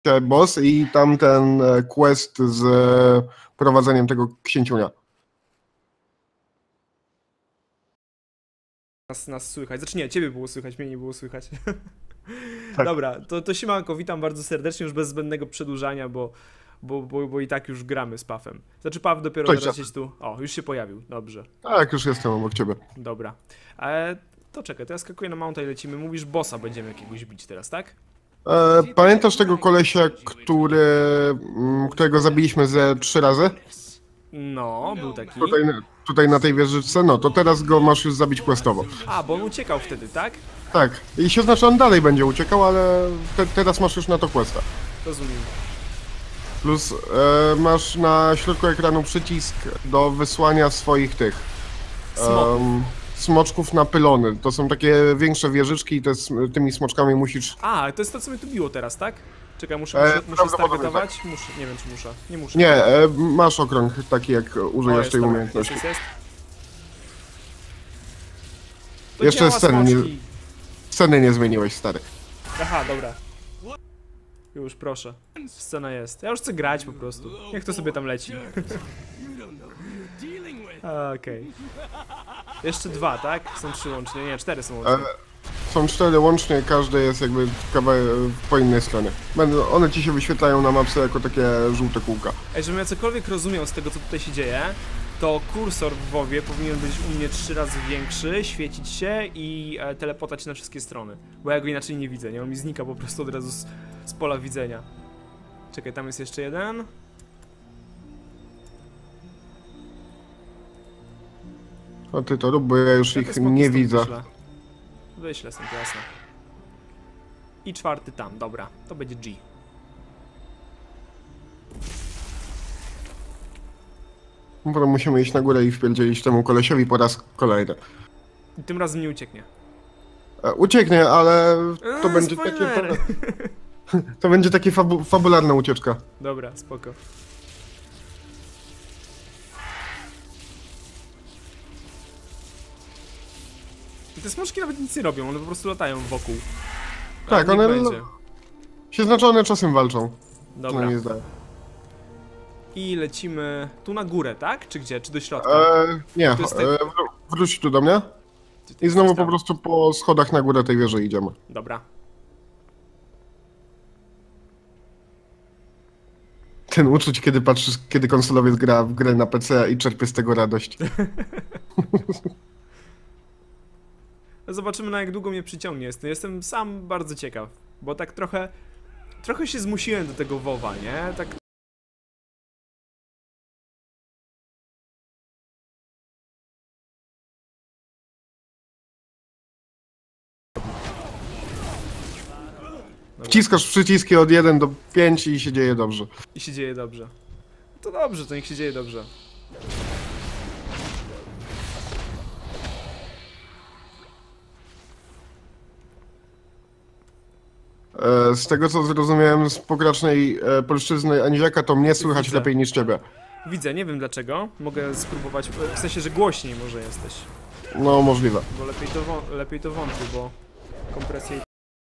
boss i tamten quest z prowadzeniem tego księciunia. Nas słychać. Znaczy nie, ciebie było słychać, mnie nie było słychać. Tak. Dobra, to siemanko, witam bardzo serdecznie, już bez zbędnego przedłużania, bo i tak już gramy z Pafem. Znaczy Paf dopiero teraz gdzieś tu... O, już się pojawił, dobrze. Tak, już jestem obok ciebie. Dobra. To czekaj, to ja skakuję na mounta i lecimy. Mówisz, bossa będziemy jakiegoś bić teraz, tak? Pamiętasz tego kolesia, którego zabiliśmy ze 3 razy? No, był taki. Tutaj na tej wieżyczce? No, to teraz go masz już zabić questowo. A, bo on uciekał wtedy, tak? Tak. I się znaczy, on dalej będzie uciekał, ale teraz masz już na to questa. Rozumiem. Plus masz na środku ekranu przycisk do wysłania swoich tych smoczków na pylony. To są takie większe wieżyczki i tymi smoczkami musisz... A, to jest to, co mnie tu biło teraz, tak? Czekaj, muszę stargetować? Tak. Muszę, nie wiem, czy muszę. Nie muszę. Nie, masz okrąg taki, jak użyjesz tej umiejętności. Jest. Jeszcze sceny nie zmieniłeś, stary. Aha, dobra. Już, proszę. Scena jest. Ja już chcę grać po prostu. Niech to sobie tam leci. Okej. Jeszcze 2, tak? Są 3 łącznie. Nie, 4 są łącznie. Są 4 łącznie, każdy jest jakby po innej stronie. One ci się wyświetlają na mapce jako takie żółte kółka. Ej, żebym ja cokolwiek rozumiał z tego, co tutaj się dzieje, to kursor w WoWie powinien być u mnie 3 razy większy, świecić się i telepotać na wszystkie strony. Bo ja go inaczej nie widzę, nie? On mi znika po prostu od razu z pola widzenia. Czekaj, tam jest jeszcze jeden. A ty to rób, bo ja już ich nie widzę. Wyślę stąd, jasne. I 4 tam, dobra. To będzie G. Potem musimy iść na górę i wpierdzielić temu kolesiowi po raz kolejny. I tym razem nie ucieknie. Ucieknie, ale to będzie spoiler. takie... To będzie takie fabularna ucieczka. Dobra, spoko. I te smoczki nawet nic nie robią, one po prostu latają wokół. Tak, one się znaczy, one czasem walczą. Dobra. Nie zdaje. I lecimy tu na górę, tak? Czy gdzie? Czy do środka? Nie, wróć tu do mnie. I znowu po prostu po schodach na górę tej wieży idziemy. Dobra. Ten uczuć, kiedy patrzysz, kiedy konsolowiec gra w grę na PC i czerpie z tego radość. Zobaczymy, na jak długo mnie przyciągnie. Jestem sam bardzo ciekaw, bo tak trochę się zmusiłem do tego WoWa, nie? Tak. Wciskasz przyciski od 1 do 5 i się dzieje dobrze. I się dzieje dobrze. To dobrze, to niech się dzieje dobrze. Z tego co zrozumiałem z pokracznej polszczyzny Aniziaka, to mnie słychać Widzę. lepiej niż ciebie. Widzę, nie wiem dlaczego. Mogę spróbować, w sensie, że głośniej może jesteś. No, możliwe. Bo lepiej to wątpię, bo kompresja...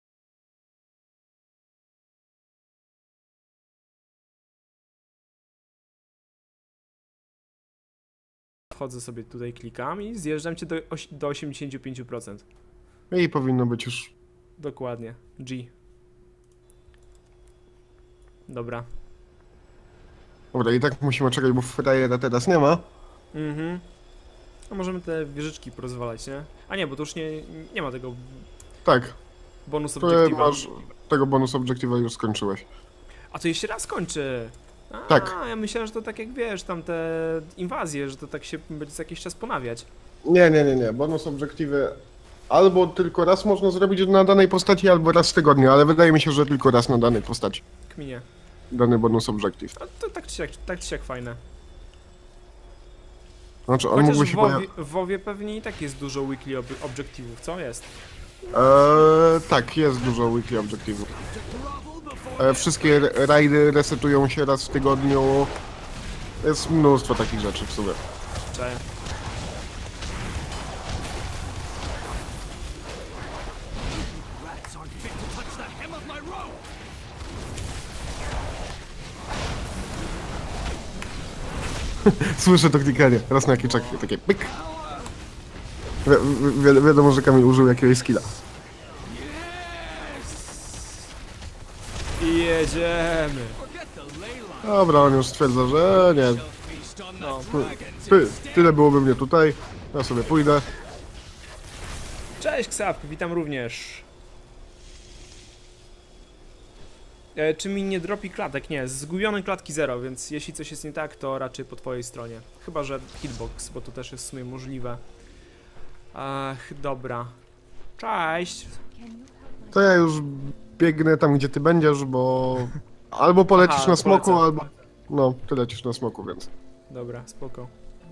Wchodzę sobie tutaj, klikam i zjeżdżam cię do 85%. I powinno być już... Dokładnie. G. Dobra. Dobra, i tak musimy czekać, bo frajera teraz nie ma. Mhm. A możemy te wieżyczki porozwalać, nie? A nie, bo to już nie ma tego Tak. bonus obiektywa. Masz tego bonus obiektywa już skończyłeś. A to jeszcze raz kończy. Tak. Ja myślałem, że to tak jak wiesz, tam te inwazje, że to tak się będzie co jakiś czas ponawiać. Nie. Bonus obiektywy albo tylko raz można zrobić na danej postaci, albo raz w tygodniu, ale wydaje mi się, że tylko raz na danej postaci. Kminie. Dany bonus obiektyw. A to tak czy siak fajne. Znaczy, on Chociaż mógłby się w WoWie pewnie i tak jest dużo weekly obiektywów, co jest? Tak, jest dużo weekly obiektywów. Wszystkie rajdy resetują się raz w tygodniu. Jest mnóstwo takich rzeczy w sumie. Cześć. Słyszę to klikanie. Raz na jakiś czas takie pyk. Wiadomo, że Kamil użył jakiegoś skilla. I jedziemy. Dobra, on już stwierdza, że nie. No. Tyle byłoby mnie tutaj. Ja sobie pójdę. Cześć Ksap, witam również. Czy mi nie dropi klatek? Nie, zgubione klatki 0, więc jeśli coś jest nie tak, to raczej po twojej stronie. Chyba że hitbox, bo to też jest w sumie możliwe. Ach, dobra. Cześć. To ja już biegnę tam, gdzie ty będziesz, bo... Albo polecisz Aha, na smoku, polecę. albo... No, ty lecisz na smoku, więc... Dobra, spoko.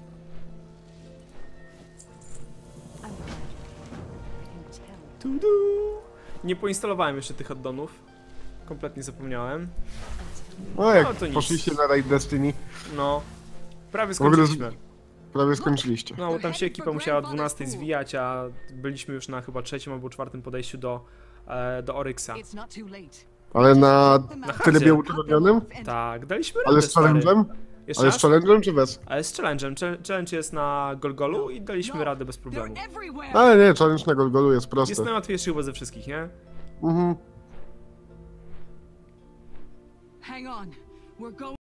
Tudu. Nie poinstalowałem jeszcze tych addonów. Kompletnie zapomniałem. No jak No to nic. poszliście na Raid Destiny, No. Prawie W ogóle skończyliśmy. prawie skończyliście. No, bo tam się ekipa musiała o 12 zwijać, a byliśmy już na chyba 3. albo 4. podejściu do Oryxa. Ale na hardzie. trybie utrudnionym? Tak, daliśmy Ale radę, z stary. challenge'em? Jeszcze Ale raz? z challenge'em czy bez? Ale z challenge'em. Challenge jest na Golgolu i daliśmy radę bez problemu. Ale nie, challenge na Golgolu jest prosty. Jest najłatwiejszy chyba ze wszystkich, nie? Mhm. Hang on. We're going.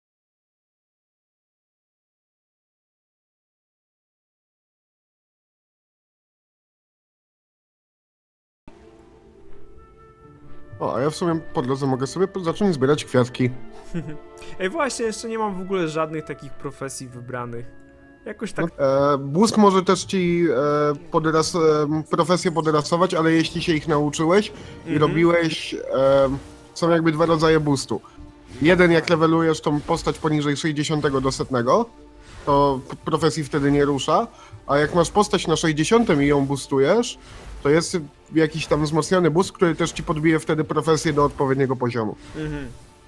O, a ja w sumie po drodze mogę sobie zacząć zbierać kwiatki. Ej, właśnie, jeszcze nie mam w ogóle żadnych takich profesji wybranych. Jakoś tak... Boost może też ci profesję podrasować, ale jeśli się ich nauczyłeś i robiłeś, są jakby dwa rodzaje boostu. Jeden, jak levelujesz tą postać poniżej 60 do 100, to profesji wtedy nie rusza, a jak masz postać na 60 i ją boostujesz, to jest jakiś tam wzmocniony boost, który też ci podbije wtedy profesję do odpowiedniego poziomu. Mhm.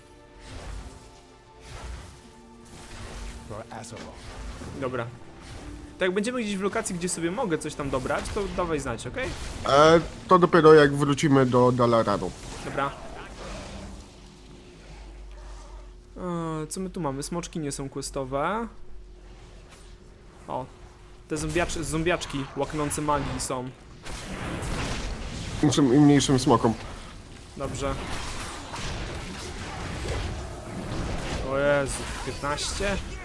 Dobra. Tak jak będziemy gdzieś w lokacji, gdzie sobie mogę coś tam dobrać, to dawaj znać, okej? To dopiero jak wrócimy do Dalaranu. Dobra. Co my tu mamy? Smoczki nie są questowe. O. Te zombiaczki łaknące magii są. I mniejszym smokom. Dobrze. O Jezu, 15?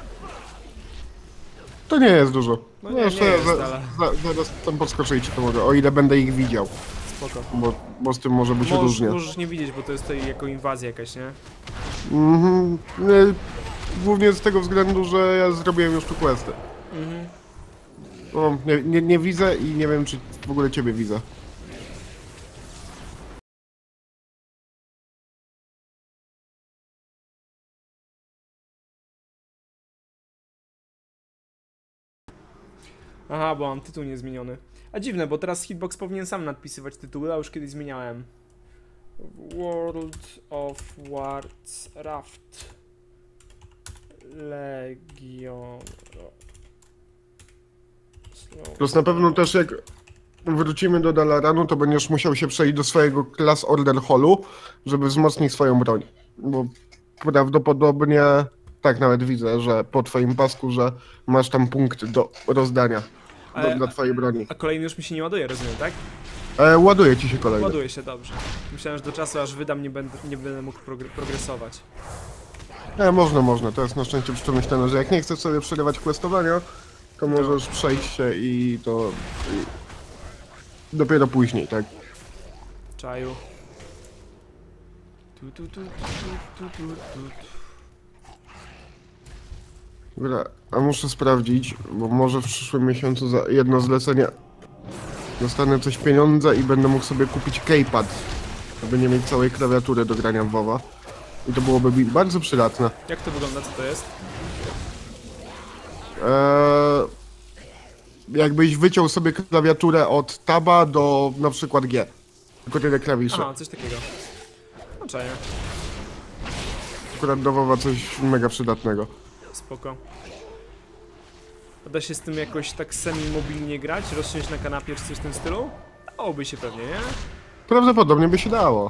To nie jest dużo. No nie jest, ale- Zaraz tam podskoczę i ci pomogę, o ile będę ich widział, Spoko. bo z tym może być różnie. Możesz nie widzieć, bo to jest tutaj jako inwazja jakaś, nie? Mhm. Głównie z tego względu, że ja zrobiłem już tu questy. Mhm. No, nie widzę i nie wiem, czy w ogóle ciebie widzę. Aha, bo mam tytuł niezmieniony. A dziwne, bo teraz Hitbox powinien sam nadpisywać tytuły, a już kiedyś zmieniałem. World of Warcraft Legion. Plus na pewno też jak wrócimy do Dalaranu, to będziesz musiał się przejść do swojego Class Order Hallu, żeby wzmocnić swoją broń. Bo prawdopodobnie, tak nawet widzę, że po twoim pasku, że masz tam punkt do rozdania dla twojej broni. A kolejny już mi się nie ładuje, rozumiem, tak? Ładuje ci się kolejny. Ładuje się, dobrze. Myślałem, że do czasu aż wydam nie będę mógł progresować. Można. To jest na szczęście przemyślane, że jak nie chcesz sobie przerywać questowania, to możesz przejść się i to... dopiero później, tak? Czaju. Tu. Dobra, a muszę sprawdzić, bo może w przyszłym miesiącu za jedno zlecenie dostanę coś pieniądza i będę mógł sobie kupić keypad, aby nie mieć całej klawiatury do grania w WoWa. I to byłoby bardzo przydatne. Jak to wygląda, co to jest? Jakbyś wyciął sobie klawiaturę od taba do na przykład G. Tylko tyle klawiszy. Aha, coś takiego. No czaję. Akurat do WoWa coś mega przydatnego. Spoko. A da się z tym jakoś tak semi-mobilnie grać? Rozsiąść na kanapie czy coś w tym stylu? Dałoby się pewnie, nie? Prawdopodobnie by się dało.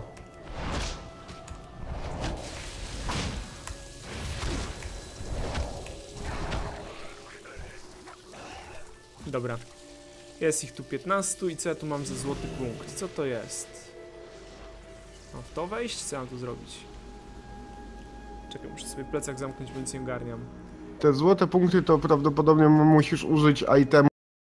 Dobra. Jest ich tu 15 i co ja tu mam za złoty punkt? Co to jest? Mam w to wejść? Co mam tu zrobić? Czekaj, muszę sobie plecak zamknąć, bo nic nie ogarniam. Te złote punkty to prawdopodobnie musisz użyć itemu.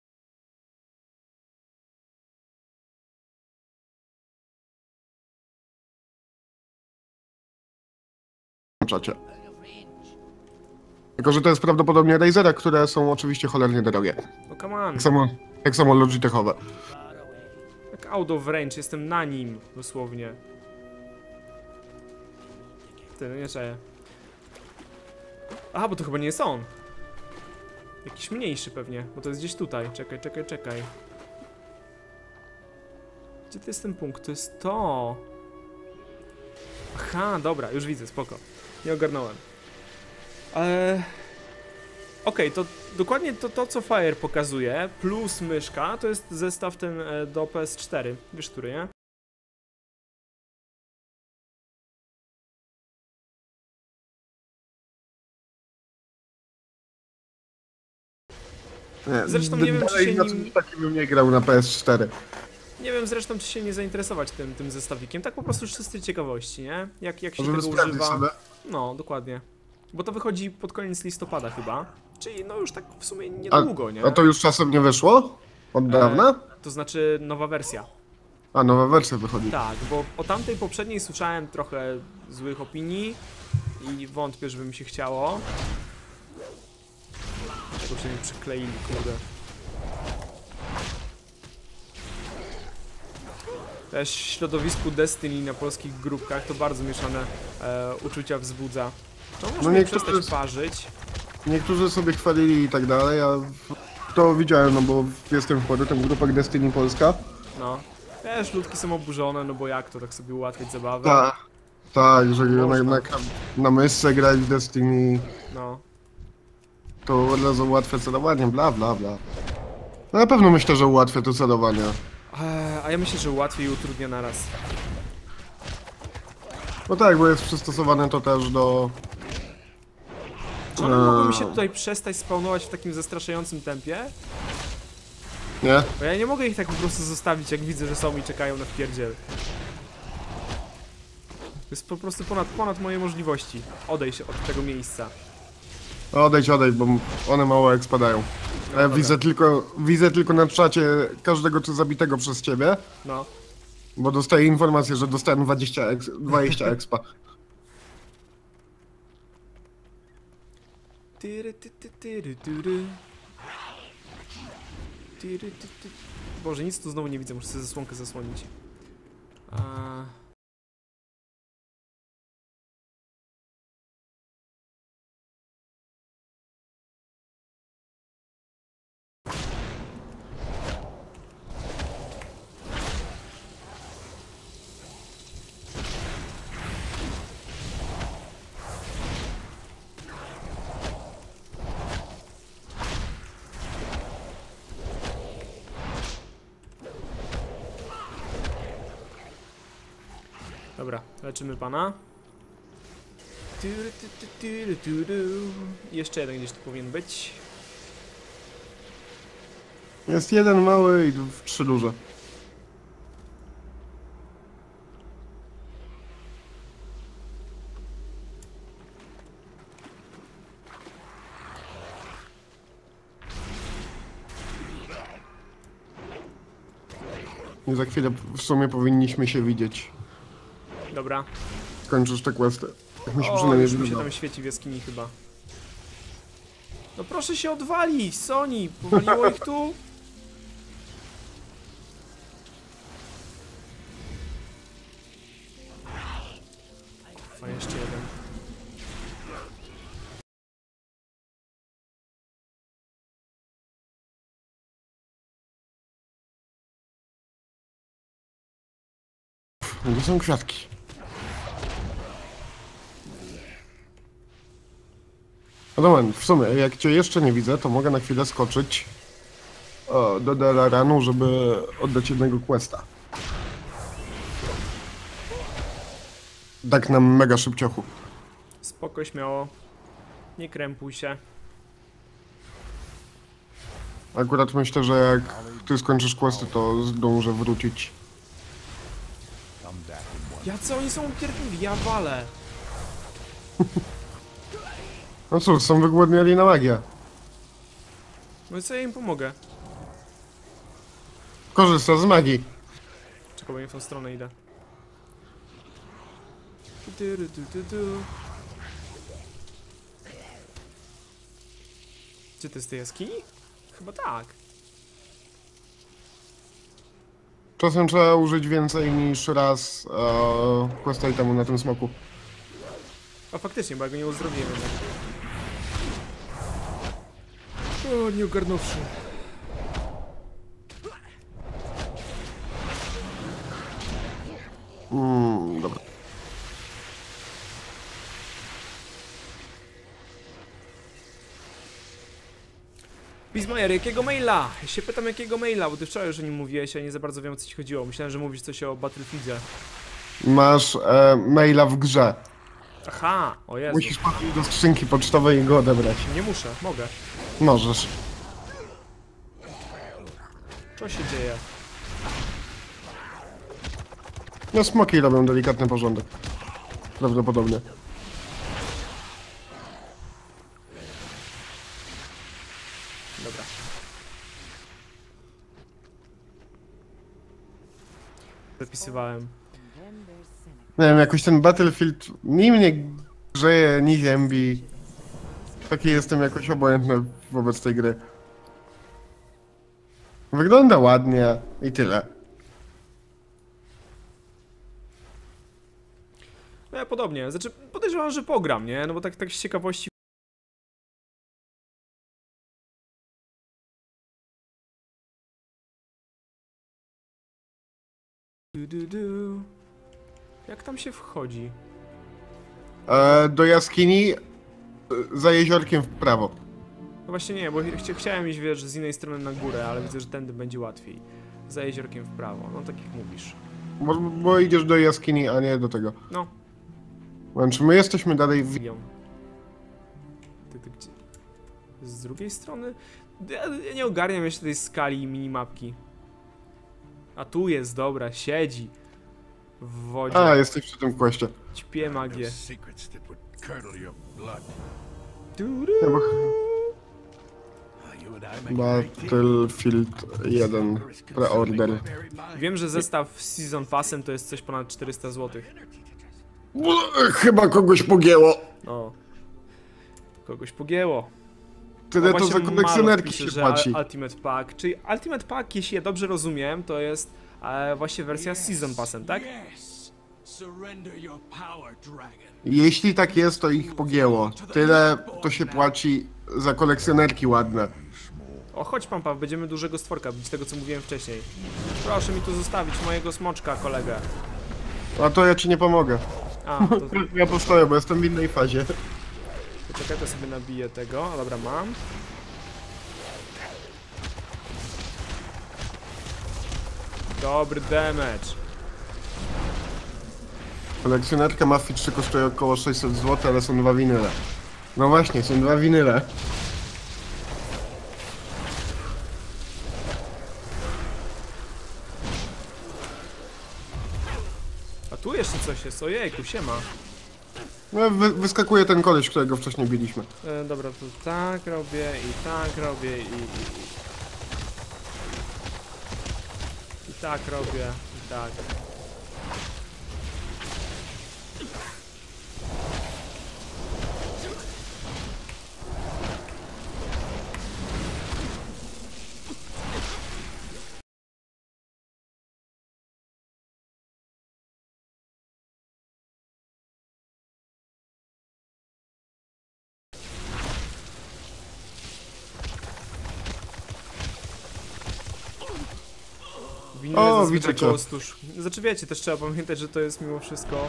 W czacie. Tylko, że to jest prawdopodobnie Razera, które są oczywiście cholernie drogie. No come on. Jak samo Logitechowe. Jak out of range, jestem na nim, dosłownie. Ty, no nie czaję. Aha, bo to chyba nie jest on. Jakiś mniejszy pewnie, bo to jest gdzieś tutaj. Czekaj. Gdzie to jest ten punkt? To jest to. Aha, dobra, już widzę, spoko. Nie ogarnąłem. Okej, to dokładnie to, co Fire pokazuje, plus myszka, to jest zestaw ten do PS4. Wiesz, który, nie? Nie, Zresztą nie wiem, czy dalej się na nim- czymś takim bym nie grał na PS4. Nie wiem zresztą, czy się nie zainteresować tym zestawikiem. Tak po prostu z czystej ciekawości, nie? Jak się Żeby tego sprawdzić używa. sobie. No, dokładnie. Bo to wychodzi pod koniec listopada chyba. Czyli no już tak w sumie niedługo, nie? A to już czasem nie wyszło? Od dawna? To znaczy nowa wersja. A, nowa wersja wychodzi. Tak, bo o tamtej poprzedniej słyszałem trochę złych opinii i wątpię, żeby mi się chciało. Tego się mi przykleili, kurde. Też w środowisku Destiny na polskich grupkach to bardzo mieszane uczucia wzbudza. Czemu można niektórzy- przestać parzyć? Niektórzy sobie chwalili i tak dalej, a to widziałem, no bo jestem w paru w grupach Destiny Polska. No. Też ludki są oburzone, no bo jak to tak sobie ułatwiać zabawę? Tak, że Można. na myszce grać w Destiny, No. to od razu ułatwia celowanie, bla bla bla. No na pewno myślę, że ułatwia to celowanie. A ja myślę, że ułatwiej i utrudnia naraz. No tak, bo jest przystosowane to też do... Czy one mogą mi się tutaj przestać spawnować w takim zastraszającym tempie? Nie? Bo ja nie mogę ich tak po prostu zostawić, jak widzę, że są i czekają na wpierdziel. To jest po prostu ponad moje możliwości. Odejść od tego miejsca. Odejdź, bo one mało jak spadają. A ja dobra. widzę tylko na czacie każdego czy zabitego przez ciebie, No. bo dostaję informację, że dostałem 20 expa. Boże, nic tu znowu nie widzę, muszę sobie zasłonkę zasłonić. Dobra, leczymy pana. Jeszcze jeden gdzieś tu powinien być. Jest jeden mały i 3 duże. I za chwilę w sumie powinniśmy się widzieć. Dobra. Skończysz te questy. Jak mi się O, przynajmniej już mi się wydawało. tam świeci w jaskini chyba. No proszę się odwalić, Sony! Powaliło ich tu? A jeszcze jeden. Gdzie są kwiatki? No moment, w sumie, jak cię jeszcze nie widzę, to mogę na chwilę skoczyć do Delaranu, żeby oddać jednego questa. Tak na mega szybciochu. Spoko, śmiało. Nie krępuj się. Akurat myślę, że jak ty skończysz questy, to zdążę wrócić. Jacy oni są upierdliwi, ja walę. No cóż, są wygłodniali na magię. No i co ja im pomogę? Korzysta z magii. Czekaj, bo nie w tą stronę idę. Tu. Gdzie to jest tej jaskini? Chyba tak. Czasem trzeba użyć więcej niż raz questa itemu na tym smoku. A faktycznie, bo ja go nie uzdrowiłem jednak. O, nie ogarnąwszy. Dobra. Bismajer, jakiego maila? Ja się pytam jakiego maila, bo ty wczoraj już o nim mówiłeś, a nie za bardzo wiem o co ci chodziło. Myślałem, że mówisz coś o Battlefieldzie. Masz maila w grze. Aha, o Jezu. Musisz podejść do skrzynki pocztowej i go odebrać. Nie muszę, mogę. Możesz. Co się dzieje? No smoki robią delikatny porządek. Prawdopodobnie. Dobra. Zapisywałem. Nie wiem, jakoś ten Battlefield ni mnie grzeje, ni ziębi. Taki jestem jakoś obojętny wobec tej gry. Wygląda ładnie i tyle. No ja podobnie, znaczy podejrzewam, że pogram, nie? No bo tak z ciekawości. Jak tam się wchodzi? Do jaskini za jeziorkiem w prawo. No właśnie nie, bo chciałem iść, wiesz, z innej strony na górę, ale widzę, że tędy będzie łatwiej. Za jeziorkiem w prawo, no tak jak mówisz. Bo idziesz do jaskini, a nie do tego. No, Znaczy my jesteśmy dalej w... widział. Ty gdzie? Z drugiej strony? Ja nie ogarniam jeszcze tej skali i minimapki. A tu jest, dobra, siedzi. W wodzie. A, jesteś przy tym questie. Ćpie magię. Secrets that would curdle your blood. Ja bo... You and I make a great team. Battlefield 1 preorder. Wiem, że zestaw z Season Passem to jest coś ponad 400 zł. Chyba kogoś pogięło. No. Kogoś pogięło. Tyle No to za właśnie kolekcjonerki Malok pisze, się że płaci. Ultimate Pack. Czyli Ultimate Pack, jeśli ja dobrze rozumiem, to jest właśnie wersja z Season Passem, tak? Yes. Surrender your power, dragon. Jeśli tak jest, to ich pogięło. Tyle to się płaci za kolekcjonerki ładne. O, chodź pan Paweł, będziemy dużego stworka bić, tego co mówiłem wcześniej. Proszę mi tu zostawić mojego smoczka, kolegę. A to ja ci nie pomogę. A, to Ja postoję, bo jestem w innej fazie. czekaj, to sobie nabiję tego. O, dobra, mam. Dobry damage. Kolekcjonerka Mafii 3 kosztuje około 600 zł, ale są dwa winyle. No właśnie, są dwa winyle. A tu jeszcze coś jest, ojejku, siema. No, wyskakuje ten koleś, którego wcześniej biliśmy. Dobra, to tak robię i tak robię i tak robię i tak. Winny O, zazwyczaj widzę cię. koło stóż. Znaczy wiecie, też trzeba pamiętać, że to jest mimo wszystko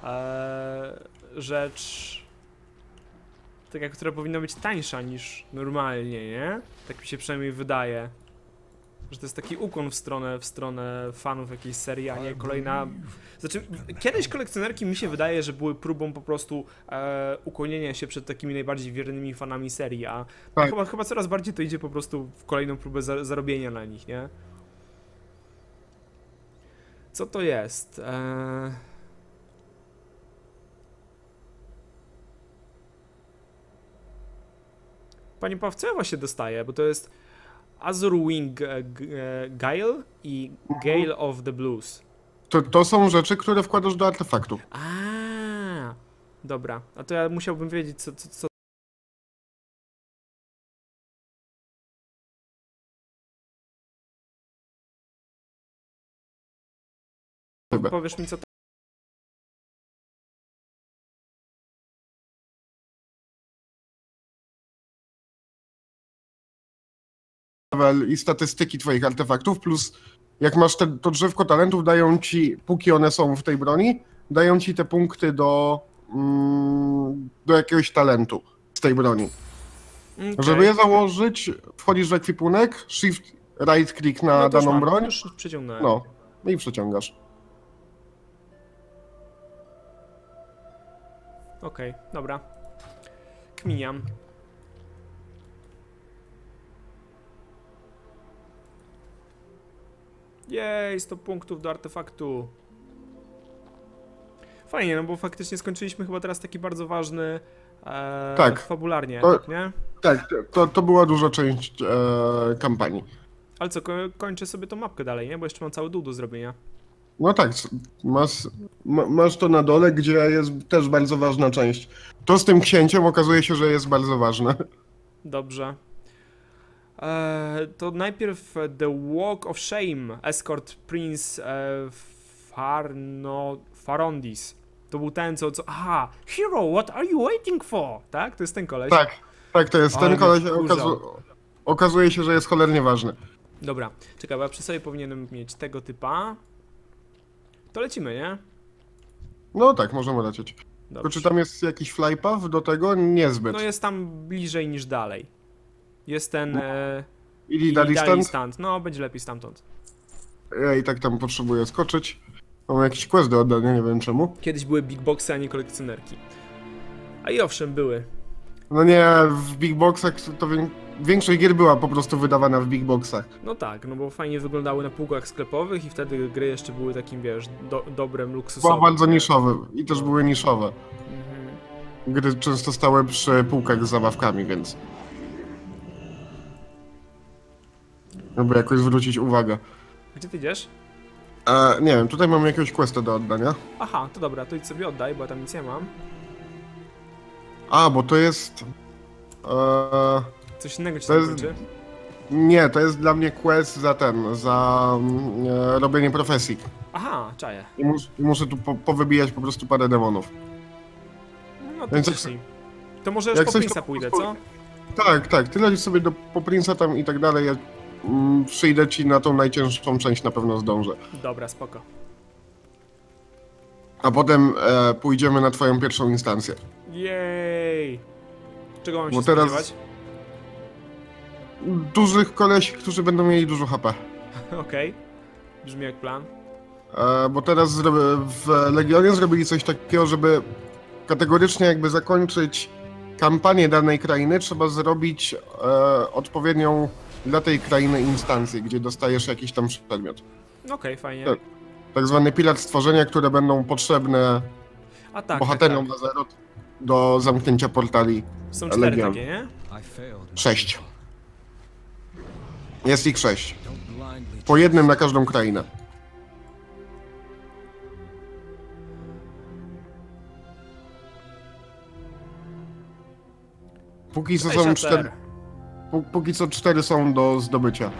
rzecz taka, która powinna być tańsza niż normalnie, nie? Tak mi się przynajmniej wydaje. Że to jest taki ukłon w stronę fanów jakiejś serii, a nie kolejna... Znaczy, kiedyś kolekcjonerki mi się wydaje, że były próbą po prostu ukłonienia się przed takimi najbardziej wiernymi fanami serii, a Tak. chyba coraz bardziej to idzie po prostu w kolejną próbę zarobienia na nich, nie? Co to jest? Panie Paweł, co ja właśnie dostaję? Bo to jest Azure Wing Gale i Gale of the Blues. To są rzeczy, które wkładasz do artefaktu. A, dobra. A to ja musiałbym wiedzieć, co Chyba. powiesz mi, co to... Level i statystyki twoich artefaktów, plus jak masz to drzewko talentów, dają ci, póki one są w tej broni, dają ci te punkty do jakiegoś talentu z tej broni. Okay. Żeby je założyć, wchodzisz w ekwipunek, shift, right click na No to już daną mam, broń, już przeciągnąłem. no i przeciągasz. Okej, dobra. Kminiam. Jej, 100 punktów do artefaktu. Fajnie, no bo faktycznie skończyliśmy chyba teraz taki bardzo ważny Tak. fabularnie, To- etap, nie? Tak, to była duża część kampanii. Ale co, kończę sobie tą mapkę dalej, nie? Bo jeszcze mam cały dół do zrobienia. No tak, masz to na dole, gdzie jest też bardzo ważna część. To z tym księciem okazuje się, że jest bardzo ważne. Dobrze. To najpierw The Walk of Shame, Escort Prince Farondis. To był ten, co... Aha! Hero, what are you waiting for? Tak? To jest ten koleś? Tak, to jest Ale ten mnie koleś, wkurzał. okazuje się, że jest cholernie ważny. Dobra, czekaj, bo ja przy sobie powinienem mieć tego typa. To lecimy, nie? No tak, możemy lecieć. Tylko Dobrze. czy tam jest jakiś flypath do tego? Niezbyt. No jest tam bliżej niż dalej. Jest ten... Illidan Illidan Stand. No, będzie lepiej stamtąd. Ja i tak tam potrzebuję skoczyć. Mam jakiś quest do oddania, nie wiem czemu. Kiedyś były big boxy, a nie kolekcjonerki. A i owszem, były. No nie, w big boxach to większość gier była po prostu wydawana w big boxach. No tak, no bo fajnie wyglądały na półkach sklepowych i wtedy gry jeszcze były takim, wiesz, dobrem luksusowym. Była bardzo nie? niszowe i też były niszowe. Mhm. Gry często stały przy półkach z zabawkami, więc... Żeby jakoś zwrócić uwagę. Gdzie ty idziesz? Nie wiem, tutaj mam jakiegoś questa do oddania. Aha, to dobra, to idź sobie oddaj, bo ja tam nic nie mam. A, bo to jest... Coś innego ci To tam jest- kończy? Nie, to jest dla mnie quest za robienie profesji. Aha, czaję. I muszę tu powybijać po prostu parę demonów. No to Więc jak ciśnij. To może już jak po coś, Prince'a to pójdę, po co? Tak, ty lecisz sobie po Prince'a tam i tak dalej, ja przyjdę ci na tą najcięższą część, na pewno zdążę. Dobra, spoko. A potem pójdziemy na twoją pierwszą instancję. Jej! Czego mam się Bo teraz- spodziewać? Dużych kolesi, którzy będą mieli dużo HP. Okej. Brzmi jak plan. Bo teraz w Legionie zrobili coś takiego, żeby kategorycznie jakby zakończyć kampanię danej krainy, trzeba zrobić odpowiednią dla tej krainy instancję, gdzie dostajesz jakiś tam przedmiot. Okej, fajnie. Tak. Tak zwany pilar stworzenia, które będą potrzebne A tak, bohaterom tak, na zero do zamknięcia portali. tak. Są 4 Legion. takie, nie? I failed. 6. Jest ich 6. Don't blindly Po jednym na każdą krainę. Póki co są 4. Póki co 4 są do zdobycia.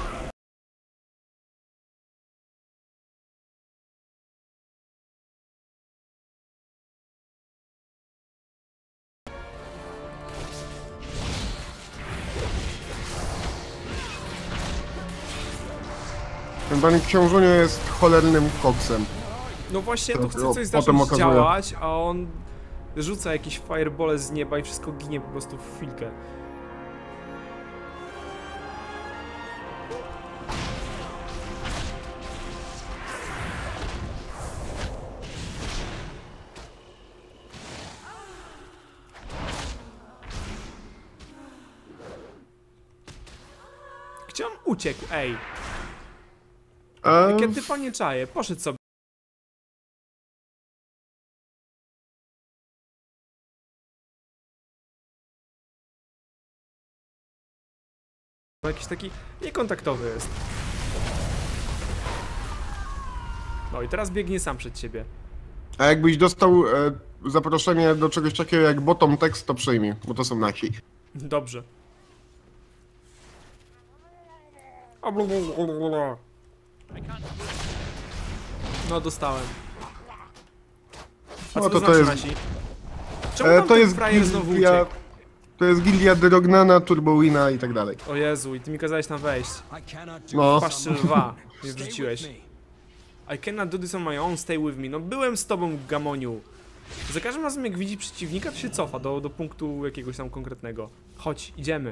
Ten pan książunio jest cholernym koksem. No właśnie, ja tu To chcę coś potem zacząć okazuje. działać, a on rzuca jakieś firebole z nieba i wszystko ginie po prostu w chwilkę. Gdzie on uciekł? Ej, A, jakie ty panie czaje, poszedł sobie. Jakiś taki niekontaktowy jest. No i teraz biegnie sam przed siebie. a jakbyś dostał zaproszenie do czegoś takiego jak bottom text, to przyjmij, bo to są nasi. Dobrze. No dostałem. A co No to to znaczy jest- nasi? Czemu tam To ten jest frajer znowu gildia, uciekł? to jest gildia Drognana, Turbowina i tak dalej. O Jezu, i ty mi kazałeś tam wejść. I cannot do No. Paszczy lwa mnie Stay wrzuciłeś. with me. I cannot do this on my own, stay with me. No byłem z tobą, Gamoniu. Za każdym razem jak widzi przeciwnika, to się cofa do punktu jakiegoś tam konkretnego. Chodź, idziemy.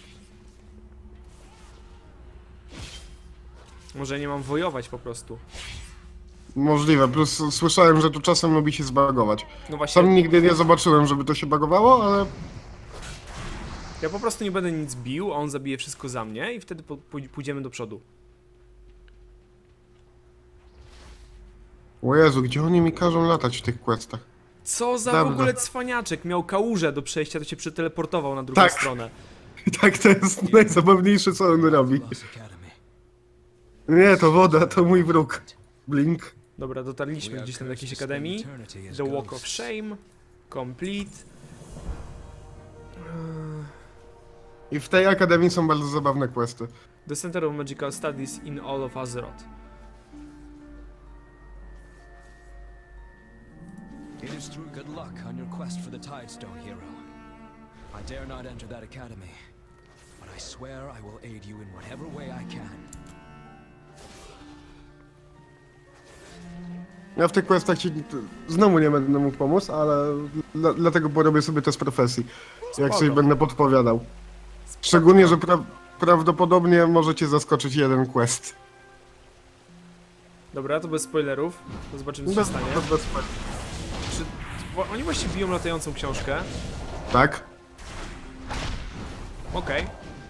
Może nie mam wojować po prostu. Możliwe, plus słyszałem, że tu czasem lubi się zbagować. No właśnie, Sam nigdy nie zobaczyłem, żeby to się bagowało, ale ja po prostu nie będę nic bił, a on zabije wszystko za mnie i wtedy pójdziemy do przodu. o Jezu, gdzie oni mi każą latać w tych questach? Co za w Dobra. ogóle cwaniaczek, miał kałużę do przejścia, to się przeteleportował na drugą Tak. stronę. I tak to jest najzabawniejsze, co on robi. Lost Academy. Nie, to woda, to mój wróg. Blink. Dobra, dotarliśmy We are gdzieś tam do jakiejś cursed to spend akademii. eternity as The Walk of ghosts. Shame. Complete. I w tej akademii są bardzo zabawne questy. The Center of Magical Studies in all of Azeroth. It is through good luck on your quest for the Tidestone, hero. I dare not enter that academy, but I swear I will aid you in whatever way I can. Ja w tych questach ci znowu nie będę mógł pomóc, ale dlatego porobię sobie to z profesji. Jak Spoko. coś będę podpowiadał. Szczególnie, że prawdopodobnie możecie zaskoczyć jeden quest. Dobra, to bez spoilerów. To zobaczymy, co się stanie. bez- Czy bo oni właściwie biją latającą książkę? Tak? Okej.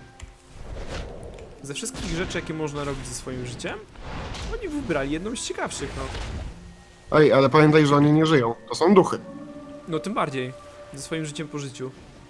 Ze wszystkich rzeczy, jakie można robić ze swoim życiem, oni wybrali jedną z ciekawszych, no. Ej, ale pamiętaj, że oni nie żyją. To są duchy. No tym bardziej. Ze swoim życiem po życiu.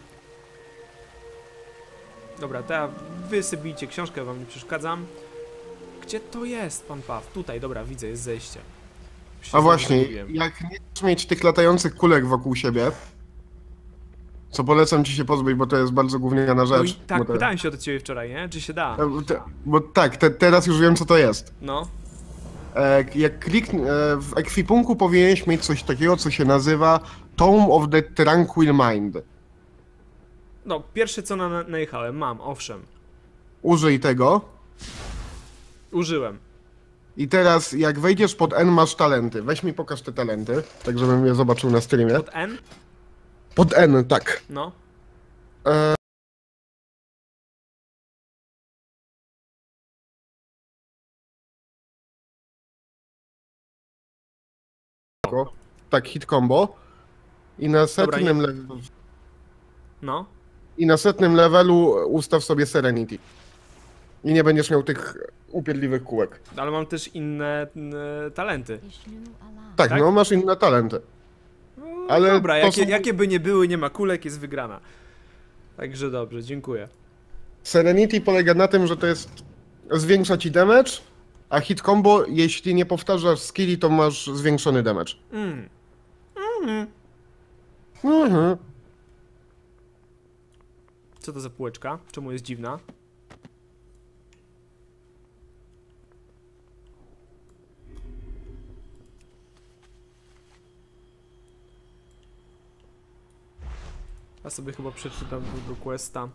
Dobra, to wy sobie bijcie książkę, wam nie przeszkadzam. Gdzie to jest, pan Paw? Tutaj, dobra, widzę, jest zejście. Już się A właśnie, zagubiłem. jak nie chcesz mieć tych latających kulek wokół siebie, co polecam ci się pozbyć, bo to jest bardzo gówniana rzecz. No i tak, bo to- pytałem się o to ciebie wczoraj, nie? Czy się da? Bo tak, teraz już wiem, co to jest. No. Jak w ekwipunku powinieneś mieć coś takiego, co się nazywa Tome of the Tranquil Mind. No, pierwsze co najechałem, mam, owszem. Użyj tego Użyłem. i teraz jak wejdziesz pod N masz talenty. Weź mi pokaż te talenty, tak żebym je zobaczył na streamie. Pod N? Pod N, tak. No. Tak, hit combo. I na setnym, No. I na setnym levelu ustaw sobie Serenity. I nie będziesz miał tych upierdliwych kółek. Ale mam też inne talenty. Tak, Tak? no masz inne talenty. No, Ale dobra, to jakie by nie były, nie ma kulek, jest wygrana. Także dobrze, dziękuję. Serenity polega na tym, że to jest zwiększa ci damage, a hit combo, jeśli nie powtarzasz skilli, to masz zwiększony damage. Mhm. Co to za półeczka? Czemu jest dziwna? Ja sobie chyba przeczytam tego questa.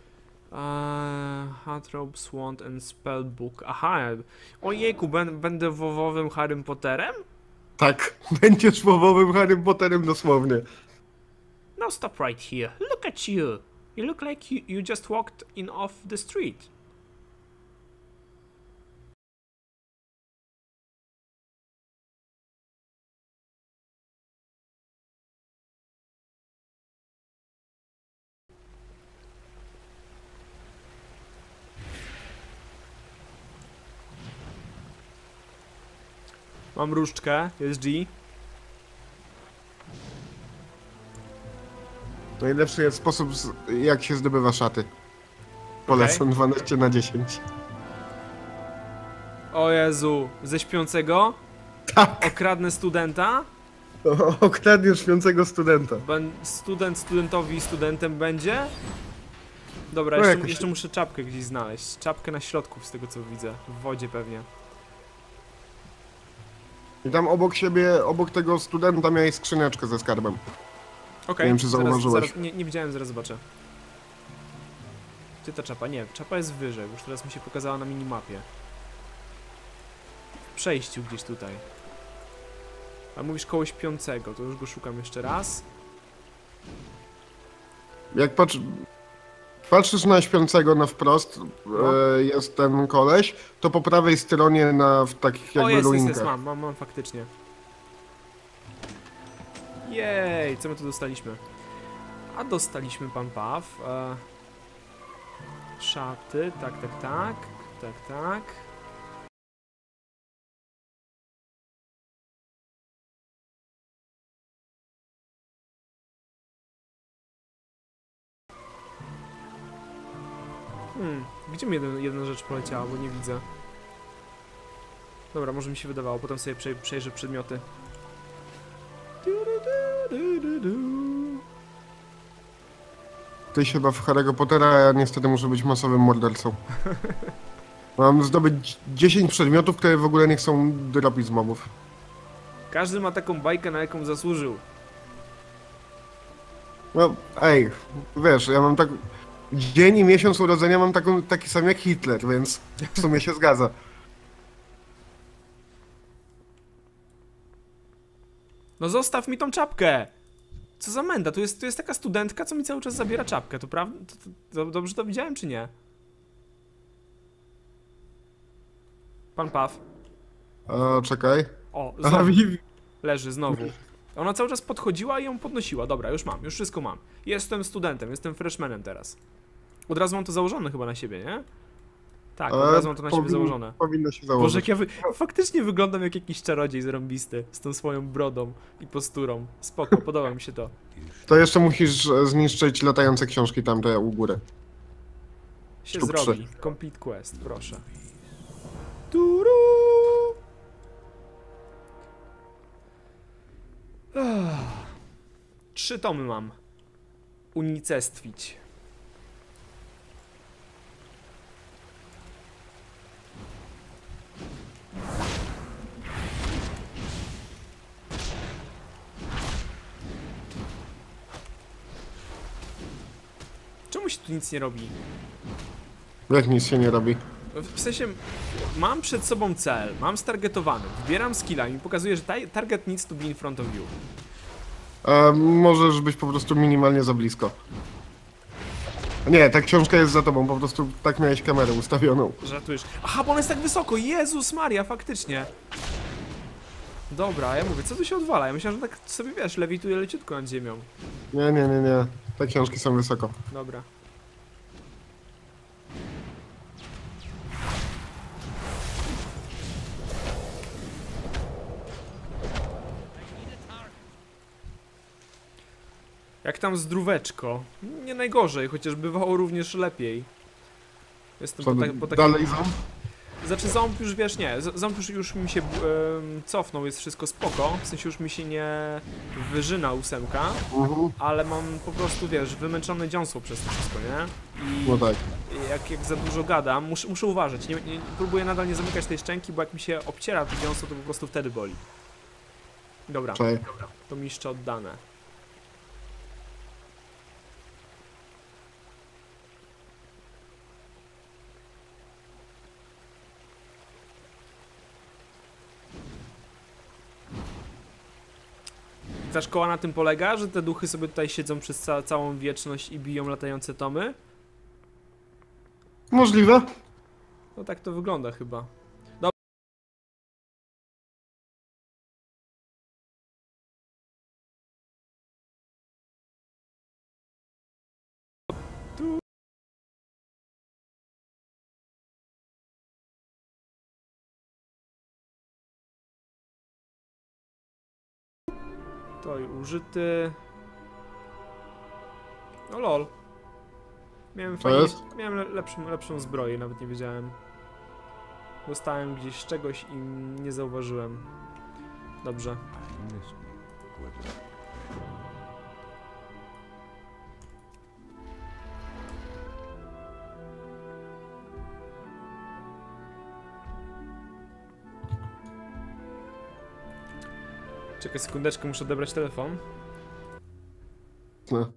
Hatrope, Sword and Spellbook. Aha, ojejku, będę wowowym Harrym Potterem? Tak, będziesz łowowym Harrym Potterem dosłownie. Now stop right here. Look at you. You look like you just walked in off the street. Mam różdżkę, jest G. Najlepszy jest sposób, jak się zdobywa szaty. Polecam 12/10. O Jezu, ze śpiącego? Tak! Okradnę studenta? Okradniesz śpiącego studenta. Student studentowi studentem będzie? Dobra, No jeszcze, jakoś- jeszcze muszę czapkę gdzieś znaleźć. Czapkę na środku, z tego co widzę. W wodzie pewnie. I tam obok siebie, obok tego studenta miałeś skrzyneczkę ze skarbem. Okej, Nie wiem, czy zauważyłeś. Nie widziałem, zaraz zobaczę. Gdzie ta czapa? Nie, czapa jest wyżej, już teraz mi się pokazała na minimapie. W przejściu gdzieś tutaj. A mówisz koło śpiącego, to już go szukam jeszcze raz. Jak patrzysz na śpiącego na wprost, jest ten koleś, to po prawej stronie w takich O, jakby jest, ruinkach. mam faktycznie. Jej, co my tu dostaliśmy? A dostaliśmy pan Paw. Szaty, tak. Gdzie mi jedna rzecz poleciała, bo nie widzę. Dobra, może mi się wydawało, potem sobie przejrzę przedmioty. Ty się chyba w Harry'ego Pottera, a ja niestety muszę być masowym mordercą. Mam zdobyć 10 przedmiotów, które w ogóle nie chcą dropić z mobów. Każdy ma taką bajkę, na jaką zasłużył. No, ej, wiesz, ja mam tak... Dzień i miesiąc urodzenia mam taki sam jak Hitler, więc w sumie się zgadza. No zostaw mi tą czapkę! Co za menda, tu jest taka studentka, co mi cały czas zabiera czapkę, to prawda? Dobrze to widziałem, czy nie? Pan Paw. Czekaj. O, Aha, znowu. Leży znowu. Ona cały czas podchodziła i ją podnosiła. Dobra, już wszystko mam. Jestem studentem, jestem freshmanem teraz. Od razu mam to założone chyba na siebie, nie? Tak, od razu mam to na siebie założone. Powinno się Boże, założyć. jak ja faktycznie wyglądam jak jakiś czarodziej zarąbisty. Z tą swoją brodą i posturą. Spoko, podoba mi się to. To jeszcze musisz zniszczyć latające książki tamte u góry. Się Sztuk zrobi. Complete quest, proszę. Turu! Ach. 3 tomy mam. Unicestwić. Czemu się tu nic nie robi? Jak nic się nie robi. W sensie, mam przed sobą cel, mam stargetowany, wybieram skilla i mi pokazuje, że target needs to be in front of you. Możesz być po prostu minimalnie za blisko. Nie, ta książka jest za tobą, po prostu tak miałeś kamerę ustawioną. Żartujesz. Aha, bo ona jest tak wysoko, Jezus Maria, faktycznie. Dobra, ja mówię, co tu się odwala? Ja myślałem, że tak sobie, wiesz, lewituje leciutko nad ziemią. Nie. Te książki są wysoko. Dobra. Jak tam zdróweczko? Nie najgorzej, chociaż bywało również lepiej. Jestem Co, po takim... dalej ząb? Znaczy ząb już, wiesz, nie, ząb już mi się cofnął, jest wszystko spoko, w sensie już mi się nie wyżyna 8, ale mam po prostu, wiesz, wymęczone dziąsło przez to wszystko, nie? I No tak. jak za dużo gadam, muszę uważać, nie próbuję nadal nie zamykać tej szczęki, bo jak mi się obciera to dziąsło, to po prostu wtedy boli. Dobra, Czekaj. to mi jeszcze oddane. Ta szkoła na tym polega, że te duchy sobie tutaj siedzą przez całą wieczność i biją latające tomy? Możliwe. No tak to wygląda chyba. To i użyty. No lol. Miałem Co fajnie, jest? miałem lepszą zbroję, nawet nie wiedziałem. Dostałem gdzieś z czegoś i nie zauważyłem. Dobrze. Czekaj sekundeczkę, muszę odebrać telefon. No.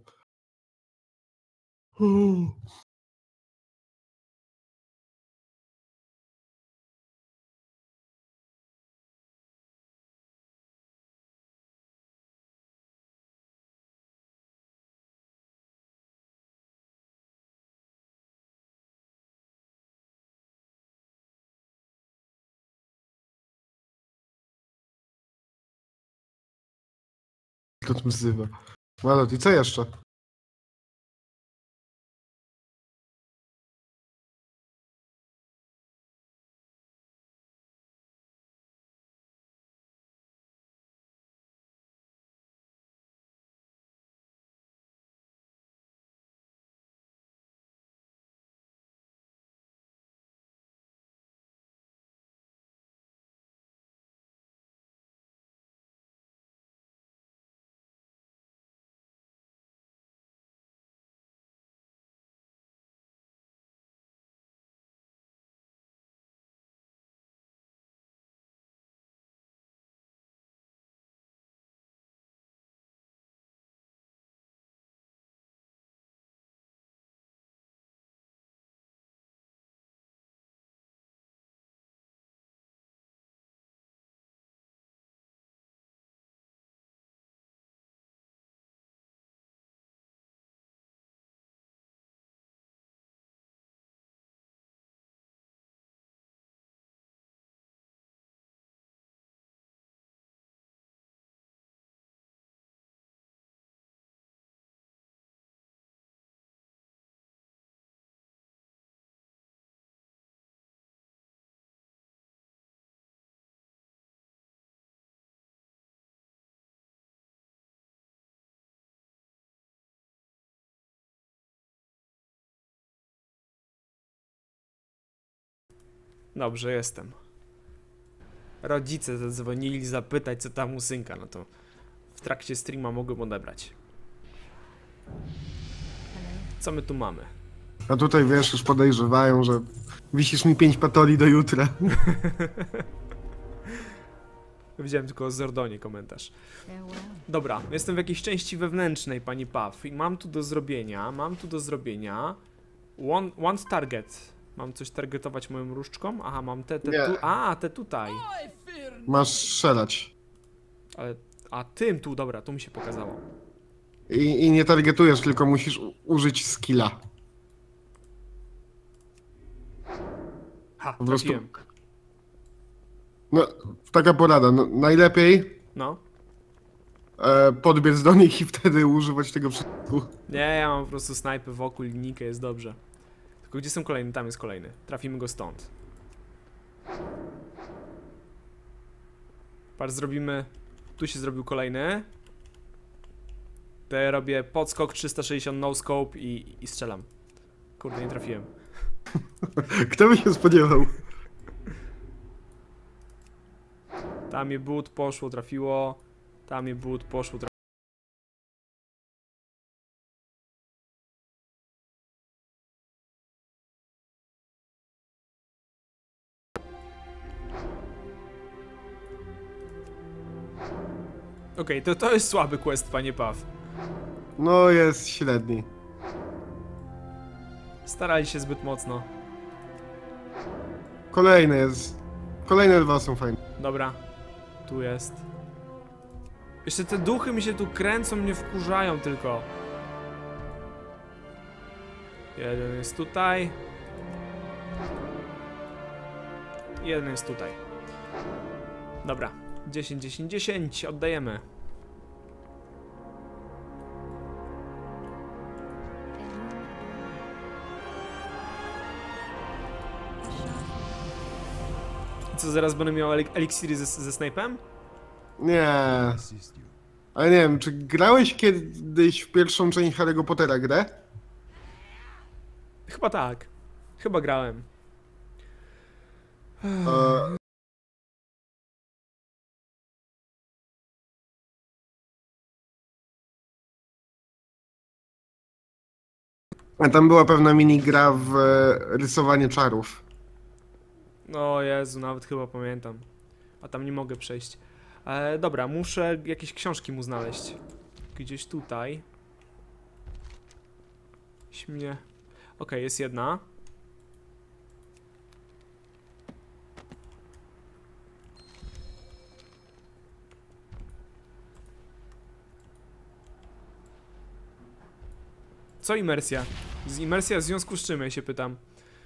To tu wzywa. Malot, i co jeszcze? Dobrze, jestem. Rodzice zadzwonili zapytać, co tam u synka, no to w trakcie streama mogłem odebrać. Co my tu mamy? A tutaj wiesz, już podejrzewają, że wisisz mi 5 patoli do jutra. Widziałem tylko o Zordonie komentarz. Dobra, jestem w jakiejś części wewnętrznej, pani Puff. I mam tu do zrobienia... Want target. Mam coś targetować moją różdżką? Aha, mam te tu... A, te tutaj. Masz strzelać. Ale... A tym tu, dobra, tu mi się pokazało. I nie targetujesz, tylko musisz użyć skilla. Ha, Po prostu- trafiłem. No, taka porada. No, najlepiej No. podbiec do nich i wtedy używać tego przycisku. Nie, ja mam po prostu snajpy wokół, linijkę, jest dobrze. Tylko gdzie są kolejne? Tam jest kolejny. Trafimy go stąd. Patrz, zrobimy... Tu się zrobił kolejny. To ja robię podskok 360 no scope i strzelam. Kurde, nie trafiłem. Kto by się spodziewał? Tam je but poszło, trafiło. Tam je but poszło, trafiło. Okej, to jest słaby quest, panie Puff. No, jest średni. Starali się zbyt mocno. Kolejny jest... Kolejne dwa są fajne. Dobra, tu jest. Jeszcze te duchy mi się tu kręcą, mnie wkurzają tylko. Jeden jest tutaj. Jeden jest tutaj. Dobra, 10, 10, 10, oddajemy. I co, zaraz będę miał eliksiry ze snajpem? Nie. Assist you. Ale nie wiem, czy grałeś kiedyś w pierwszą część Harry'ego Pottera grę? Chyba tak. Chyba grałem. E, A tam była pewna minigra w rysowanie czarów. O Jezu, nawet chyba pamiętam. A tam nie mogę przejść. Dobra, muszę jakieś książki mu znaleźć. Gdzieś tutaj. Śmie. Okej, jest jedna. Co imersja? Imersja w związku z czym, ja się pytam.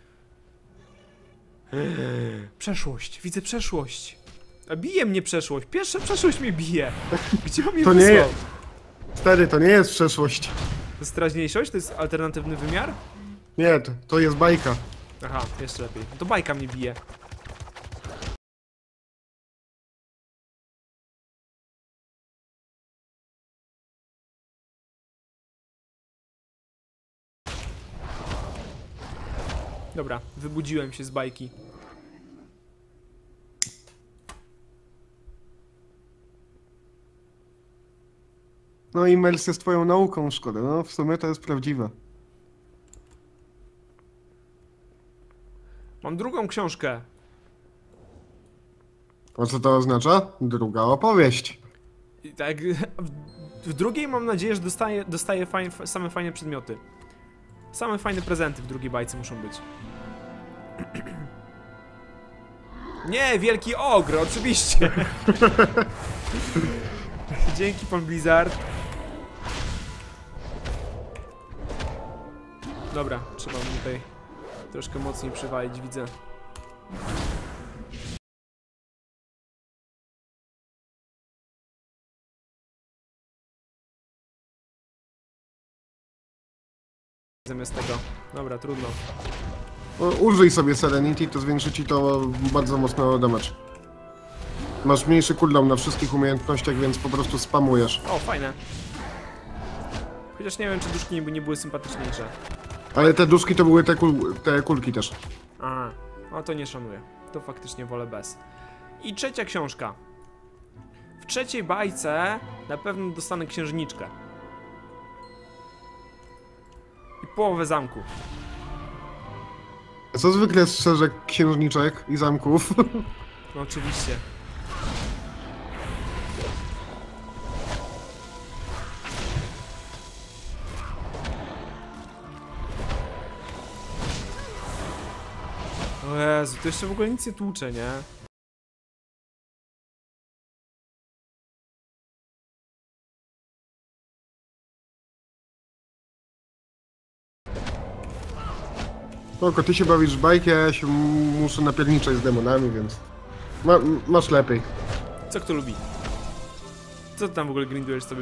Przeszłość, widzę przeszłość. A bije mnie przeszłość, pierwsza przeszłość mnie bije. Gdzie on mnie To nie wysłał? jest... Stary, to nie jest przeszłość. To jest teraźniejszość? To jest alternatywny wymiar? Nie, to jest bajka. Aha, jeszcze lepiej. No to bajka mnie bije. Dobra, wybudziłem się z bajki. No i Mels jest twoją nauką, szkoda. No w sumie to jest prawdziwe. Mam drugą książkę. A co to oznacza? Druga opowieść. I tak, w drugiej mam nadzieję, że dostaję same fajne przedmioty. Same fajne prezenty w drugiej bajce muszą być. Nie, wielki ogr, oczywiście. Dzięki, pan Blizzard. Dobra, trzeba mi tutaj troszkę mocniej przywalić, widzę. Zamiast tego. Dobra, trudno. Użyj sobie Serenity, to zwiększy ci to bardzo mocno damage. Masz mniejszy cooldown na wszystkich umiejętnościach, więc po prostu spamujesz. O, fajne. Chociaż nie wiem, czy duszki nie były sympatyczniejsze. Ale te duszki to były te kulki też. Aha, no to nie szanuję. To faktycznie wolę bez. I trzecia książka. W trzeciej bajce na pewno dostanę księżniczkę. I połowę zamku. Co zwykle strzeże księżniczek i zamków? No oczywiście. O Jezu, to jeszcze w ogóle nic nie tłucze, nie? Spoko, ty się bawisz w bajkę, ja się muszę napierniczać z demonami, więc... masz lepiej. Co kto lubi? Co ty tam w ogóle grindujesz sobie?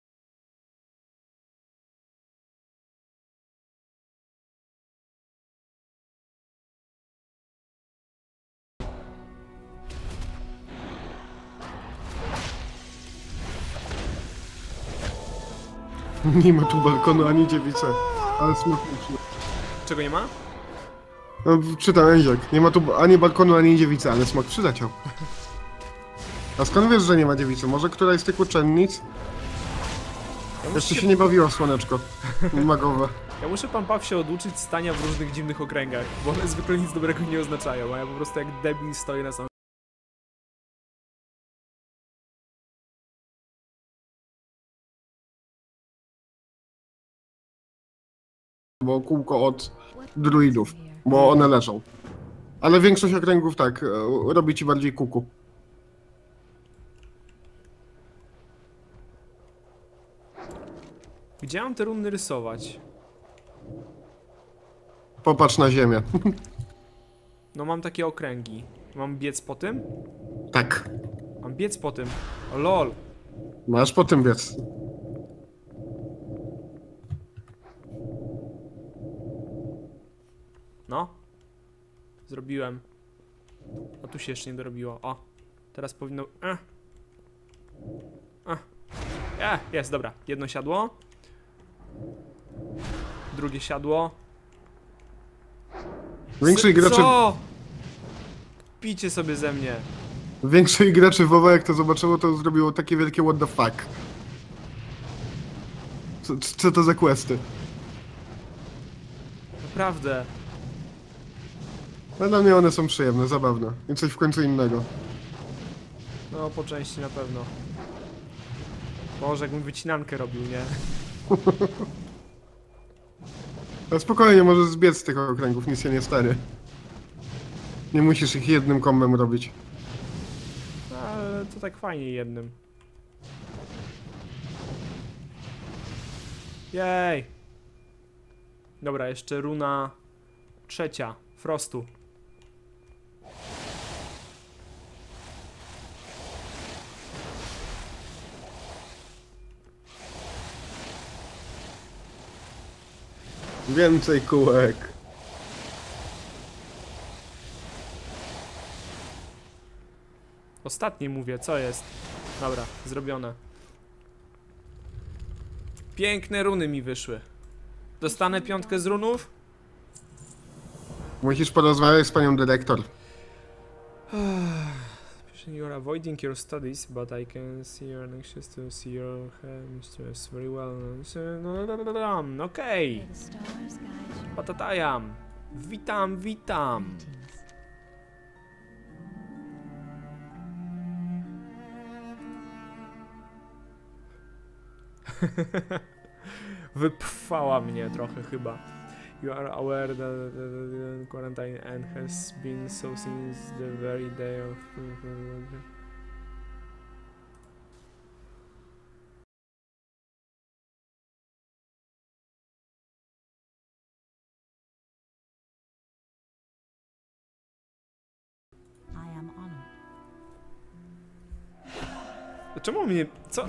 Nie ma tu balkonu ani dziewicy, ale smutno. Czego nie ma? No, czytam Enziak. Nie ma tu ani balkonu, ani dziewicy, ale smok przyleciał. A skąd wiesz, że nie ma dziewicy? Może któraś z tych uczennic? Jeszcze się nie bawiło w słoneczko magowe. Ja muszę pan Paw się oduczyć stania w różnych dziwnych okręgach, bo one zwykle nic dobrego nie oznaczają, a ja po prostu jak debil stoję na samym... Bo kółko od druidów, bo one leżą. Ale większość okręgów tak, robi ci bardziej kuku. Gdzie mam te runy rysować? Popatrz na ziemię. No mam takie okręgi. Mam biec po tym? Tak. Mam biec po tym. O lol. Masz po tym biec. No. Zrobiłem. A tu się jeszcze nie dorobiło. O. Teraz powinno... Jest, dobra. Jedno siadło. Drugie siadło. Większych graczy, Co? Picie sobie ze mnie. większych graczy WoWa jak to zobaczyło, to zrobiło takie wielkie what the fuck. Co to za questy? Naprawdę. No dla mnie one są przyjemne, zabawne. I coś w końcu innego. No, po części na pewno. Boże, jakbym wycinankę robił, nie? Ale spokojnie, możesz zbiec z tych okręgów, nic się nie stanie. Nie musisz ich jednym kombem robić. Ale to tak fajnie jednym. Jej! Dobra, jeszcze runa trzecia. Frostu. Więcej kółek. Ostatnie mówię, co jest? Dobra, zrobione. Piękne runy mi wyszły. Dostanę 5 z runów? Musisz porozmawiać z panią dyrektor. You're avoiding your studies, but I can see you're anxious to see your mistress very well. Okej. The stars guide you. Patatajam. Witam, witam. Wypfała mnie trochę chyba. You are aware that the quarantine end has been so since the very day of... I am honored. Czemu mnie... co?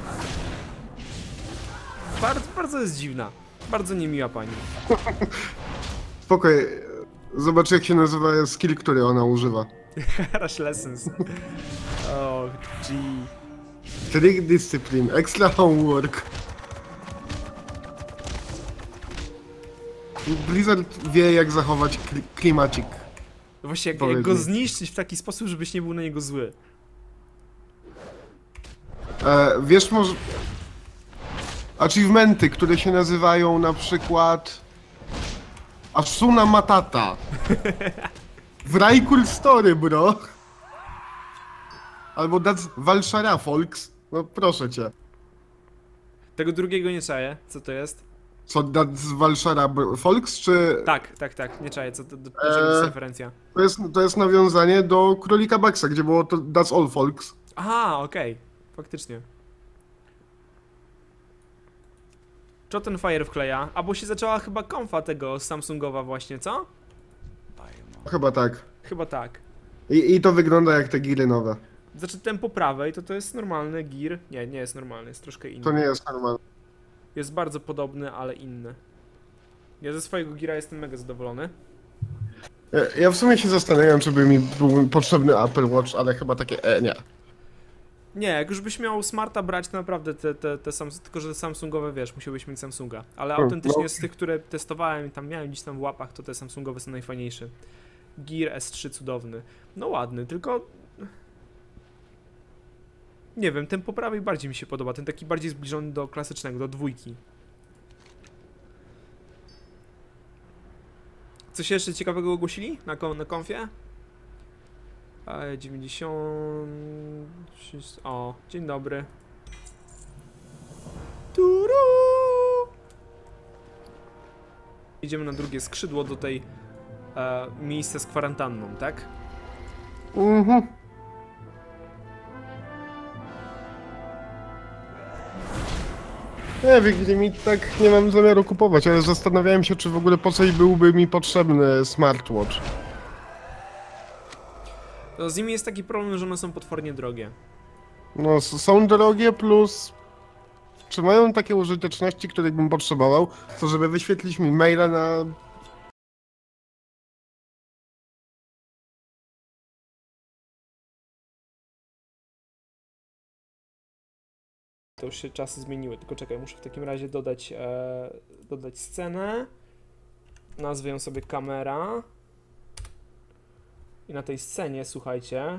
Bardzo jest dziwna. Bardzo niemiła pani. Spokoj, zobacz jak się nazywa skill, który ona używa. Rush lessons. O, G. Trick Discipline, Extra Homework. Blizzard wie jak zachować klimacik. Właśnie jak Powiedz go mi. zniszczyć w taki sposób, żebyś nie był na niego zły. Wiesz może... Achievementy, które się nazywają na przykład... Asuna Matata. W Raikul Story, bro. Albo That's Valshara, folks. No proszę cię. Tego drugiego nie czaję. Co to jest? Co, That's Valshara, folks, czy... Tak, nie czaję. Co to do czego jest referencja? To jest nawiązanie do Królika Baxa, gdzie było to That's All, folks. Aha, okej. Faktycznie. Co ten Fire wkleja? A bo się zaczęła chyba konfa tego Samsungowa właśnie, co? Chyba tak. Chyba tak. I to wygląda jak te giry nowe. Znaczy ten po prawej to jest normalny gear. Nie jest normalny, jest troszkę inny. To nie jest normalne. Jest bardzo podobny, ale inny. Ja ze swojego geara jestem mega zadowolony. Ja w sumie się zastanawiam, czy by mi był potrzebny Apple Watch, ale chyba takie nie. Nie, jak już byś miał smarta brać, to naprawdę tylko że Samsungowe, wiesz, musiałbyś mieć Samsunga. Ale autentycznie z tych, które testowałem i tam miałem gdzieś tam w łapach, to te Samsungowe są najfajniejsze. Gear S3 cudowny. No ładny, tylko... Nie wiem, ten po prawej bardziej mi się podoba, ten taki bardziej zbliżony do klasycznego, do dwójki. Coś jeszcze ciekawego ogłosili na konfie? 90... O, dzień dobry. Turu! Idziemy na drugie skrzydło do tej miejsca z kwarantanną, tak? Mhm. Nie wiem, gdzie mi tak nie mam zamiaru kupować, ale zastanawiałem się, czy w ogóle po coś byłby mi potrzebny smartwatch. No, z nimi jest taki problem, że one są potwornie drogie. No, są drogie, plus... Czy mają takie użyteczności, których bym potrzebował, to żeby wyświetlić mi maila na... to już się czasy zmieniły, tylko czekaj, muszę w takim razie dodać scenę. Nazwę ją sobie kamera. I na tej scenie, słuchajcie,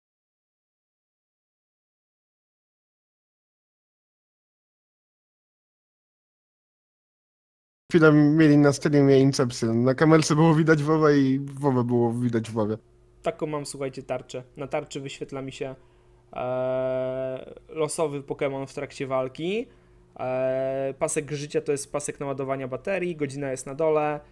Chwilę mieli na streamie Inception. Na kamerce było widać WoWa i WoWa było widać w WoWie. taką mam, słuchajcie, tarczę. Na tarczy wyświetla mi się losowy Pokémon w trakcie walki. Pasek życia to jest pasek naładowania baterii, godzina jest na dole.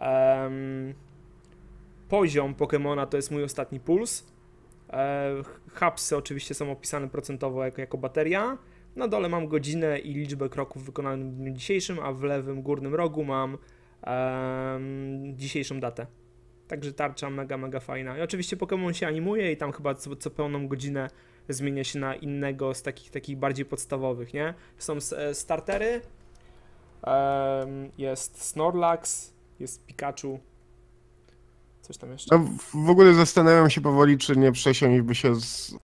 Poziom Pokémona to jest mój ostatni puls. Hapsy oczywiście są opisane procentowo jako bateria. Na dole mam godzinę i liczbę kroków wykonanych w dniu dzisiejszym, a w lewym górnym rogu mam dzisiejszą datę. Także tarcza mega fajna. I oczywiście Pokémon się animuje i tam chyba co pełną godzinę zmienia się na innego z takich bardziej podstawowych, nie? Są startery, jest Snorlax, jest Pikachu, coś tam jeszcze. No, w ogóle zastanawiam się powoli, czy nie przesiąść by się z...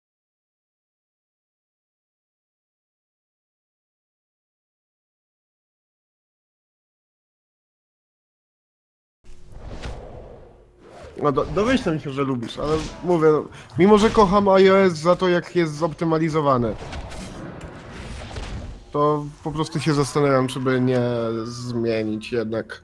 No domyślam się, że lubisz, ale mówię, mimo że kocham iOS za to, jak jest zoptymalizowany, to po prostu się zastanawiam, czy by nie zmienić jednak.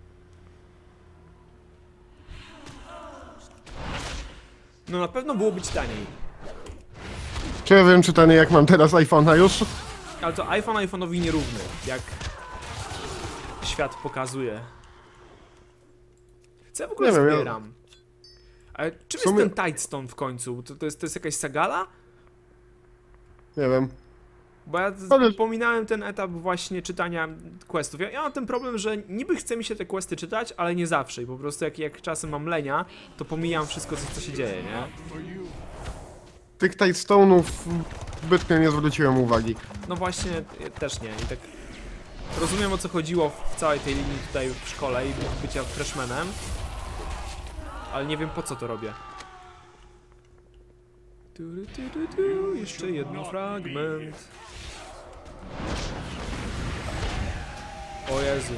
No na pewno było być taniej. Czy ja wiem, czy ten jak mam teraz iPhone'a już? Ale to iPhone iPhone'owi nierówny, jak świat pokazuje. Co ja w ogóle Nie wiem, zbieram? Ale czym W sumie- jest ten Tidestone w końcu? To jest jakaś sagala? Nie wiem. Bo ja Ale- pominąłem ten etap właśnie czytania questów. Ja mam ten problem, że niby chce mi się te questy czytać, ale nie zawsze. I po prostu jak czasem mam lenia, to pomijam wszystko, co się dzieje, nie? Tych Tidestone'ów zbytnio nie zwróciłem uwagi. No właśnie, też nie. I tak rozumiem, o co chodziło w całej tej linii tutaj w szkole i bycia freshmanem, ale nie wiem, po co to robię. Jeszcze jeden fragment. O Jezu.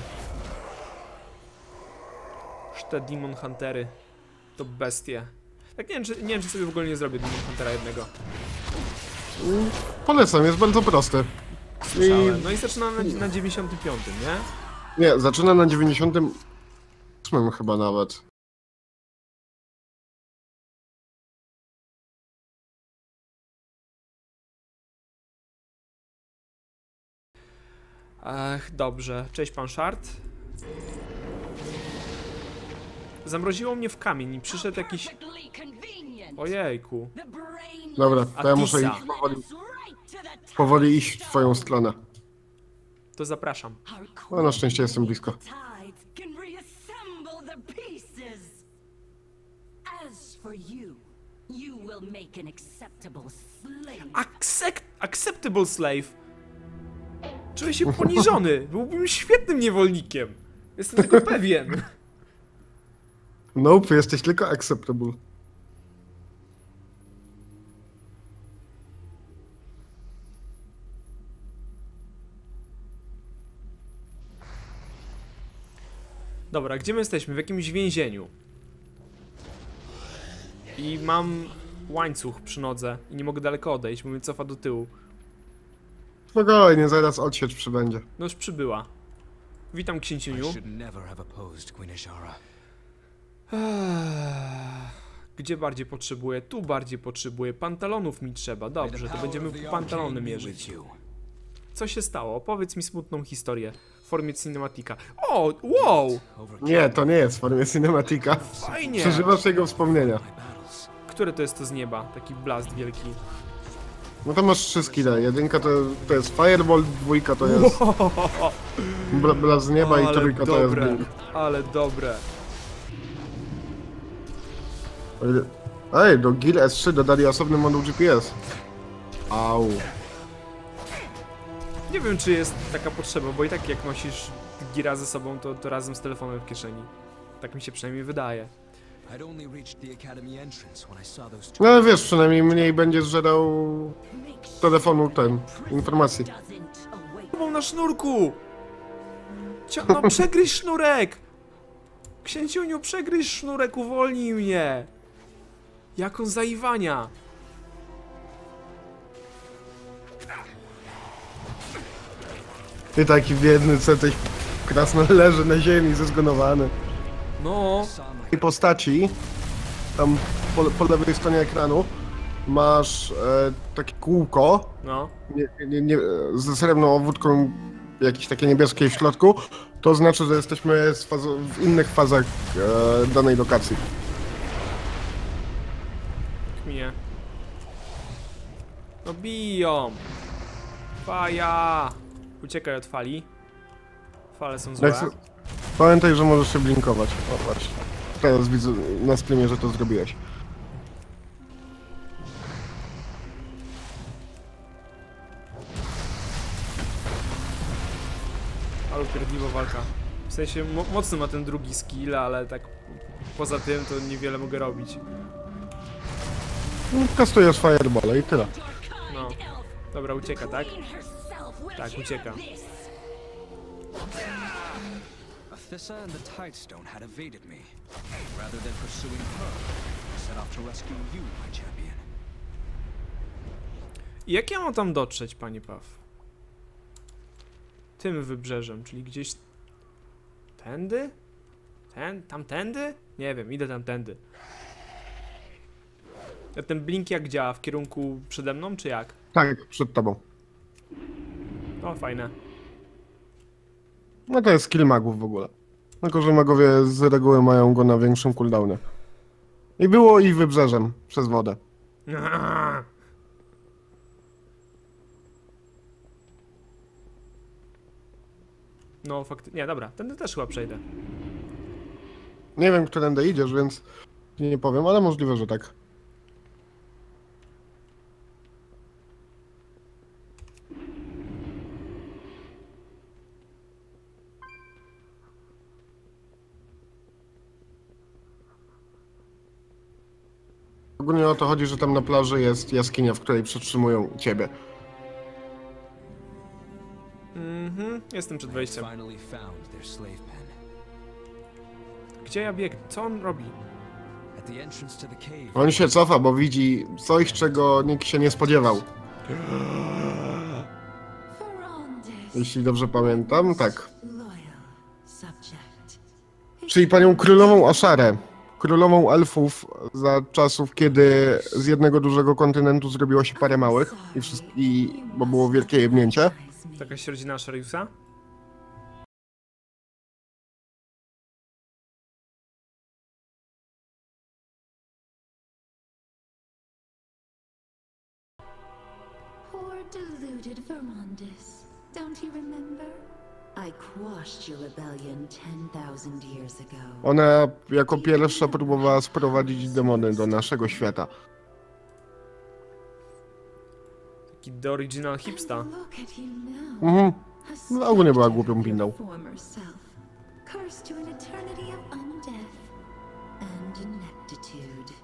Te Demon Huntery to bestie. Tak nie wiem, czy sobie w ogóle nie zrobię Demon Huntera jednego. Polecam, jest bardzo prosty. Słyszałem. No i zaczyna na 95, nie? Nie, zaczyna na 98 chyba nawet. Ach, dobrze. Cześć, pan Shard. Zamroziło mnie w kamień i przyszedł jakiś... Ojejku. Dobra, to ja muszę Atisa. iść powoli iść w twoją stronę. To zapraszam. No, na szczęście jestem blisko. Acceptable slave. Czuję się poniżony. Byłbym świetnym niewolnikiem. Jestem tego pewien. Nope, jesteś tylko acceptable. Dobra, gdzie my jesteśmy? W jakimś więzieniu. I mam łańcuch przy nodze i nie mogę daleko odejść, bo mnie cofa do tyłu. Spokojnie, zaraz odsiecz przybędzie. No już przybyła. Witam, I księciuniu. should never have opposed Queen Ashara. Gdzie bardziej potrzebuję? Tu bardziej potrzebuję. Pantalonów mi trzeba. Dobrze, to będziemy po pantalony mierzyć. Co się stało? Opowiedz mi smutną historię w formie cinematika. O, wow! Nie, to nie jest w formie cinematika. Fajnie! Przeżywasz jego wspomnienia. Które to jest to z nieba? Taki blast wielki. No to masz 3 skille. Jedynka to jest Fireball, dwójka to jest Blast z nieba i Ale trójka to jest dobre, Blink. ale dobre. Ej, do Gear S3 dodali osobny moduł GPS. Au. Nie wiem, czy jest taka potrzeba, bo i tak jak nosisz gira ze sobą, to razem z telefonem w kieszeni. Tak mi się przynajmniej wydaje. I'd only reached the academy entrance when I saw those No ale wiesz, przynajmniej mniej będziesz żerał telefonu informacji. Był na sznurku! No przegryź sznurek! Księciuniu, przegryź sznurek, uwolnij mnie! Jak on zaiwania! Ty taki biedny, co tyś krasno leży na ziemi, zezgonowany. No, W tej postaci, tam po lewej stronie ekranu, masz takie kółko, no. ze srebrną obwódką, jakieś takie niebieskie w środku. To znaczy, że jesteśmy w innych fazach danej lokacji. Kminie. No biją! Faja! Uciekaj od fali. Fale są złe. Pamiętaj, że możesz się blinkować. O, właśnie. Teraz widzę na streamie, że to zrobiłeś. Ale upierdliwa walka. W sensie mocno ma ten drugi skill, ale tak poza tym to niewiele mogę robić. No, kastujesz fireball i tyle. No. Dobra, ucieka, tak? Tak, ucieka. Athissa and the Tidestone had evaded me. Rather than pursuing her, I set off to rescue you, my champion. I jak ja mam tam dotrzeć, panie Paw? Tym wybrzeżem, czyli gdzieś... Tędy? Tamtędy? Nie wiem, idę tamtędy. A ten blink jak działa? W kierunku przede mną, czy jak? Tak, przed tobą. O, fajne. No to jest skill magów w ogóle. Tylko, że magowie z reguły mają go na większym cooldownie. I było ich wybrzeżem, przez wodę. No, faktycznie. Nie, dobra, tędy też chyba przejdę. Nie wiem, którędy idziesz, więc nie powiem, ale możliwe, że tak. Ogólnie o to chodzi, że tam na plaży jest jaskinia, w której przetrzymują ciebie. Jestem przed wejściem. Finally found their slave pen. Gdzie ja biegnę? Co on robi? At the entrance to the cave. On się cofa, bo widzi coś, czego nikt się nie spodziewał. Jeśli dobrze pamiętam, tak. Czyli panią królową Ashare. Królową elfów za czasów, kiedy z jednego dużego kontynentu zrobiło się parę małych bo było wielkie jebnięcie. Taka rodzina Shariusa? Poor deluded Vermondis. Don't you remember? I quashed your rebellion 10,000 years ago. Ona jako pierwsza próbowała sprowadzić demony do naszego świata. Taki the original hipsta. Look at him now. Mhm. A No, ogólnie była głupią specter pindą. of your former self, cursed to an eternity of undeath and ineptitude.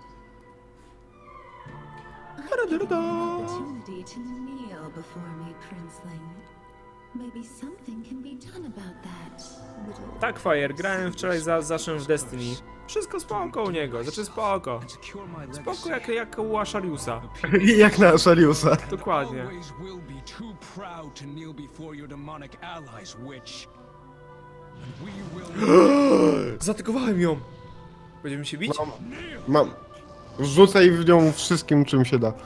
I gave you an opportunity to kneel before me, Princeling. Maybe something can be done about that. Little Tak, Fire, grałem wczoraj zaszłem w Destiny. Wszystko spoko u niego, znaczy spoko. And secure my legacy. Spoko jak u Ashariusa. Jak na Shariusa. Dokładnie. Always will be too proud to kneel before your demonic allies, witch. And we will Zaatakowałem ją! Będziemy się bić? Mam. Rzucaj w nią wszystkim, czym się da.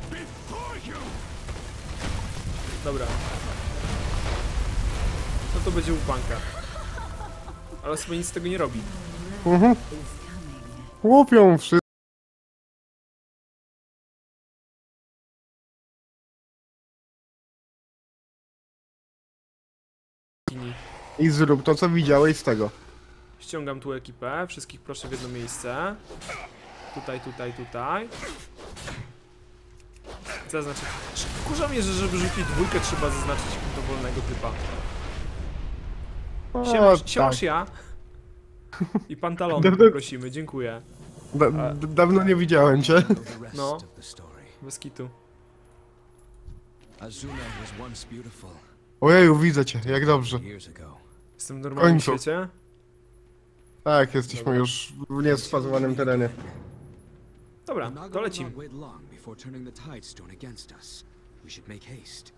Dobra. No to będzie łupanka. Ale sobie nic z tego nie robi. Mhm. Łupią wszystko. I zrób to, co widziałeś z tego. Ściągam tu ekipę, wszystkich proszę w jedno miejsce. Tutaj, tutaj, tutaj. Zaznaczyć. Kurza mnie, że żeby rzucić dwójkę trzeba zaznaczyć dowolnego typa. O, Siemasz tak. ja. I pantalony Dobra. prosimy, dziękuję. Dawno nie widziałem cię. know the rest No. of the story. Bez kitu. Azuna was once beautiful Ojeju, widzę cię, jak dobrze. years ago. Jestem w normalnym końcu. świecie. Tak, jesteśmy już w niesfazowanym terenie. Dobra, The Naga to will lecimy. not wait long before turning the Tide Stone against us. We should make haste.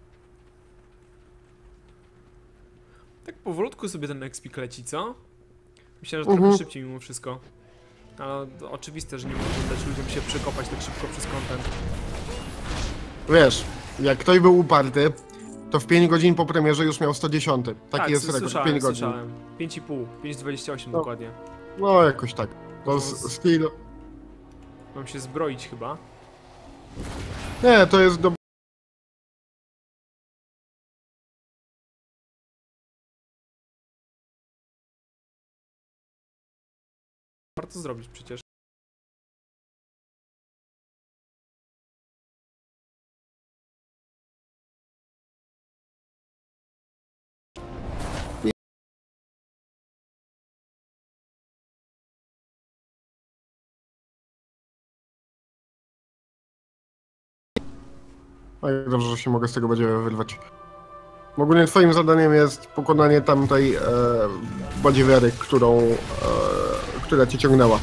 Tak powolutku sobie ten expik leci, co? Myślałem, że trochę szybciej mimo wszystko. Ale to oczywiste, że nie mogę dać ludziom się przekopać tak szybko przez content. Wiesz, jak ktoś był uparty, to w 5 godzin po premierze już miał 110. Taki jest rekord, 5 godzin. Słyszałem. 5,5, 5,28 dokładnie. No, jakoś tak. To skill... Mam się zbroić chyba. Nie, to jest do... Warto zrobić przecież. No jak dobrze, że się mogę z tego będzie wyrwać. Ogólnie twoim zadaniem jest pokonanie tamtej badziewiary, która cię ciągnęła.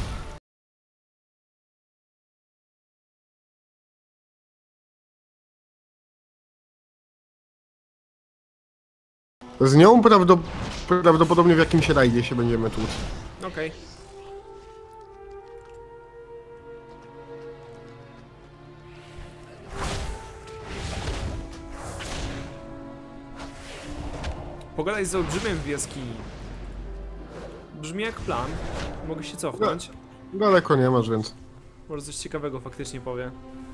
Z nią prawdopodobnie w jakimś rajdzie się będziemy tłuc. Okej. Pogadaj z olbrzymiem w jaskini. Brzmi jak plan. Mogę się cofnąć. Daleko nie masz, więc... Może coś ciekawego faktycznie powie.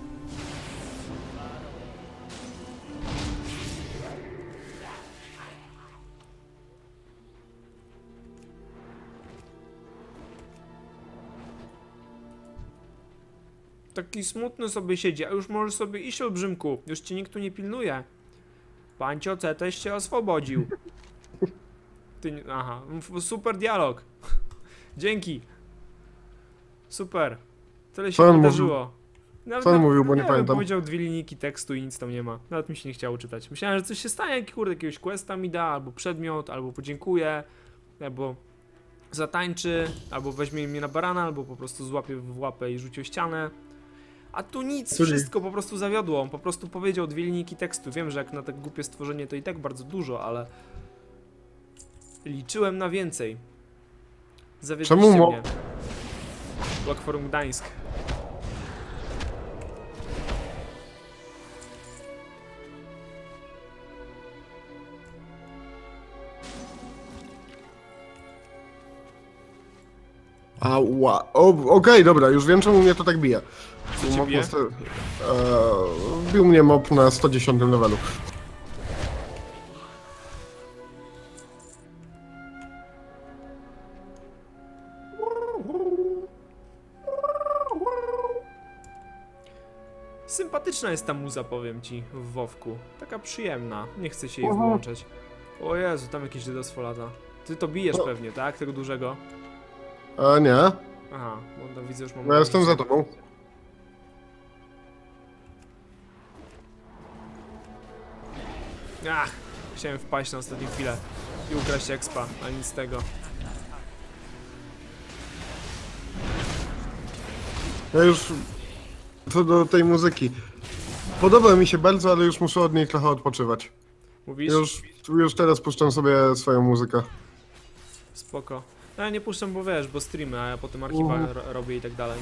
Taki smutny sobie siedzi, a już możesz sobie iść, olbrzymku. Już cię nikt tu nie pilnuje. Pancio C też się oswobodził. Ty, aha, super dialog. Dzięki. Super. Tyle się Co on wydarzyło. Nawet, Co on mówił, bo nie wiem, pamiętam. powiedział 2 linijki tekstu i nic tam nie ma. Nawet mi się nie chciało czytać. Myślałem, że coś się stanie, jakiegoś questa mi da, albo przedmiot, albo podziękuję, albo zatańczy, albo weźmie mnie na barana, albo po prostu złapie w łapę i rzuci o ścianę. A tu nic, Czyli- wszystko po prostu zawiodło. On po prostu powiedział 2 linijki tekstu. Wiem, że jak na tak głupie stworzenie to i tak bardzo dużo, ale liczyłem na więcej. Zawiedliście Czemu mnie. Block Forum Gdańsk. Ała. Okej, dobra, już wiem czemu mnie to tak bije. Co cię bije? Bił mnie mob na 110 levelu. Sympatyczna jest ta muza, powiem ci, w WoWku. Taka przyjemna. Nie chcę się jej wyłączać. O Jezu, tam jakieś dziadostwo lata. Ty to bijesz No. pewnie, tak? Tego dużego? Nie, Aha, bo to widzę już mam... ja jestem za tobą. Ach, chciałem wpaść na ostatnią chwilę i ukraść expa, a nic z tego. Ja już... Co do tej muzyki. Podoba mi się bardzo, ale już muszę od niej trochę odpoczywać. Mówisz? Już teraz puszczam sobie swoją muzykę. Spoko. No ja nie puszczam, bo wiesz, bo streamy, a ja potem archiwa robię i tak dalej.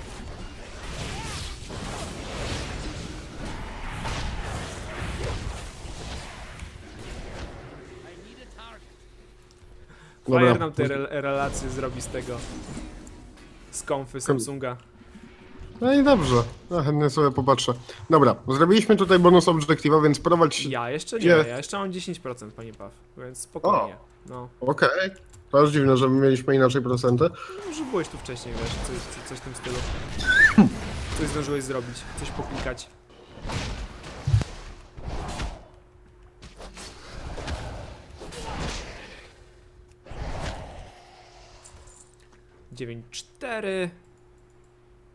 Fire Dobra. nam te relacje zrobi z tego. Z konfy Samsunga. No i dobrze. Ja chętnie sobie popatrzę. Dobra, zrobiliśmy tutaj bonus objectiva, więc prowadź... Ja jeszcze nie, Nie. ja jeszcze mam 10%, panie Paw, więc spokojnie. No, Okej. To już dziwne, że mieliśmy inaczej procenty. może byłeś tu wcześniej, wiesz, coś w tym stylu. Coś zdążyłeś zrobić, coś poklikać. Dziewięć, 4.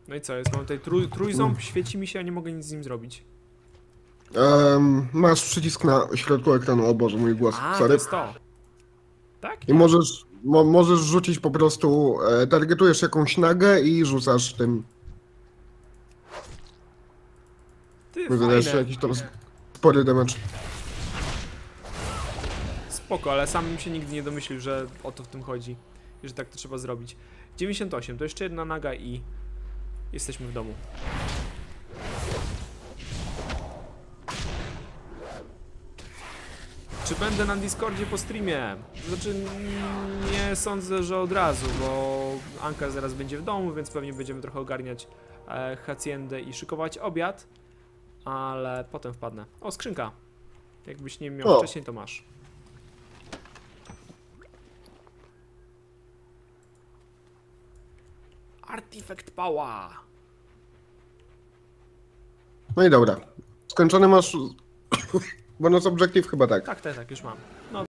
No i co jest? Mam tutaj trójząb, świeci mi się, a nie mogę nic z nim zrobić. Masz przycisk na środku ekranu, o Boże, mój głos, A, to sorry. jest to. Tak? I możesz rzucić po prostu, targetujesz jakąś nagę i rzucasz tym. Ty, Wydajesz fajne. jakiś tam spory damage. Spoko, ale sam bym się nigdy nie domyślił, że o to w tym chodzi. I że tak to trzeba zrobić. 98, to jeszcze jedna naga i jesteśmy w domu. Czy będę na Discordzie po streamie? Znaczy, nie sądzę, że od razu, bo Anka zaraz będzie w domu, więc pewnie będziemy trochę ogarniać haciendę i szykować obiad. Ale potem wpadnę. O, skrzynka. Jakbyś nie miał wcześniej, to masz. Artifact Power. No i dobra. Skończony masz bonus objective? Chyba tak. Tak, już mam. No.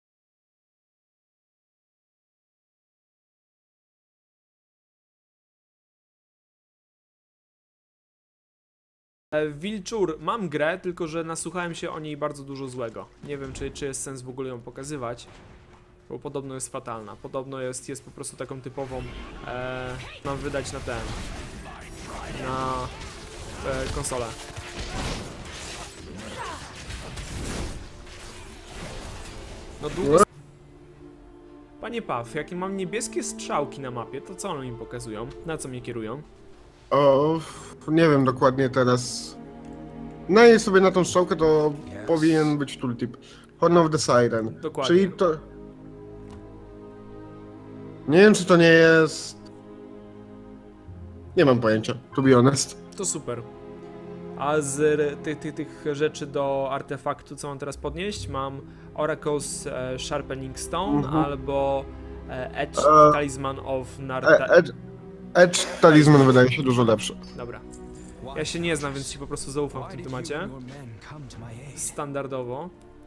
Wilczur, mam grę, tylko że nasłuchałem się o niej bardzo dużo złego. Nie wiem, czy jest sens w ogóle ją pokazywać, bo podobno jest fatalna. Podobno jest po prostu taką typową, mam wydać na konsolę. No długo... Panie Paw, jakie mam niebieskie strzałki na mapie, to co one mi pokazują? Na co mnie kierują? O, nie wiem dokładnie teraz. Najedź sobie na tą strzałkę, to powinien być tooltip. Horn of the Siren. Dokładnie. Czyli to... Nie wiem, czy to nie jest... Nie mam pojęcia, to be honest. To super. A z tych rzeczy do artefaktu, co mam teraz podnieść, mam Oracle's Sharpening Stone albo Edge Talisman of Narta... Edge Talisman wydaje się dużo lepszy. Dobra. Ja się nie znam, więc ci po prostu zaufam w tym temacie. Standardowo.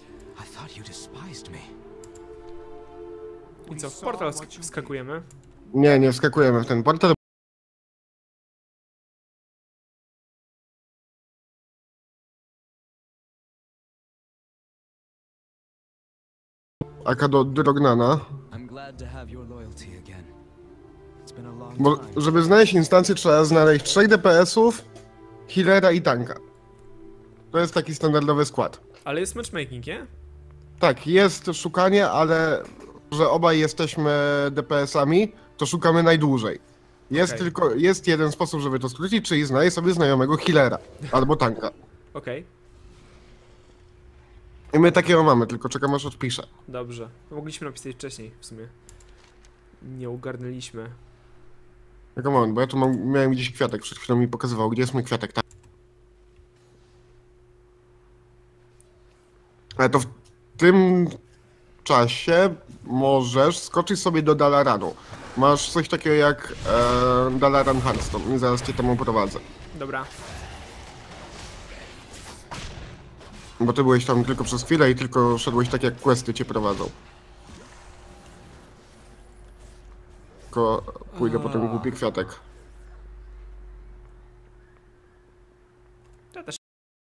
I co, w portal wskakujemy? Nie wskakujemy w ten portal. Aka do Drognana. Bo żeby znaleźć instancję, trzeba znaleźć 3 DPS-ów, healera i tanka. To jest taki standardowy skład. Ale jest matchmaking, nie? Tak, jest szukanie, ale że obaj jesteśmy DPS-ami, to szukamy najdłużej. Jest jeden sposób, żeby to skrócić, czyli znaleźć sobie znajomego healera albo tanka. Okej. I my takiego mamy, tylko czekam aż odpiszę. Dobrze. Mogliśmy napisać wcześniej, w sumie. Nie ogarnęliśmy. Tylko moment, bo ja tu miałem gdzieś kwiatek, przed chwilą mi pokazywał, gdzie jest mój kwiatek, tak? Ale to w tym czasie możesz skoczyć sobie do Dalaranu. Masz coś takiego jak Dalaran Hearthstone i zaraz cię tam oprowadzę. Dobra. Bo ty byłeś tam tylko przez chwilę i tylko szedłeś tak jak questy cię prowadzą. Tylko pójdę po ten głupi kwiatek. Ja też.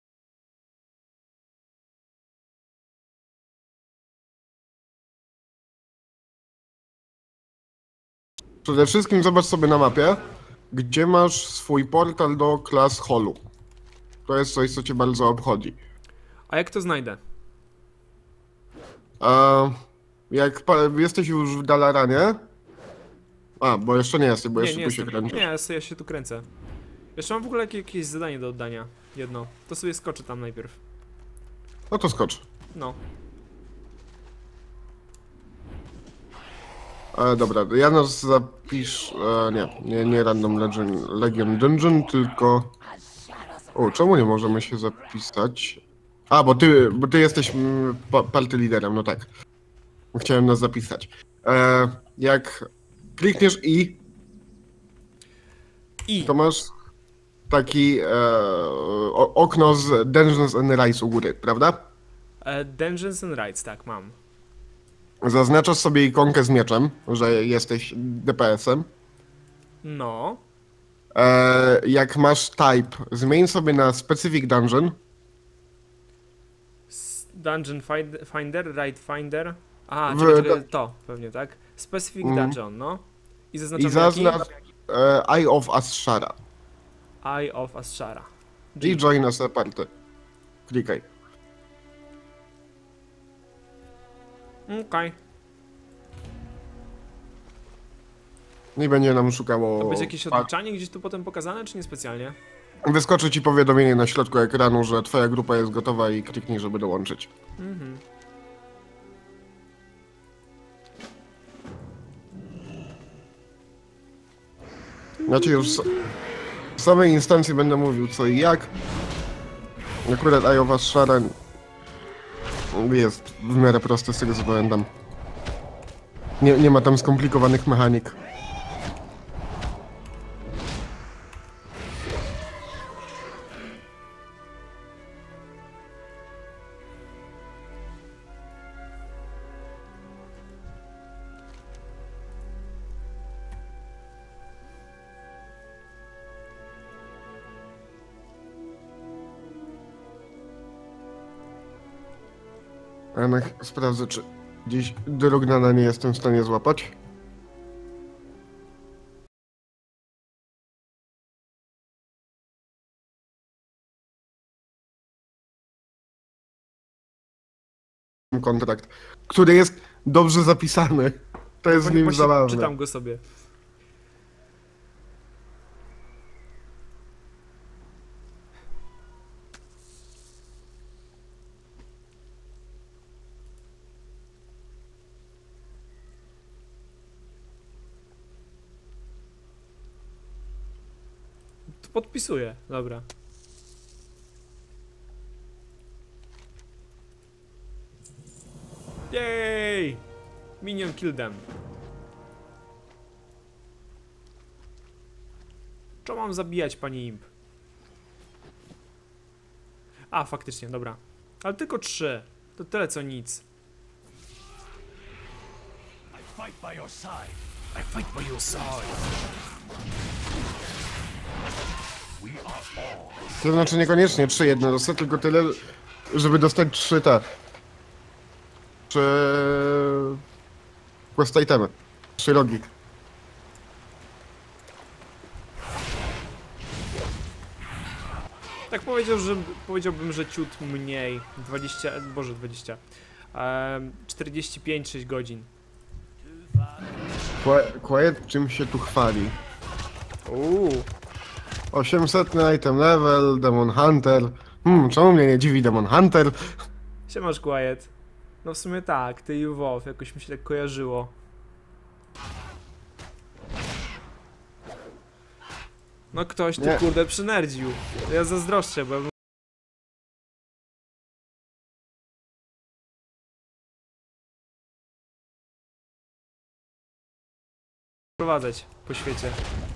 Przede wszystkim zobacz sobie na mapie, gdzie masz swój portal do Class Hallu. To jest coś, co cię bardzo obchodzi. A jak to znajdę? Jak jesteś już w Dalaranie... A, bo jeszcze nie jesteś, bo jeszcze nie tu się jestem. kręcisz. Nie, ja się tu kręcę. Jeszcze mam w ogóle jakieś zadanie do oddania. Jedno. To sobie skoczę tam najpierw. No to skocz. No. Dobra, ja nas zapisz... nie Random Legion Dungeon, tylko... O, czemu nie możemy się zapisać? A, bo ty jesteś party liderem, no tak. Chciałem nas zapisać. Jak klikniesz to masz taki okno z Dungeons and Rights u góry, prawda? Dungeons and Rights, tak, mam. Zaznaczasz sobie ikonkę z mieczem, że jesteś DPS-em. No. Jak masz type, zmień sobie na specific dungeon. Dungeon Finder, Right Finder. A, W- czekaj, to pewnie, tak? Specific Dungeon, no. I I zaznaczamy zaznacz Eye of Ashara. Eye of Ashara. I join as a party. Klikaj. Okej. I będzie nam szukało... To będzie jakieś odliczanie gdzieś tu potem pokazane, czy niespecjalnie? Wyskoczy ci powiadomienie na środku ekranu, że twoja grupa jest gotowa i kliknij, żeby dołączyć. Mhm. Znaczy już w samej instancji będę mówił co i jak. Akurat Eye of Ashara jest w miarę prosty z tego co pamiętam. Nie ma tam skomplikowanych mechanik. A ja sprawdzę, czy gdzieś Drognana nie jestem w stanie złapać. Kontrakt, który jest dobrze zapisany. To jest w nim Właśnie zabawne. czytam go sobie. To podpisuję, dobra. Yay! Minion kill them. Czemu mam zabijać, pani imp? A, faktycznie, dobra. Ale tylko 3. To tyle co nic. I fight by your side. I fight by your side. We are all. To znaczy niekoniecznie 3 jednorożce, tylko tyle, żeby dostać 3 te. 3 quest itemy. 3 rogi. Tak powiedziałbym, że ciut mniej. 20, boże 20. 45-6 godzin. Quiet czym się tu chwali? 800 item level, Demon Hunter. Czemu mnie nie dziwi Demon Hunter? Siemasz, Quiet. No w sumie tak, ty i WoW, jakoś mi się tak kojarzyło. No ktoś tu Nie. kurde przynerdził. Ja zazdroszczę, bo... Prowadzać po świecie.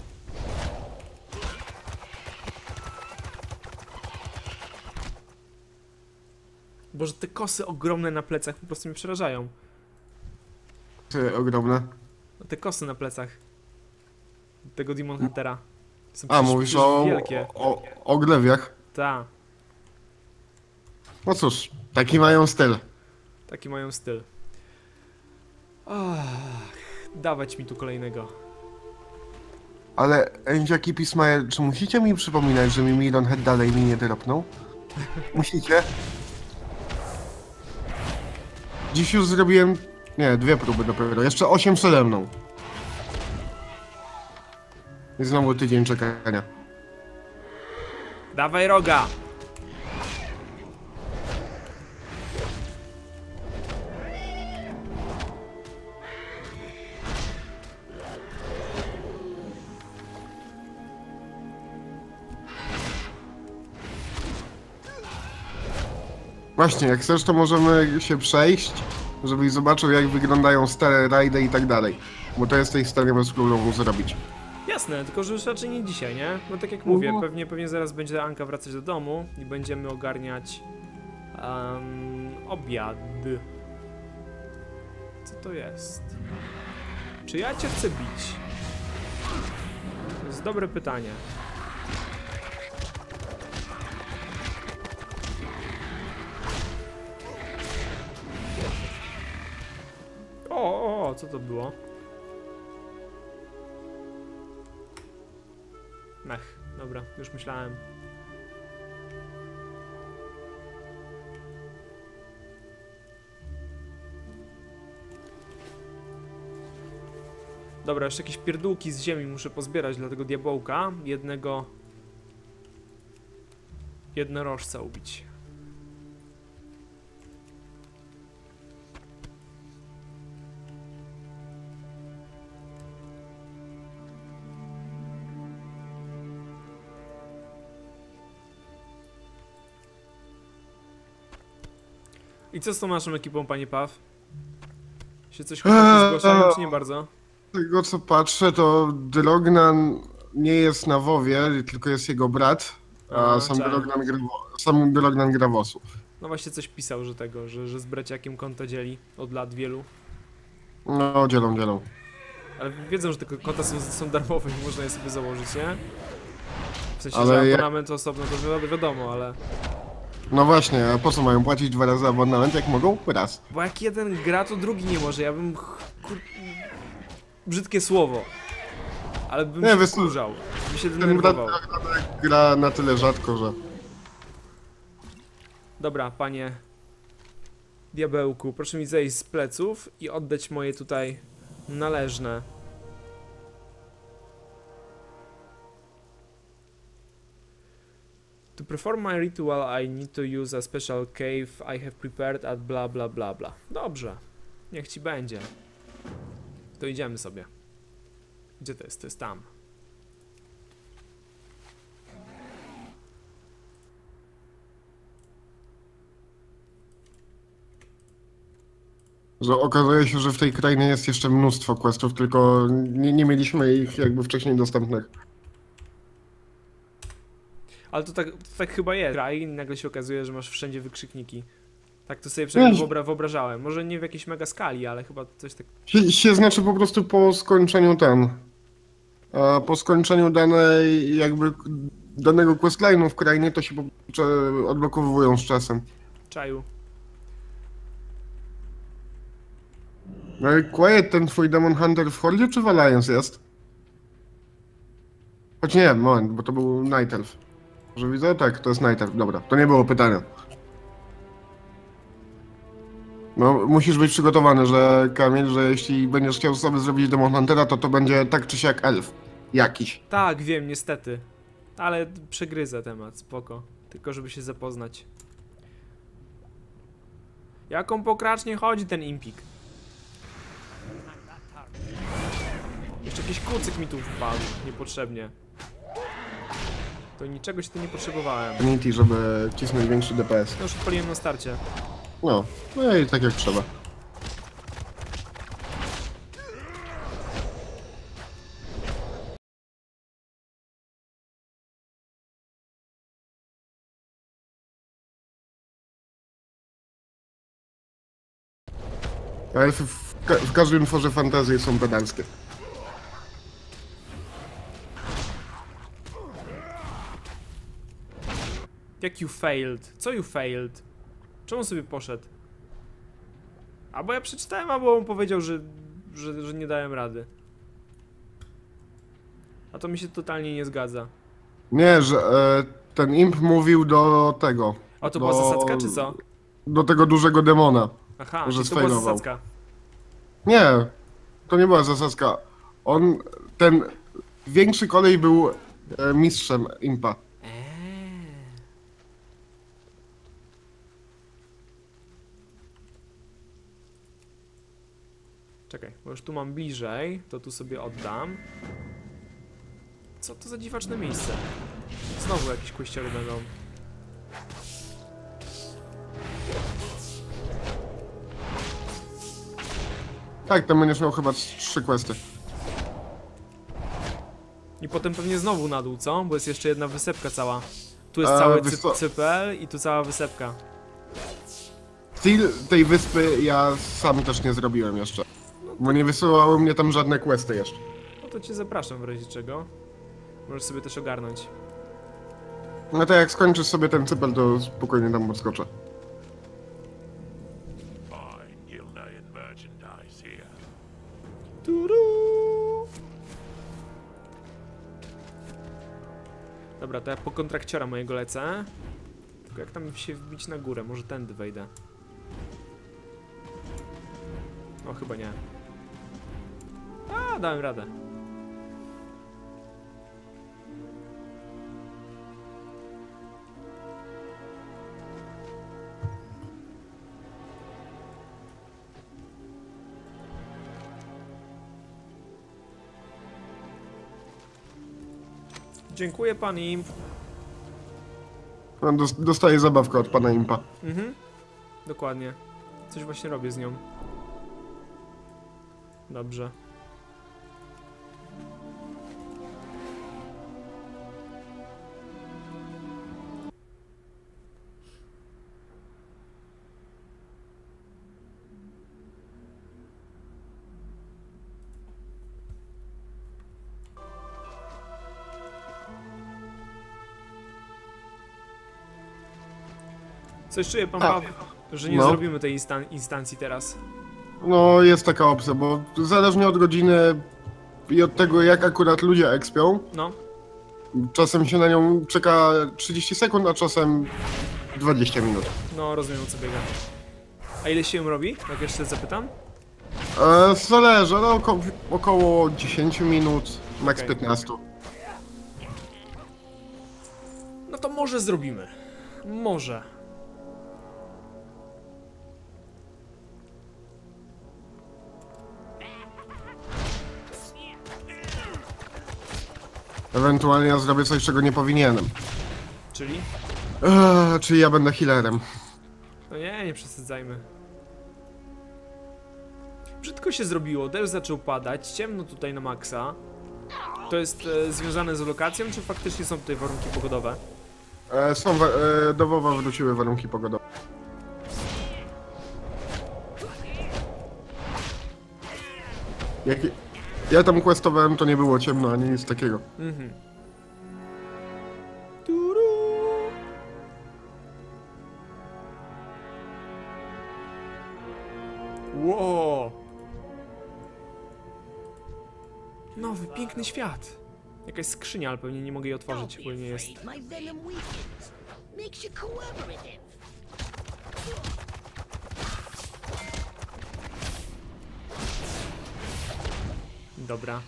Boże, te kosy ogromne na plecach po prostu mnie przerażają. Ty, ogromne. No, te kosy na plecach tego Demon Huntera są A, mówisz o wielkie. o glewiach. Ta, No cóż, taki mają styl. taki mają styl. Ach, dawać mi tu kolejnego. Ale Endziaki Pismael, czy musicie mi przypominać, że mi Milon Head dalej mi nie dropnął? Musicie? Dziś już zrobiłem... Nie, 2 próby dopiero. Jeszcze 8 przede mną. I znowu tydzień czekania. Dawaj roga! Właśnie, jak chcesz, to możemy się przejść, żebyś zobaczył, jak wyglądają stare rajdy i tak dalej. Bo to jesteś w stanie bez problemu zrobić. Jasne, tylko że już raczej nie dzisiaj, nie? Bo tak jak mówię, pewnie zaraz będzie Anka wracać do domu i będziemy ogarniać obiad. Co to jest? Czy ja cię chcę bić? To jest Dobre pytanie. O, co to było? Mech, dobra, już myślałem. Dobra, jeszcze jakieś pierdółki z ziemi muszę pozbierać dla tego diabełka. Jednego... jednorożca ubić. I co z tą naszą ekipą, panie Paw? Się coś chłopaki zgłaszają, czy nie bardzo? Z tego co patrzę, to Drognan nie jest na WoWie, tylko jest jego brat, a sam Drognan gra w osu. No właśnie coś pisał, że tego, że z braciakiem konto dzieli od lat wielu. No, dzielą. Ale wiedzą, że te konta są darmowe i można je sobie założyć, nie? W sensie, Ale że abonament osobno to wiadomo, ale... No właśnie, a po co mają płacić 2 razy abonament, jak mogą? Raz. Bo jak jeden gra, to drugi nie może, ja bym... Brzydkie słowo. Ale bym Nie, się wkurzał. By się Ten brat denerwował. gra na tyle rzadko, że... Dobra, panie diabełku, proszę mi zejść z pleców i oddać moje tutaj należne. To perform my ritual I need to use a special cave I have prepared at bla bla bla bla. Dobrze, niech ci będzie. To idziemy sobie. Gdzie to jest? To jest tam. Że okazuje się, że w tej krainie jest jeszcze mnóstwo questów, tylko nie mieliśmy ich jakby wcześniej dostępnych. Ale to tak chyba jest. Kraj i nagle się okazuje, że masz wszędzie wykrzykniki. Tak to sobie przynajmniej wyobrażałem. Może nie w jakiejś mega skali, ale chyba coś tak... Się znaczy po prostu po skończeniu po skończeniu danego questline'u w krainie, to się odblokowują z czasem. Czaju. No i Quiet, ten twój Demon Hunter w Hordzie czy w Alliance jest? Choć nie, moment, bo to był Night Elf. Może widzę? Tak, to jest Night Elf, dobra, to nie było pytania. No, musisz być przygotowany, że Kamil, że jeśli będziesz chciał sobie zrobić Demon Huntera, to będzie tak czy siak elf. Jakiś. Tak, wiem, niestety. Ale przegryzę temat, spoko. Tylko żeby się zapoznać. Jaką pokracznie chodzi ten impik? Jeszcze jakiś kucyk mi tu wpadł, niepotrzebnie. To niczego się tu nie potrzebowałem. Unity, żeby cisnąć większy DPS. No już odpaliłem na starcie. No i tak jak trzeba. Elfy w każdym tworze fantazji są pedalskie. Jak you failed? Co you failed? Czemu sobie poszedł? Albo ja przeczytałem, albo on powiedział, że nie dałem rady. A to mi się totalnie nie zgadza. Nie, że ten imp mówił do tego. A to była zasadzka, czy co? Do tego dużego demona. Aha, że to była sfailował. zasadzka. Nie, to nie była zasadzka. Ten większy kolej był mistrzem impa. Czekaj, bo już tu mam bliżej, to tu sobie oddam. Co to za dziwaczne miejsce? Znowu jakieś kościoły będą. Tak, tam będziesz miał chyba 3 questy. I potem pewnie znowu na dół, co? Bo jest jeszcze jedna wysepka cała. Tu jest cały cypel i tu cała wysepka. Tej wyspy ja sam też nie zrobiłem jeszcze. Bo nie wysyłały mnie tam żadne questy jeszcze. No to cię zapraszam w razie czego. Możesz sobie też ogarnąć. No to jak skończysz sobie ten cypel, to spokojnie tam podskoczę. Fine Gilnean merchandise here. Turu! Dobra, to ja po kontrakciora mojego lecę. Tylko jak tam się wbić na górę? Może tędy wejdę. O, chyba nie. A, dałem radę. Dziękuję, pan Imp. On dostaje zabawkę od pana Impa. Mhm. Dokładnie. Coś właśnie robię z nią. Dobrze. Coś czuje pan, Paweł, że nie No. zrobimy tej instancji teraz. No, jest taka opcja, bo zależnie od godziny i od tego, jak akurat ludzie expią, No. czasem się na nią czeka 30 sekund, a czasem 20 minut. No, rozumiem, o co biega. A ile się ją robi? Jak jeszcze zapytam? Zależy, ale około 10 minut, max Okej. 15. No to może zrobimy. Może. Ewentualnie ja zrobię coś, czego nie powinienem. Czyli? Czyli ja będę healerem. No nie przesadzajmy. Brzydko się zrobiło, deszcz zaczął padać, ciemno tutaj na maksa. To jest związane z lokacją, czy faktycznie są tutaj warunki pogodowe? Do WoWa wróciły warunki pogodowe. Jak ja tam questowałem, to nie było ciemno, ani nic takiego. Mhm. Turu. Wow. Nowy, piękny świat. Jakaś skrzynia, ale pewnie nie mogę jej otworzyć, bo nie jest. My venom weakens. Makes you cooperative. Dobra.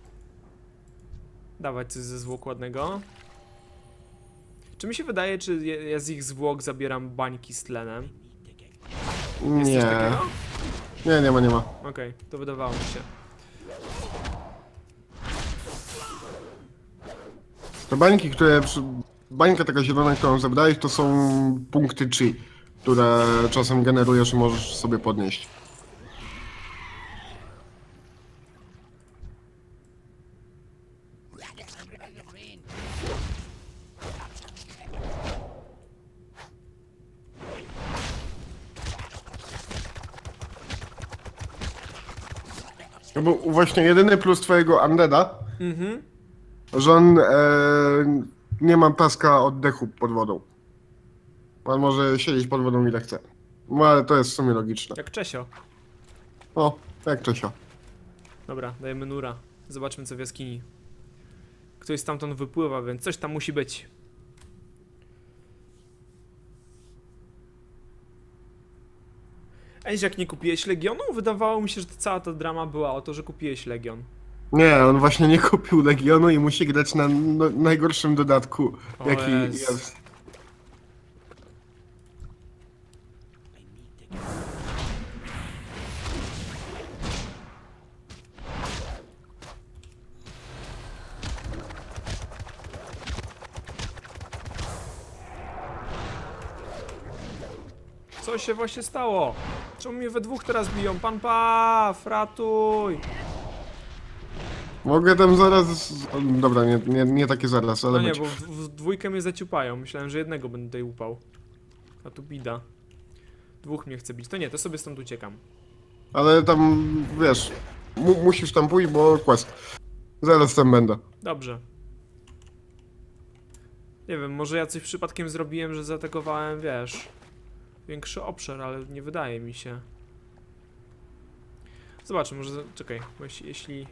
Dawać coś ze zwłok ładnego. Czy mi się wydaje, czy ja z ich zwłok zabieram bańki z tlenem? Jest coś Nie. takiego? Nie ma. Okej, to wydawało mi się. Te bańki, bańka taka zielona, którą zebrałeś, to są punkty chi, które czasem generujesz i możesz sobie podnieść. No bo właśnie jedyny plus twojego undeada, że on nie ma paska oddechu pod wodą. On może siedzieć pod wodą ile chce. No ale to jest w sumie logiczne. Jak Czesio. O, jak Czesio. Dobra, dajemy nura. Zobaczmy co w jaskini. Ktoś stamtąd wypływa, więc coś tam musi być. Ej, jak nie kupiłeś Legionu? Wydawało mi się, że cała ta drama była o to, że kupiłeś Legion. Nie, on właśnie nie kupił Legionu i musi grać na najgorszym dodatku, O jaki Jezu. jest. Co się właśnie stało? Czemu mnie we dwóch teraz biją? Pan Paf, ratuj! Mogę tam zaraz... Dobra, nie takie zaraz, ale No nie, być. bo w dwójkę mnie zaciupają. Myślałem, że jednego będę tutaj upał. A tu bida. Dwóch mnie chce bić. To nie, to sobie stąd uciekam. Ale tam, wiesz, musisz tam pójść, bo quest. Zaraz tam będę. Dobrze. Nie wiem, może ja coś przypadkiem zrobiłem, że zaatakowałem, wiesz, większy obszar, ale nie wydaje mi się. Zobaczmy, może... Czekaj, bo jeśli...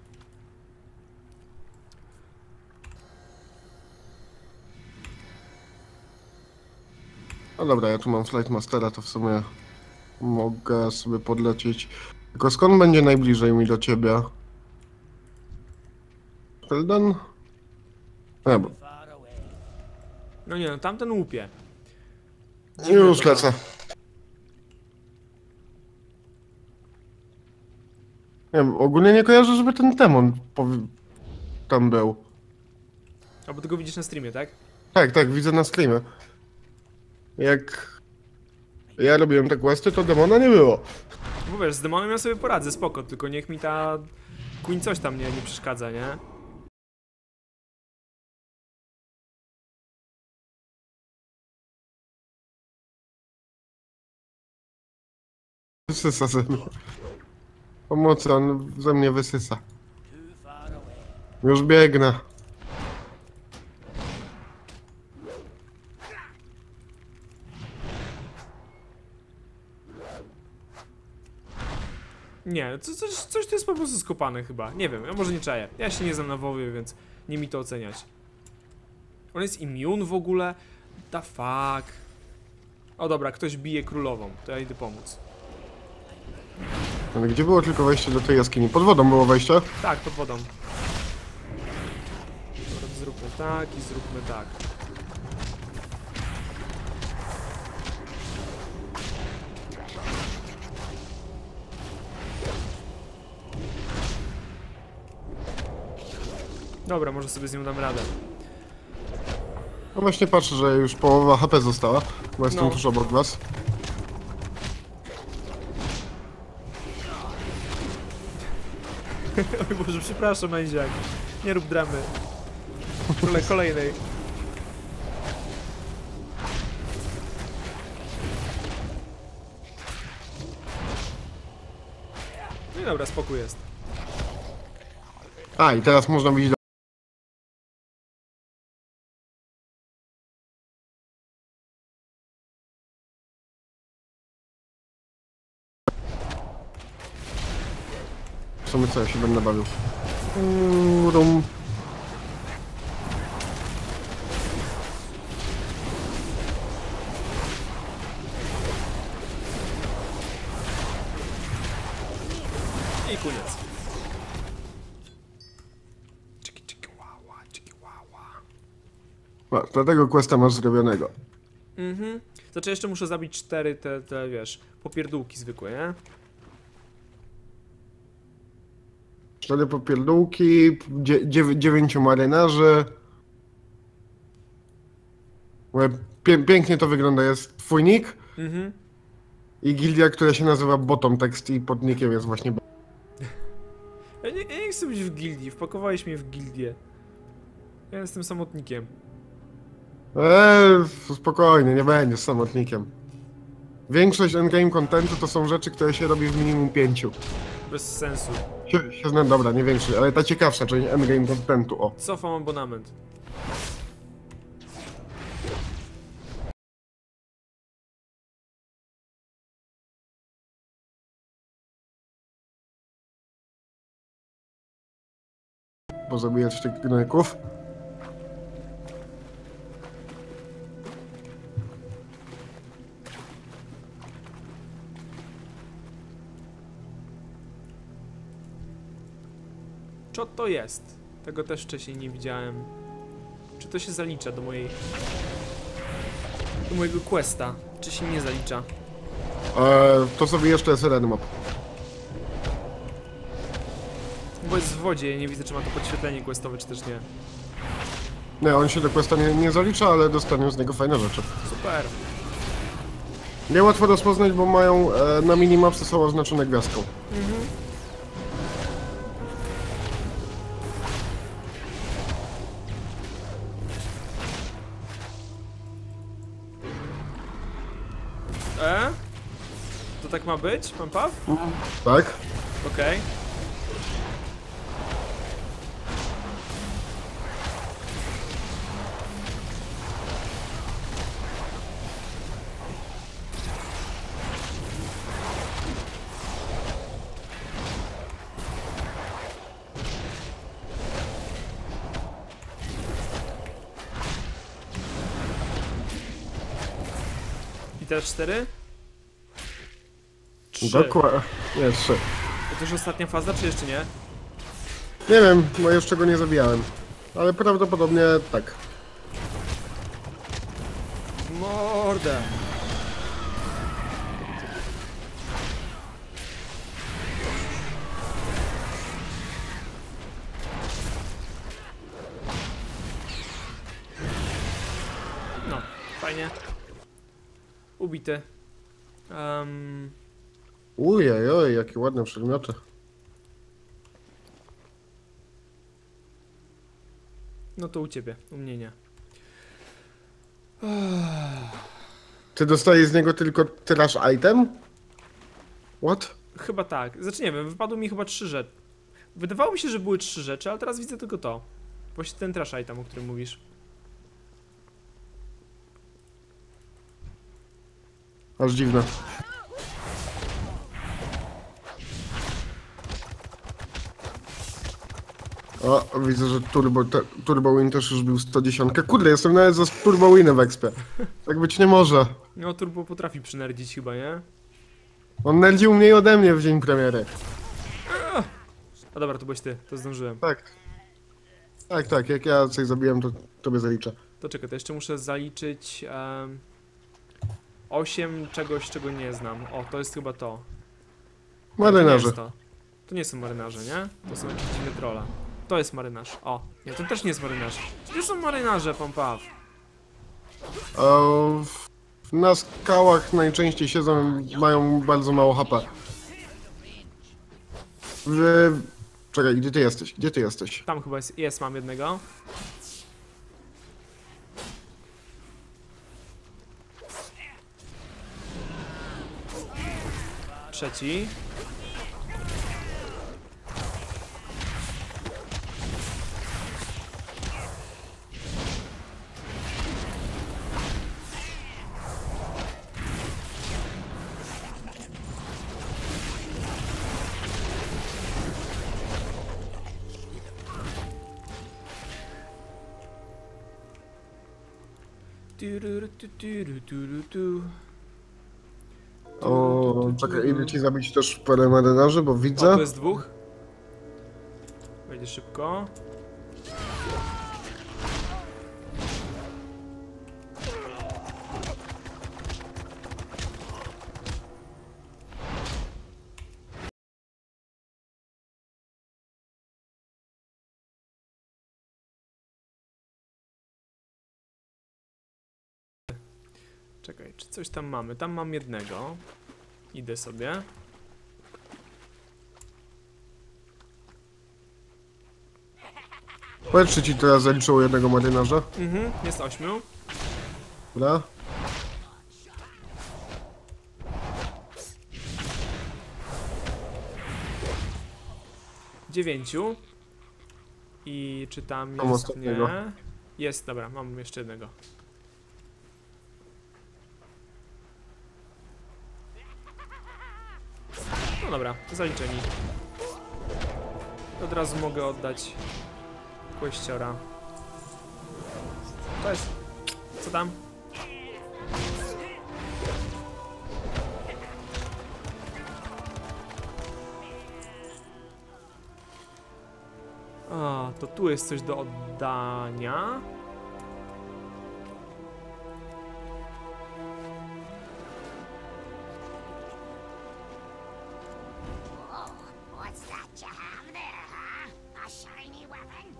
No dobra, ja tu mam Flight Mastera, to w sumie mogę sobie podlecieć. Tylko skąd będzie najbliżej mi do ciebie? Sheldon? Nie, bo... No nie, no tamten łupie. Już lecę. Nie wiem, ogólnie nie kojarzę, żeby ten demon tam był. Albo ty go widzisz na streamie, tak? Tak, tak, widzę na streamie. Jak ja robiłem te questy, to demona nie było. Bo wiesz, z demonem ja sobie poradzę, spoko, tylko niech mi ta Queen coś tam nie przeszkadza, nie? Wysysa ze mnie. Pomocy, on ze mnie wysysa. Już biegnę. Nie, coś to jest po prostu skopane chyba. Nie wiem, ja może nie czaję. Ja się nie znam na WoWie, więc nie mi to oceniać. On jest immune w ogóle? The fuck. O dobra, ktoś bije królową, to ja idę pomóc. Ale gdzie było tylko wejście do tej jaskini? Pod wodą było wejście? Tak, pod wodą. Dobra, zróbmy tak i zróbmy tak. Dobra, może sobie z nią dam radę. No właśnie patrzę, że już połowa HP została, bo jestem No. tuż obok was. Oj Boże, przepraszam, Andziak. Nie rób dramy. Kolejnej. No i dobra, spokój jest. A, i teraz można wyjść do... W sumie co, ja się będę bawił. Rum. I koniec. Cziki, wała. A, dlatego questa masz zrobionego. Znaczy jeszcze muszę zabić 4 te wiesz, popierdółki zwykłe, nie? 4 popierdółki, 9 marynarzy. Pięknie to wygląda, jest twój nick i gildia, która się nazywa Bottom Text i pod nickiem jest właśnie... Ja nie chcę być w gildii, wpakowałeś mnie w gildię. Ja jestem samotnikiem. Spokojnie, nie będziesz samotnikiem. Większość endgame contentu to są rzeczy, które się robi w minimum 5. Bez sensu. Się znam, dobra, nie większość, ale ta ciekawsza, czyli endgame contentu, o. Cofam abonament. Pozabijać tych gnojków. Co to jest? Tego też wcześniej nie widziałem. Czy to się zalicza do mojego questa? Czy się nie zalicza? To sobie jeszcze jest red map. Bo jest w wodzie, ja nie widzę, czy ma to podświetlenie questowe, czy też nie. Nie, on się do questa nie zalicza, ale dostanią z niego fajne rzeczy. Super. Nie łatwo rozpoznać, bo mają na minimapce są oznaczone gwiazdką. To tak ma być, pan Paw? Tak? Okej. teraz 4? 3. Dokładnie. Nie, 3. To już ostatnia faza, czy jeszcze nie? Nie wiem, bo jeszcze go nie zabijałem. Ale prawdopodobnie tak. Mordę! No, fajnie. Ubity. Ujej, jakie ładne przedmioty. No to u ciebie, u mnie nie. Ty dostajesz z niego tylko trash item? What? Chyba tak. Znaczy nie wiem, wypadły mi chyba 3 rzeczy. Wydawało mi się, że były 3 rzeczy, ale teraz widzę tylko to. Właśnie ten trash item, o którym mówisz. Aż dziwne. O, widzę, że Turbo Win też już był 110. Kurde, jestem nawet za Turbo Winem w expie. Tak być nie może. No, Turbo potrafi przynerdzić chyba, nie? On nerdził mniej ode mnie w dzień premiery. A dobra, to byłeś ty, to zdążyłem. Tak. Tak, jak ja coś zabiłem, to tobie zaliczę. To czekaj, to jeszcze muszę zaliczyć 8 czegoś, czego nie znam. O, to jest chyba to. To nie Marynarze. jest to. To nie są marynarze, nie? To są jakieś dziwne trolle. To jest marynarz. O, nie, to też nie jest marynarz. Gdzie są marynarze, Pampaw? Na skałach najczęściej siedzą, mają bardzo mało HP. Czekaj, gdzie ty jesteś? Gdzie ty jesteś? Tam chyba jest, mam jednego. Trzeci. O, czekaj, idę ci zabić też parę marynarzy, bo O, widzę. tu jest 2. Będzie szybko. Czekaj, czy coś tam mamy? Tam mam jednego. Idę sobie. Powiedz, czy ci teraz zaliczyło jednego marynarza? Jest 8. Dobra. Dziewięciu. I czy tam Mam jest? ostatniego. Nie. Jest, dobra, mam jeszcze jednego. No dobra, zaliczeni. Od razu mogę oddać questiora. To jest. Co tam? A, to tu jest coś do oddania. What's that you have there, huh? A shiny weapon?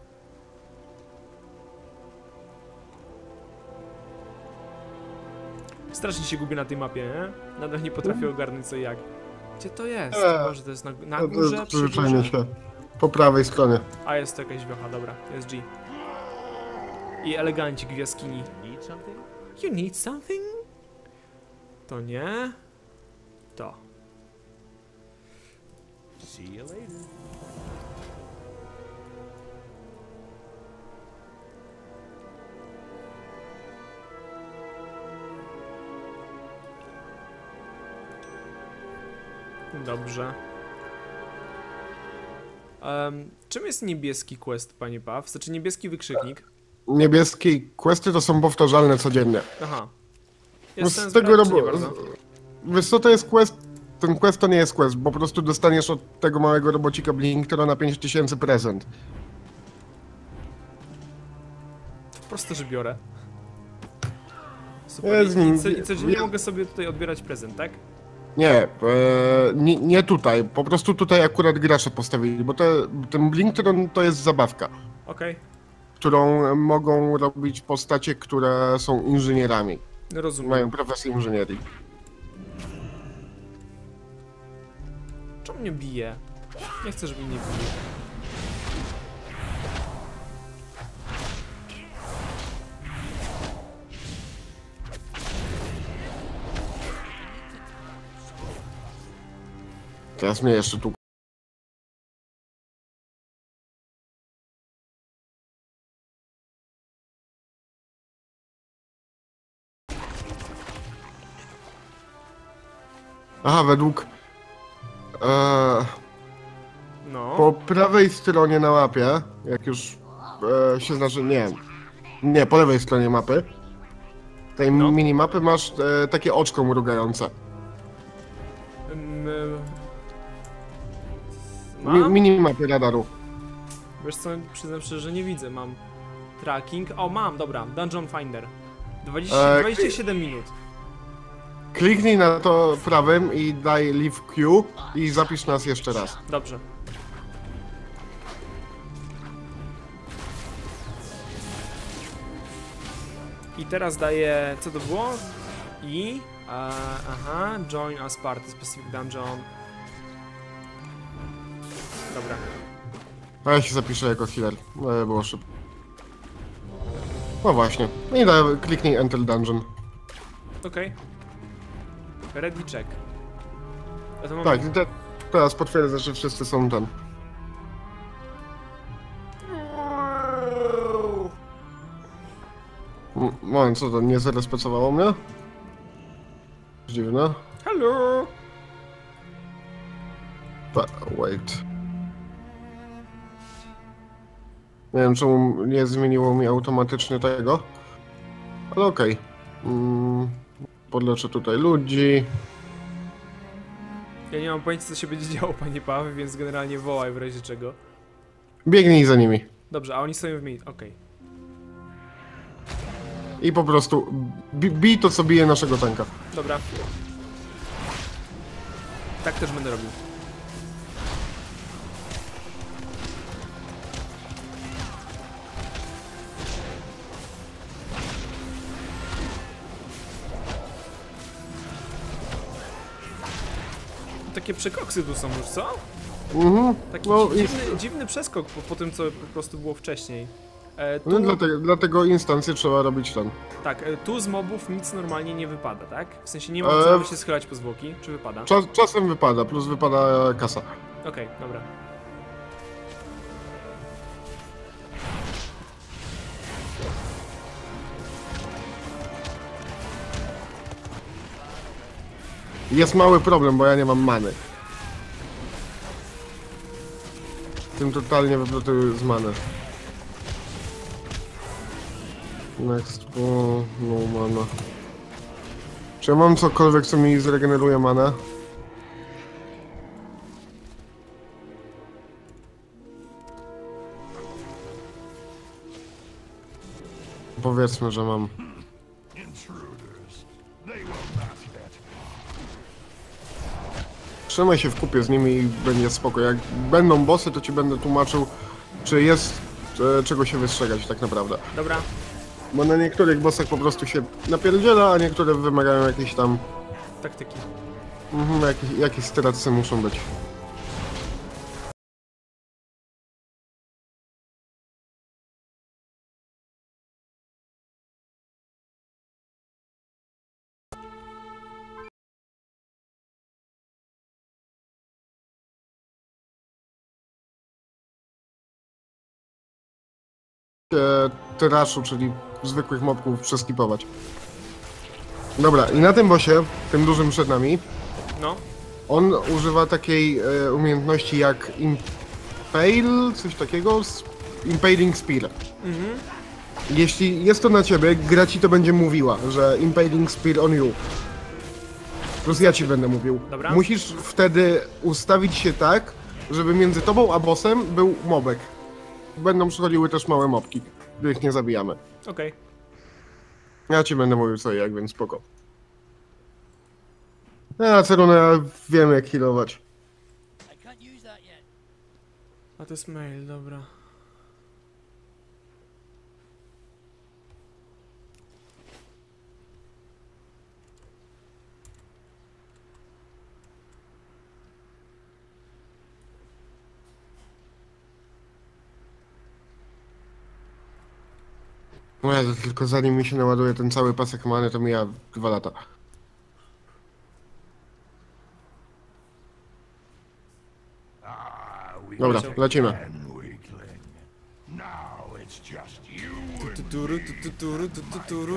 Strasznie się gubię na tej mapie, nie? Nadal nie potrafię ogarnąć co i jak. Gdzie to jest? Może to jest na górze, przy Przyzwyczajenie górze? się. Po prawej stronie. A jest to jakaś wiocha, dobra, jest G. I elegancik w jaskini. Need something? You need something? To nie. To. See you later. Dobrze. Czym jest niebieski quest, panie Paw? Znaczy niebieski wykrzyknik. Niebieskie questy to są powtarzalne codziennie. Aha. No Jest sens z tego brać, czy nie robo... bardzo? Wiesz co, to jest quest... Ten quest to nie jest quest, bo po prostu dostaniesz od tego małego robocika Blinktro na 5000 prezent. Prosto, że biorę. Super. Ja z nim- I codziennie ja- mogę sobie tutaj odbierać prezent, tak? Nie tutaj, po prostu tutaj akurat gracze postawili, bo ten Blinktron to jest zabawka, Okej, którą mogą robić postacie, które są inżynierami, rozumiem. mają profesję inżynierii. Czemu mnie bije? Nie chcę, żeby mnie bił. Teraz mnie jeszcze tu... Aha, według... No. po prawej stronie na mapie, jak już się znaczy... Nie, po lewej stronie mapy, tej No. minimapy masz takie oczko mrugające. Mam? Minimapy radaru. Wiesz co, przyznam szczerze, że nie widzę. Mam tracking. O, mam, dobra. Dungeon Finder. 27 minut. Kliknij na to prawym i daj leave queue i zapisz nas jeszcze raz. Dobrze. I teraz daję... Co to było? Aha, join as part of specific dungeon. Dobra. A ja się zapiszę jako healer, było szybko. No właśnie. I kliknij enter dungeon. Okej. Ready check. A to mam... Tak, i teraz potwierdzę, że wszyscy są ten. Moment, co to, nie zarespecowało mnie? Dziwne. Hello! Wait. Nie wiem, czemu nie zmieniło mi automatycznie tego. Ale okej. Podleczę tutaj ludzi. Ja nie mam pojęcia, co się będzie działo, panie Paweł, więc generalnie wołaj w razie czego. Biegnij za nimi. Dobrze, a oni stoją w miejscu. Okej. I po prostu bij to, co bije naszego tanka. Dobra. Tak też będę robił. Takie przekoksy tu są już, co? Taki No i dziwny przeskok po tym, co po prostu było wcześniej. no, dlatego instancje trzeba robić ten. Tak, tu z mobów nic normalnie nie wypada, tak? W sensie nie ma co nawet się schylać po zwłoki, czy wypada? Czasem wypada, plus wypada kasa. Okej, dobra. Jest mały problem, bo ja nie mam many. Tym totalnie wypluty z many. Next, no mana. Czy ja mam cokolwiek, co mi zregeneruje manę? Powiedzmy, że mam. Intruders. They will not get. Trzymaj się w kupie z nimi i będzie spoko. Jak będą bossy, to ci będę tłumaczył, czy jest czego się wystrzegać tak naprawdę. Dobra, Bo na niektórych bossach po prostu się napierdziela, a niektóre wymagają jakiejś tam... taktyki. jakieś stracce muszą być. Trashu, czyli zwykłych mobków przeskipować. Dobra, i na tym bossie, tym dużym przed nami, No, on używa takiej umiejętności jak Impale, coś takiego, Impaling Spear. Jeśli jest to na ciebie, gra ci to będzie mówiła, że Impaling Spear on you. Plus ja ci będę mówił. Dobra. Musisz wtedy ustawić się tak, żeby między tobą a bossem był mobek. Będą przychodziły też małe mobki, których nie zabijamy. Okej. Ja ci będę mówił co i jak, więc spoko. Ja Ceruna, ja wiem jak healować. A to jest mail, dobra. No ja tylko zanim mi się naładuje ten cały pasek many, to mija 2 lata. Dobra, lecimy. Now it's just you and Tuturu, tuturu, tuturu.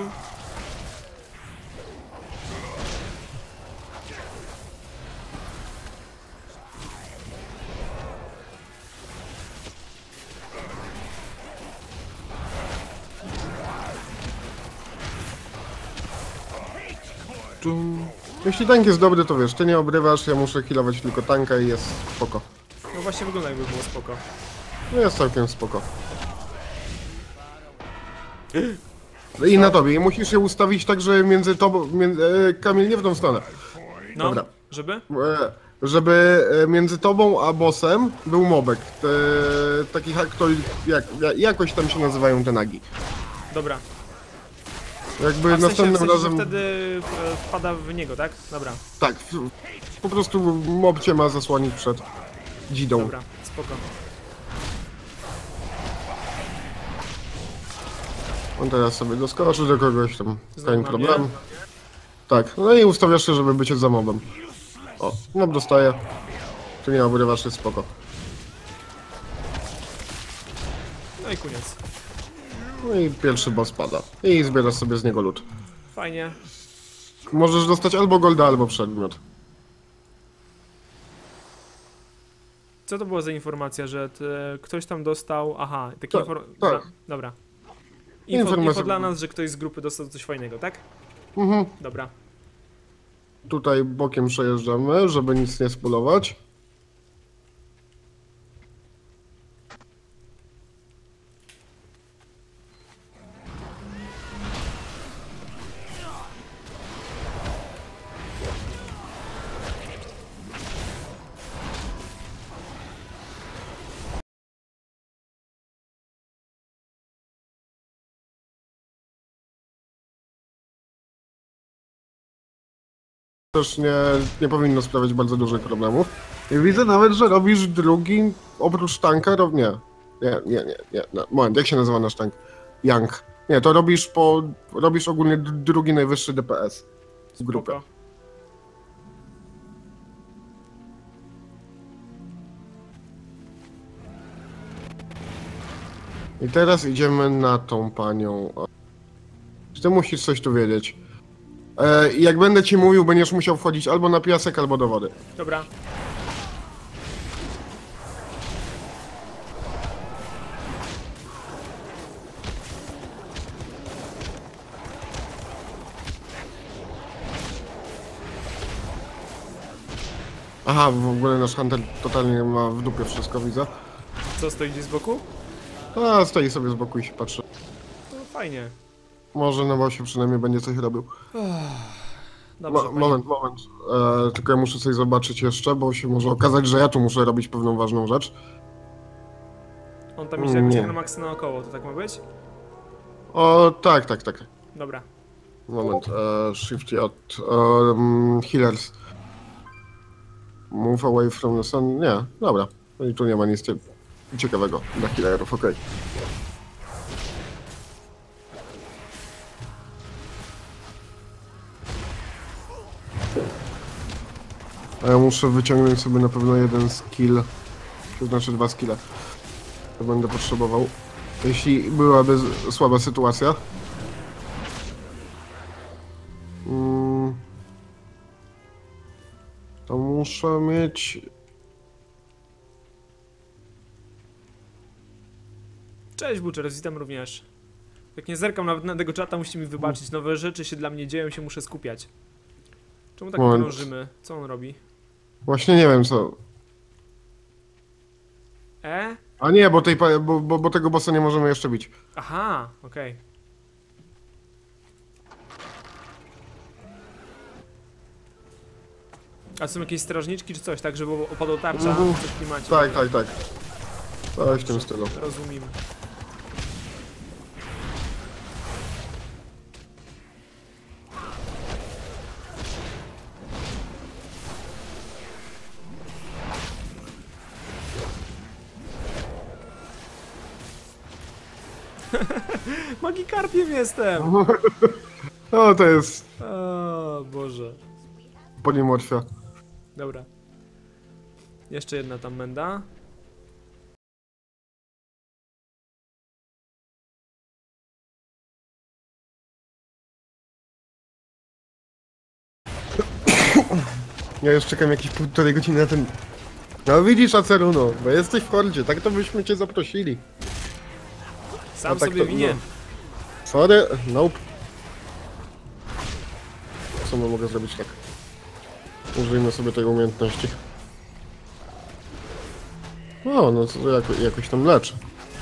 Jeśli tank jest dobry, to wiesz, ty nie obrywasz, ja muszę healować tylko tanka i jest spoko. No właśnie wygląda jakby było spoko. No jest całkiem spoko. I na tobie, i musisz się ustawić tak, że między tobą, Kamil, nie w tą stronę. No, Dobra. żeby? Żeby między tobą a bossem był mobek. Taki haktor, jakoś tam się nazywają te nagi. Dobra. Jakby A w sensie, następnym że razem... wtedy wpada w niego, tak? Dobra, Tak, po prostu mob cię ma zasłonić przed dzidą. dobra, spoko. On teraz sobie doskoczy do kogoś tam, Znowu ten na problem. mnie? Tak, no i ustawiasz się, żeby być za mobem. O, mob dostaje. Ty nie obrywasz, jest spoko. No i koniec. No i pierwszy boss pada. I zbierasz sobie z niego loot. Fajnie. Możesz dostać albo golda, albo przedmiot. Co to była za informacja, że ktoś tam dostał... Aha, takie Tak, informacje... tak. Dobra. Informacja- Info dla nas, że ktoś z grupy dostał coś fajnego, tak? Mhm. Dobra. Tutaj bokiem przejeżdżamy, żeby nic nie spulować. Też nie powinno sprawiać bardzo dużych problemów. I widzę nawet, że robisz drugi, oprócz tanka, nie. No, moment, jak się nazywa nasz tank? Yang. Nie, to robisz ogólnie drugi najwyższy DPS z grupy. Spoko. I teraz idziemy na tą panią. Ty musisz coś tu wiedzieć. Jak będę ci mówił, będziesz musiał wchodzić albo na piasek, albo do wody. Dobra. Aha, w ogóle nasz hunter totalnie ma w dupie wszystko, widzę. Co, stoi gdzieś z boku? A, stoi sobie z boku i się patrzy. No fajnie. Może na bosie przynajmniej będzie coś robił. Dobrze, fajnie. Moment. Tylko ja muszę coś zobaczyć jeszcze, bo się może okazać, że ja tu muszę robić pewną ważną rzecz. On tam idzie jakoś Nie. tak na maksa naokoło, to tak ma być? O, tak. Dobra. Moment, shift J. Healers. Move away from the sun. Nie, dobra. No i tu nie ma nic ciekawego dla healerów, okej. A ja muszę wyciągnąć sobie na pewno jeden skill, to znaczy 2 skille. To będę potrzebował. Jeśli byłaby słaba sytuacja. To muszę mieć... Cześć Butcher, witam również. Jak nie zerkam nawet na tego czata, musicie mi wybaczyć. Nowe rzeczy się dla mnie dzieją, się muszę skupiać. Czemu tak Moment. krążymy? Co on robi? Właśnie nie wiem co. A nie, bo, bo tego bossa nie możemy jeszcze bić. Aha, okej. A są jakieś strażniczki czy coś, tak żeby opadł tarcza? Mhm. Coś w klimacie. Tak, tak, tak. Coś w tym stylu. Rozumiem. Magikarpiem jestem! No to jest O Boże. polimorfia. Dobra. Jeszcze jedna tam menda. Ja już czekam jakieś 1,5 godziny na ten... No widzisz, Aceruno, bo jesteś w hordzie, tak to byśmy cię zaprosili. Sam A tak sobie to- winien. Sorry, nope. Co mogę zrobić tak? Użyjmy sobie tej umiejętności. O, no to jakoś tam leczy.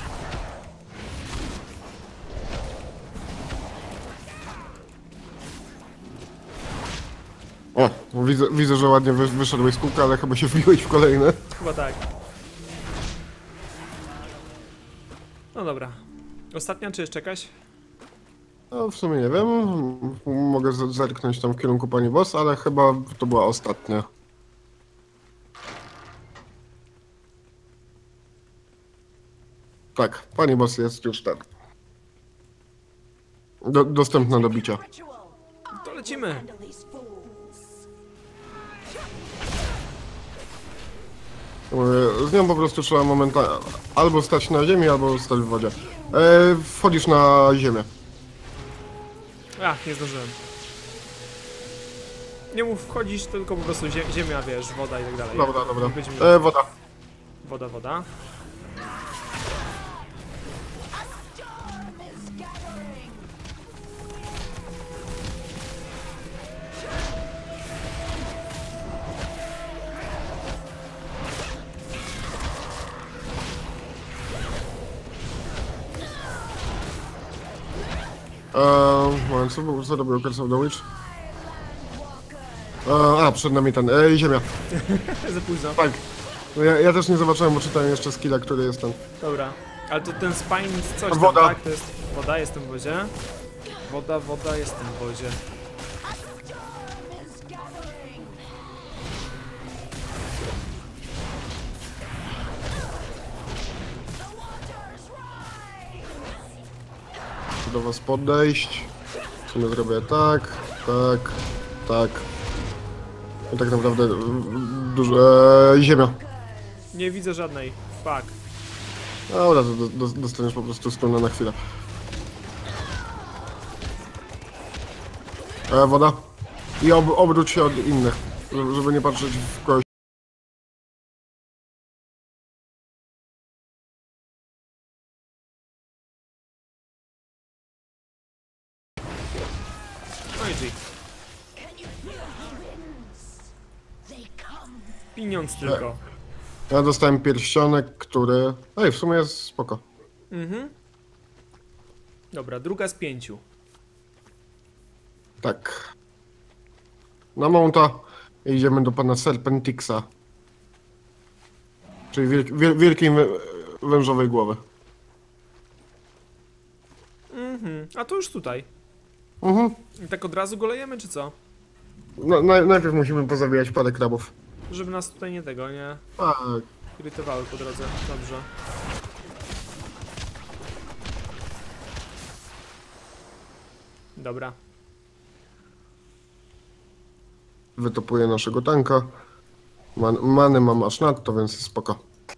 O, widzę, że ładnie wyszedłeś z kółka, ale chyba się wbiłeś w kolejne. Chyba tak. No dobra. Ostatnia czy jeszcze jakaś? No, w sumie nie wiem. Mogę zerknąć tam w kierunku pani boss, ale chyba to była ostatnia. Tak, pani boss jest już ten. Dostępna do bicia. To lecimy. Z nią po prostu trzeba momentalnie albo stać na ziemi, albo stać w wodzie. Wchodzisz na ziemię. Ach, nie zdążyłem. Nie mów wchodzisz, tylko po prostu ziemia, wiesz, woda i tak dalej. Dobra, dobra. Będziemy... Woda. Woda, woda. Moment, co robił Curse of the Witch? Przed nami ten, ziemia. Za późno. Tak. No ja też nie zobaczyłem, bo czytałem jeszcze skilla, który jest ten. Dobra. Ale to ten spine coś tam, Woda. tak? To jest woda, jestem w wodzie. Woda, woda, jestem w wodzie. Do was podejść. W sumie zrobię tak, tak, tak. I tak naprawdę dużo... ziemia. Nie widzę żadnej. Fuck. Dobra, to dostaniesz po prostu stronę na chwilę. Woda. I obróć się od innych, żeby nie patrzeć w kogoś. No i G. Pieniądz tylko. Ja dostałem pierścionek, który... Ej, w sumie jest spoko. Mhm. Dobra, druga z 5. Tak. Na Mounta idziemy do pana Serpentixa. Czyli wielkiej wężowej głowy. Mhm. A to już tutaj. Mhm. I tak od razu golejemy, czy co? No, najpierw musimy pozabijać parę krabów. Żeby nas tutaj nie tego, nie Tak. irytowały po drodze. Dobrze. Dobra. Wytopuję naszego tanka. Many mam aż nadto, więc spoko.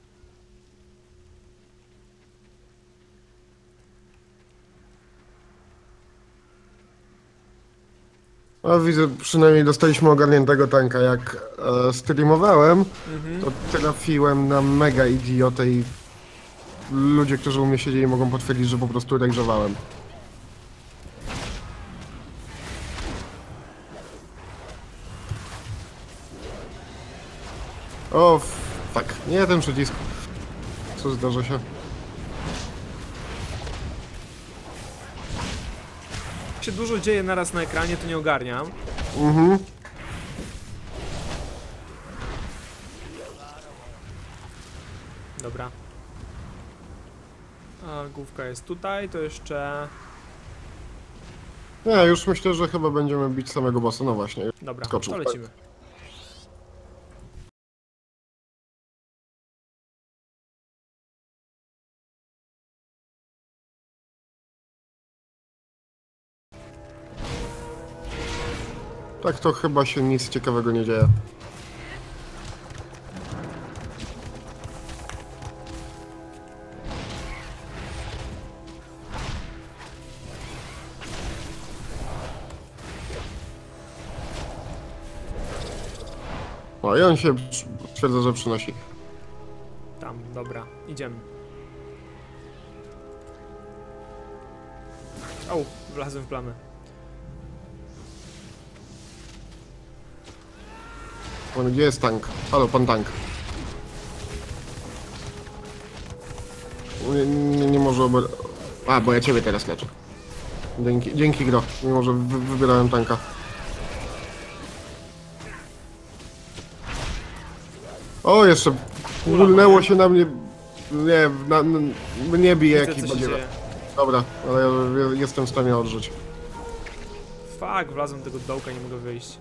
A widzę, przynajmniej dostaliśmy ogarniętego tanka. Jak streamowałem, to trafiłem na mega idiotę i ludzie, którzy u mnie siedzieli, mogą potwierdzić, że po prostu rage'owałem. O, tak, nie ten przycisk. Co zdarza się? Jak się dużo dzieje naraz na ekranie, to nie ogarniam. Mhm. Dobra. A główka jest tutaj, to jeszcze... Nie, już myślę, że chyba będziemy bić samego bossa, no właśnie. Dobra, Skoczył, to tak. lecimy. Tak to chyba się nic ciekawego nie dzieje. O, i on się twierdza, że przynosi. Tam, dobra, idziemy. O, wlazłem w plamę. Gdzie jest tank? Halo, pan tank. Nie może A, bo ja ciebie teraz leczę. Dzięki gro, mimo że wybierałem tanka. O, jeszcze ulnęło się na mnie. Nie, mnie bije Widzę, jakiś co się badziewia. dzieje. Dobra, ale ja jestem w stanie odżyć. Fuck, wlazłem do tego dołka, nie mogę wyjść.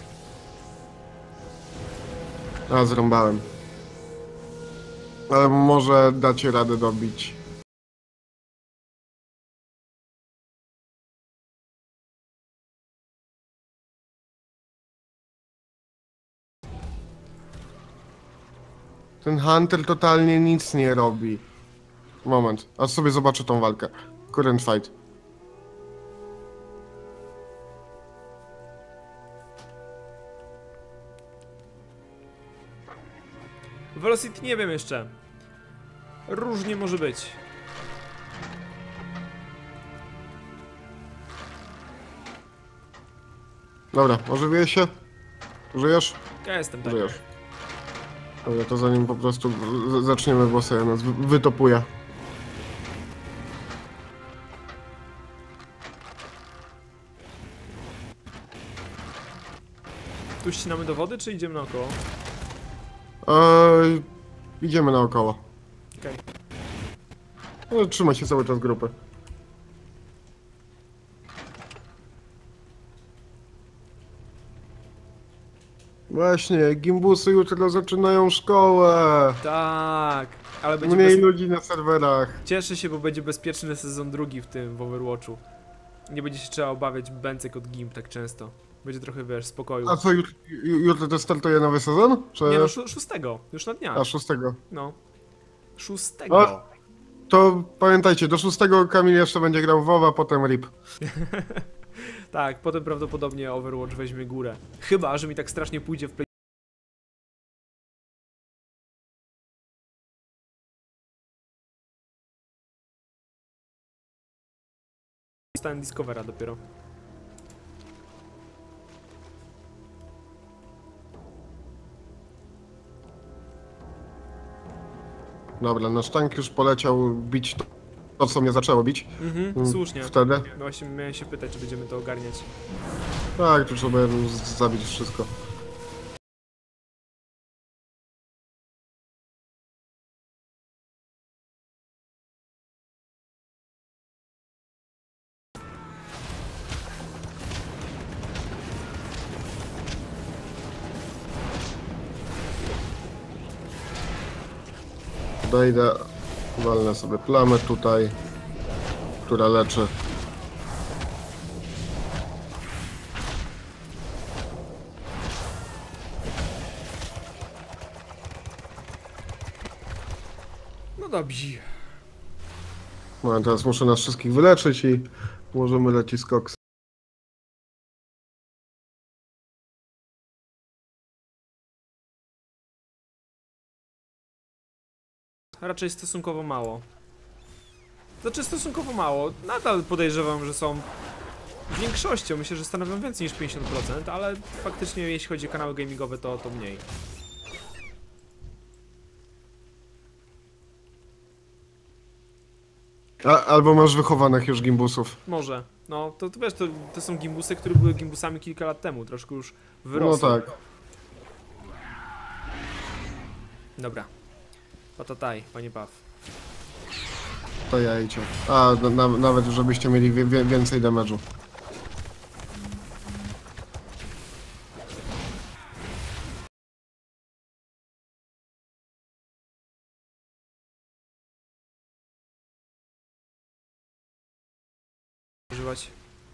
A, zrąbałem. Ale może dacie radę dobić. Ten Hunter totalnie nic nie robi. Moment, aż sobie zobaczę tą walkę. Current fight. Velocity nie wiem jeszcze. Różnie może być. Dobra, ożywię się? Żyjesz? Ja jestem tak. Żyjesz. Dobra, to zanim po prostu zaczniemy bossa, ja nas wytopuję. Tu ścinamy do wody, czy idziemy naokoło? Idziemy naokoło. Okej. No, trzyma się cały czas grupy. Właśnie, gimbusy jutro zaczynają szkołę. Tak, ale będzie Mniej ludzi na serwerach. Cieszę się, bo będzie bezpieczny sezon drugi w tym, w Overwatchu. Nie będzie się trzeba obawiać bęcek od gimp tak często. Będzie trochę, wiesz, spokoju. A co, jutro też startuje nowy sezon? Czy... Nie no, szóstego, już na dniach. A, 6. No. 6. To pamiętajcie, do 6 Kamil jeszcze będzie grał w WoWa, potem RIP. Tak, potem prawdopodobnie Overwatch weźmie górę. Chyba, że mi tak strasznie pójdzie w play. Dostałem Discovera dopiero. Dobra, nasz tank już poleciał bić to, co mnie zaczęło bić. Słusznie. Wtedy. Właśnie miałem się pytać, czy będziemy to ogarniać. Tak, tu trzeba zabić wszystko. Dojdę, walnę sobie plamę tutaj, która leczy. No dobrze. No a teraz muszę nas wszystkich wyleczyć i możemy lecieć z koks. Raczej stosunkowo mało. Znaczy stosunkowo mało. Nadal podejrzewam, że są większością. Myślę, że stanowią więcej niż 50%, ale faktycznie jeśli chodzi o kanały gamingowe, to mniej. Albo masz wychowanych już gimbusów. Może. No, to wiesz, to są gimbusy, które były gimbusami kilka lat temu, troszkę już wyrosły. No tak. Dobra. Patataj, panie Paw. To jajcie. A, nawet żebyście mieli więcej damage'u. Używać.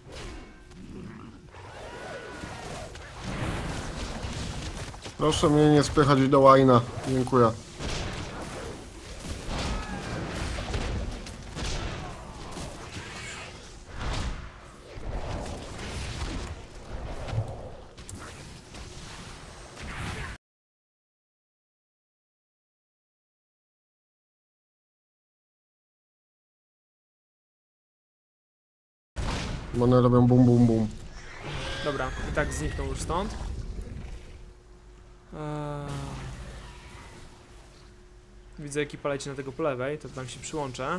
Proszę mnie nie spychać do łajna. Dziękuję. Bo one robią bum bum bum. Dobra, i tak zniknął już stąd. Widzę, ekipa leci na tego po lewej, to tam się przyłączę.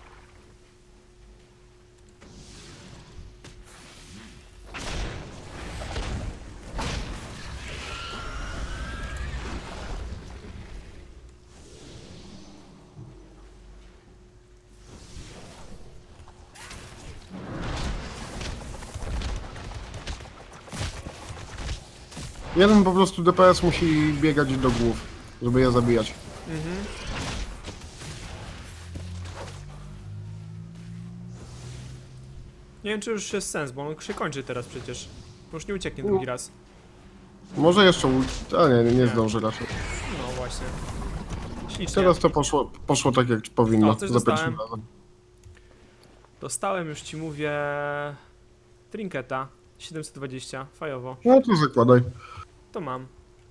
Jeden po prostu DPS musi biegać do głów, żeby je zabijać. Nie wiem, czy już jest sens, bo on się kończy teraz przecież. Już nie ucieknie drugi raz. Może jeszcze a nie zdąży raczej. No właśnie. Ślicznie. Teraz to poszło tak jak powinno. O, coś za pierwszym dostałem. razem. Dostałem, już ci mówię... Trinketa. 720, fajowo. No to zakładaj. To mam.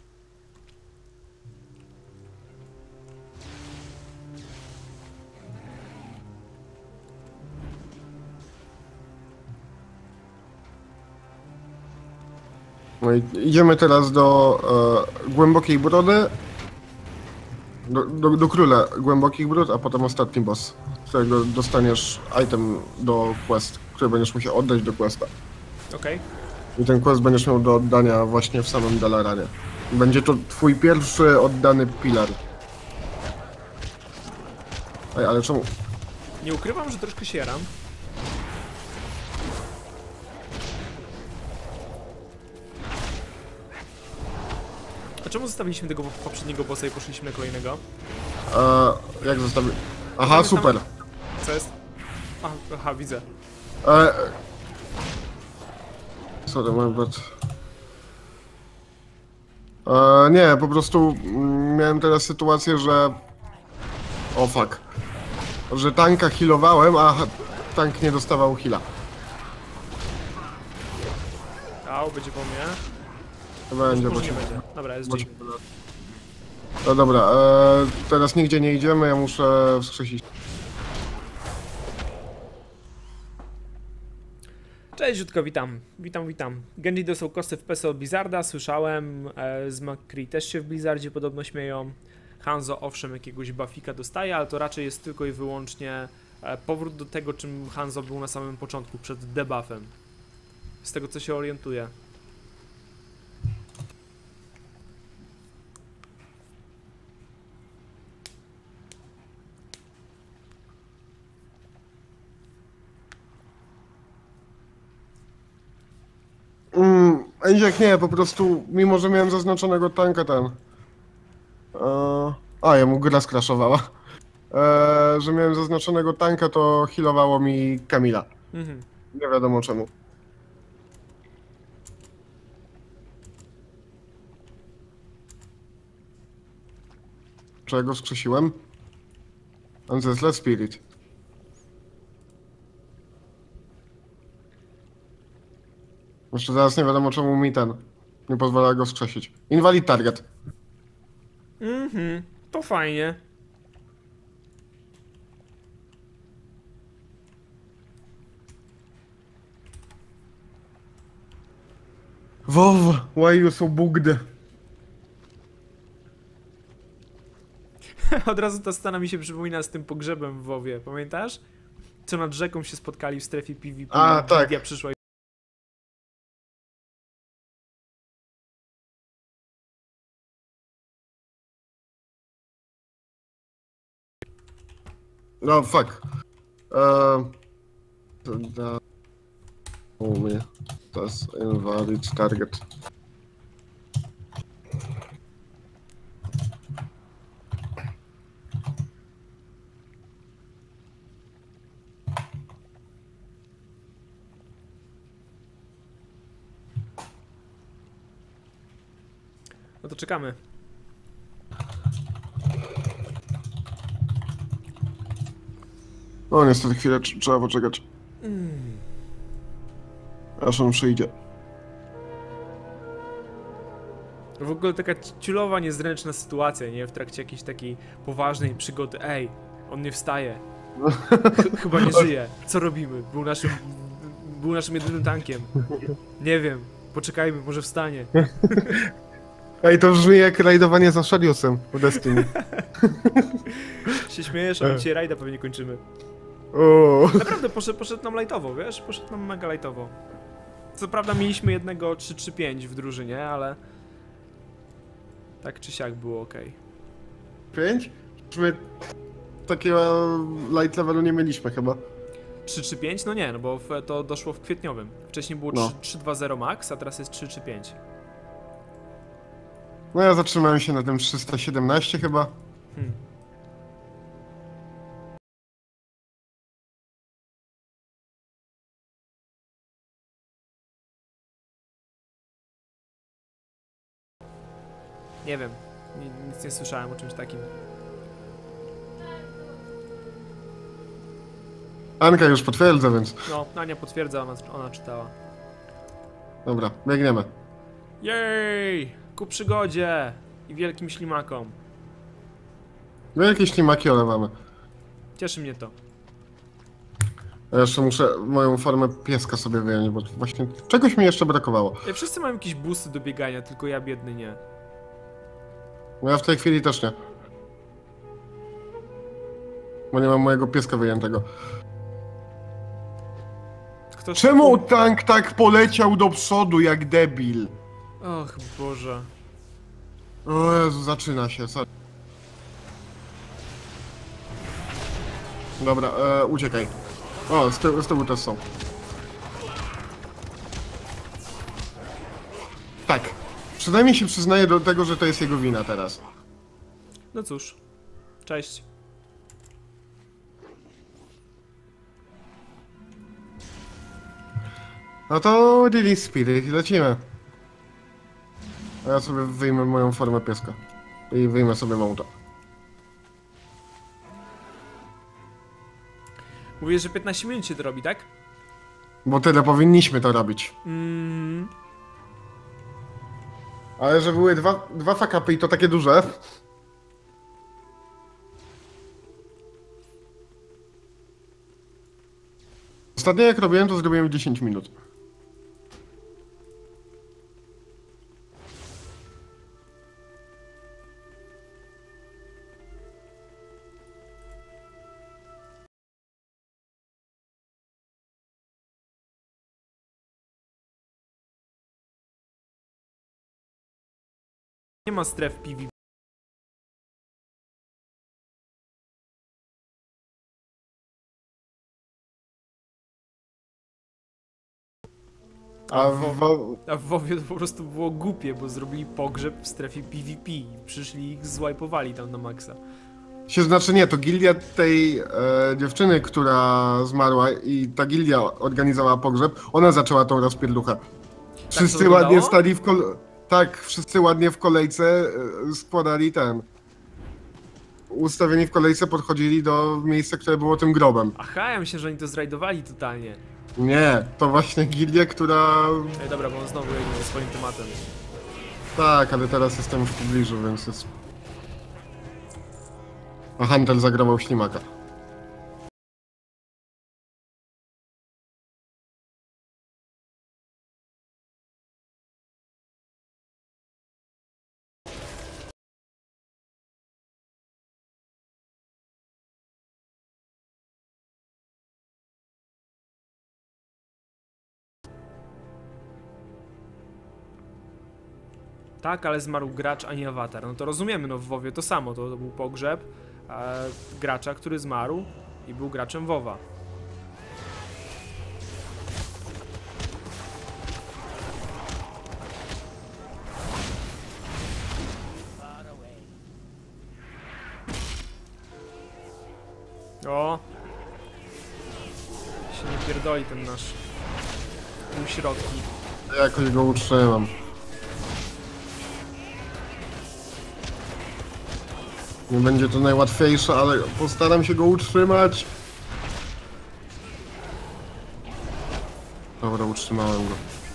No i idziemy teraz do Głębokiej Brody. Do Króla Głębokich Brud, a potem ostatni boss, z którego dostaniesz item do quest, który będziesz musiał oddać do questa. Okej. I ten quest będziesz miał do oddania właśnie w samym Dalaranie. Będzie to twój pierwszy oddany pilar. Ej, ale czemu? Nie ukrywam, że troszkę się jaram. A czemu zostawiliśmy tego poprzedniego bossa i poszliśmy na kolejnego? Jak zostawię? Aha, super. Co jest? Aha, widzę. Sorry, my bad. Nie, po prostu miałem teraz sytuację, że... O fuck. Że tanka healowałem, a tank nie dostawał heala. Au, będzie po mnie. Będzie, Może bo nie będzie. Dobra, jest G. No dobra, teraz nigdzie nie idziemy, ja muszę wskrzesić. Cześć, Jutko, witam. Witam. Genji dostał kosty w PS od Blizzarda, słyszałem. Z McCree też się w Blizzardzie podobno śmieją. Hanzo owszem jakiegoś buffika dostaje, ale to raczej jest tylko i wyłącznie powrót do tego, czym Hanzo był na samym początku, przed debuffem. Z tego, co się orientuję. Ędziek nie, po prostu, mimo że miałem zaznaczonego tanka ten... jemu gra skraszowała. Że miałem zaznaczonego tanka, to healowało mi Kamila. Nie wiadomo czemu. Czy ja go wskrzesiłem? Ancestral Spirit. Jeszcze zaraz nie wiadomo czemu mi ten nie pozwala go wskrzesić. Invalid target. To fajnie. WoW, why you so bugged? Od razu ta scena mi się przypomina z tym pogrzebem w WoWie, pamiętasz? co nad rzeką się spotkali w strefie PvP. A, tak. Gildia przyszła i... No, fuck. U mnie. To jest invalid target. No to czekamy. No niestety chwilę trzeba poczekać. Aż on przyjdzie. W ogóle taka ciulowa, niezręczna sytuacja, nie? W trakcie jakiejś takiej poważnej przygody. Ej, on nie wstaje. Chyba nie żyje. Co robimy? Był naszym jedynym tankiem. Nie wiem. Poczekajmy, może wstanie. Ej, to brzmi jak rajdowanie za Shariusem w Destiny. Się śmiejesz, a my dzisiaj rajda pewnie kończymy. O. Naprawdę poszedł nam lightowo, wiesz? Poszedł nam mega lightowo. Co prawda mieliśmy jednego 3-3-5 w drużynie, ale... Tak czy siak było ok. 5? My takiego light levelu nie mieliśmy chyba. 3-3-5? No nie, no bo to doszło w kwietniowym. Wcześniej było No. 3-2-0 max, a teraz jest 3-3-5. No ja zatrzymałem się na tym 317 chyba. Nie wiem, nic nie słyszałem o czymś takim. Anka już potwierdza, więc... No, Ania potwierdza, ona czytała. Dobra, biegniemy. Jej! Ku przygodzie! I wielkim ślimakom. No jakieś ślimaki olewamy. Cieszy mnie to. Ja jeszcze muszę moją formę pieska sobie wyjąć, bo właśnie czegoś mi jeszcze brakowało. Wszyscy mają jakieś busy do biegania, tylko ja biedny nie. No ja w tej chwili też nie. Bo nie mam mojego pieska wyjętego. Ktoś Czemu tank tak poleciał do przodu jak debil? Och Boże. O Jezu, zaczyna się, sorry. Dobra, uciekaj. O, z tyłu też są. Tak. Przynajmniej się przyznaje do tego, że to jest jego wina teraz. No cóż. Cześć. No to Release Spirit i lecimy. A ja sobie wyjmę moją formę pieska. I wyjmę sobie mołta. Mówię, że 15 minut się to robi, tak? Bo tyle powinniśmy to robić. Ale że były dwa fuck-upy i to takie duże. Ostatnio jak robiłem, to zrobiłem 10 minut. Nie ma stref PvP. A A w WoWie to po prostu było głupie, bo zrobili pogrzeb w strefie PvP i przyszli i ich złajpowali tam na maksa. się znaczy nie, to gildia tej dziewczyny, która zmarła i ta gildia organizowała pogrzeb, ona zaczęła tą rozpierduchę. Wszyscy to ładnie wyglądało? stali Tak, wszyscy ładnie w kolejce składali ustawieni w kolejce podchodzili do miejsca, które było tym grobem. Aha, ja myślę, że oni to zrajdowali totalnie. Nie, to właśnie gildia, która... Ej, dobra, bo on znowu jedzie ze swoim tematem. Tak, ale teraz jestem w pobliżu, więc jest... A Hunter zagrawał ślimaka. Tak, ale zmarł gracz, a nie awatar. No to rozumiemy, no w WoWie to samo, to był pogrzeb gracza, który zmarł i był graczem WoWa. O! Się nie pierdoli ten nasz półśrodki. Jakoś go utrzymam. Nie będzie to najłatwiejsze, ale postaram się go utrzymać. Dobra, utrzymałem go.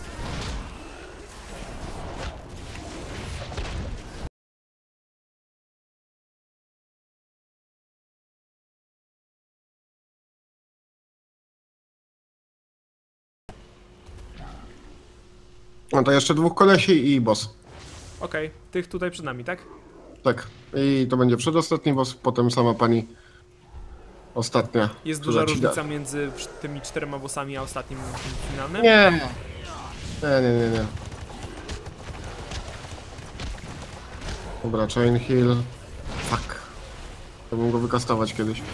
No to jeszcze 2 kolesi i boss. Okej, tych tutaj przed nami, tak? Tak. I to będzie przedostatni boss, potem sama pani ostatnia. Jest która duża ci da- różnica między tymi 4 bossami a ostatnim tym finalnym? Nie. Nie. Dobra, Chain Hill. Fuck. Chciałbym go wykastować kiedyś.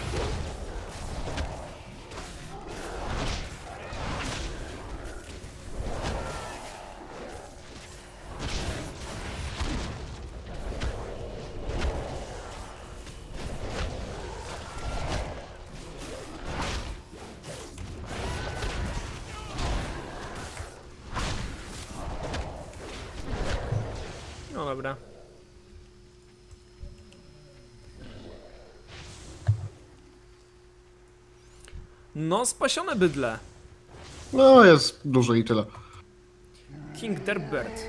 No dobra. No, spasione bydle. No, jest dużo i tyle. King Derbert.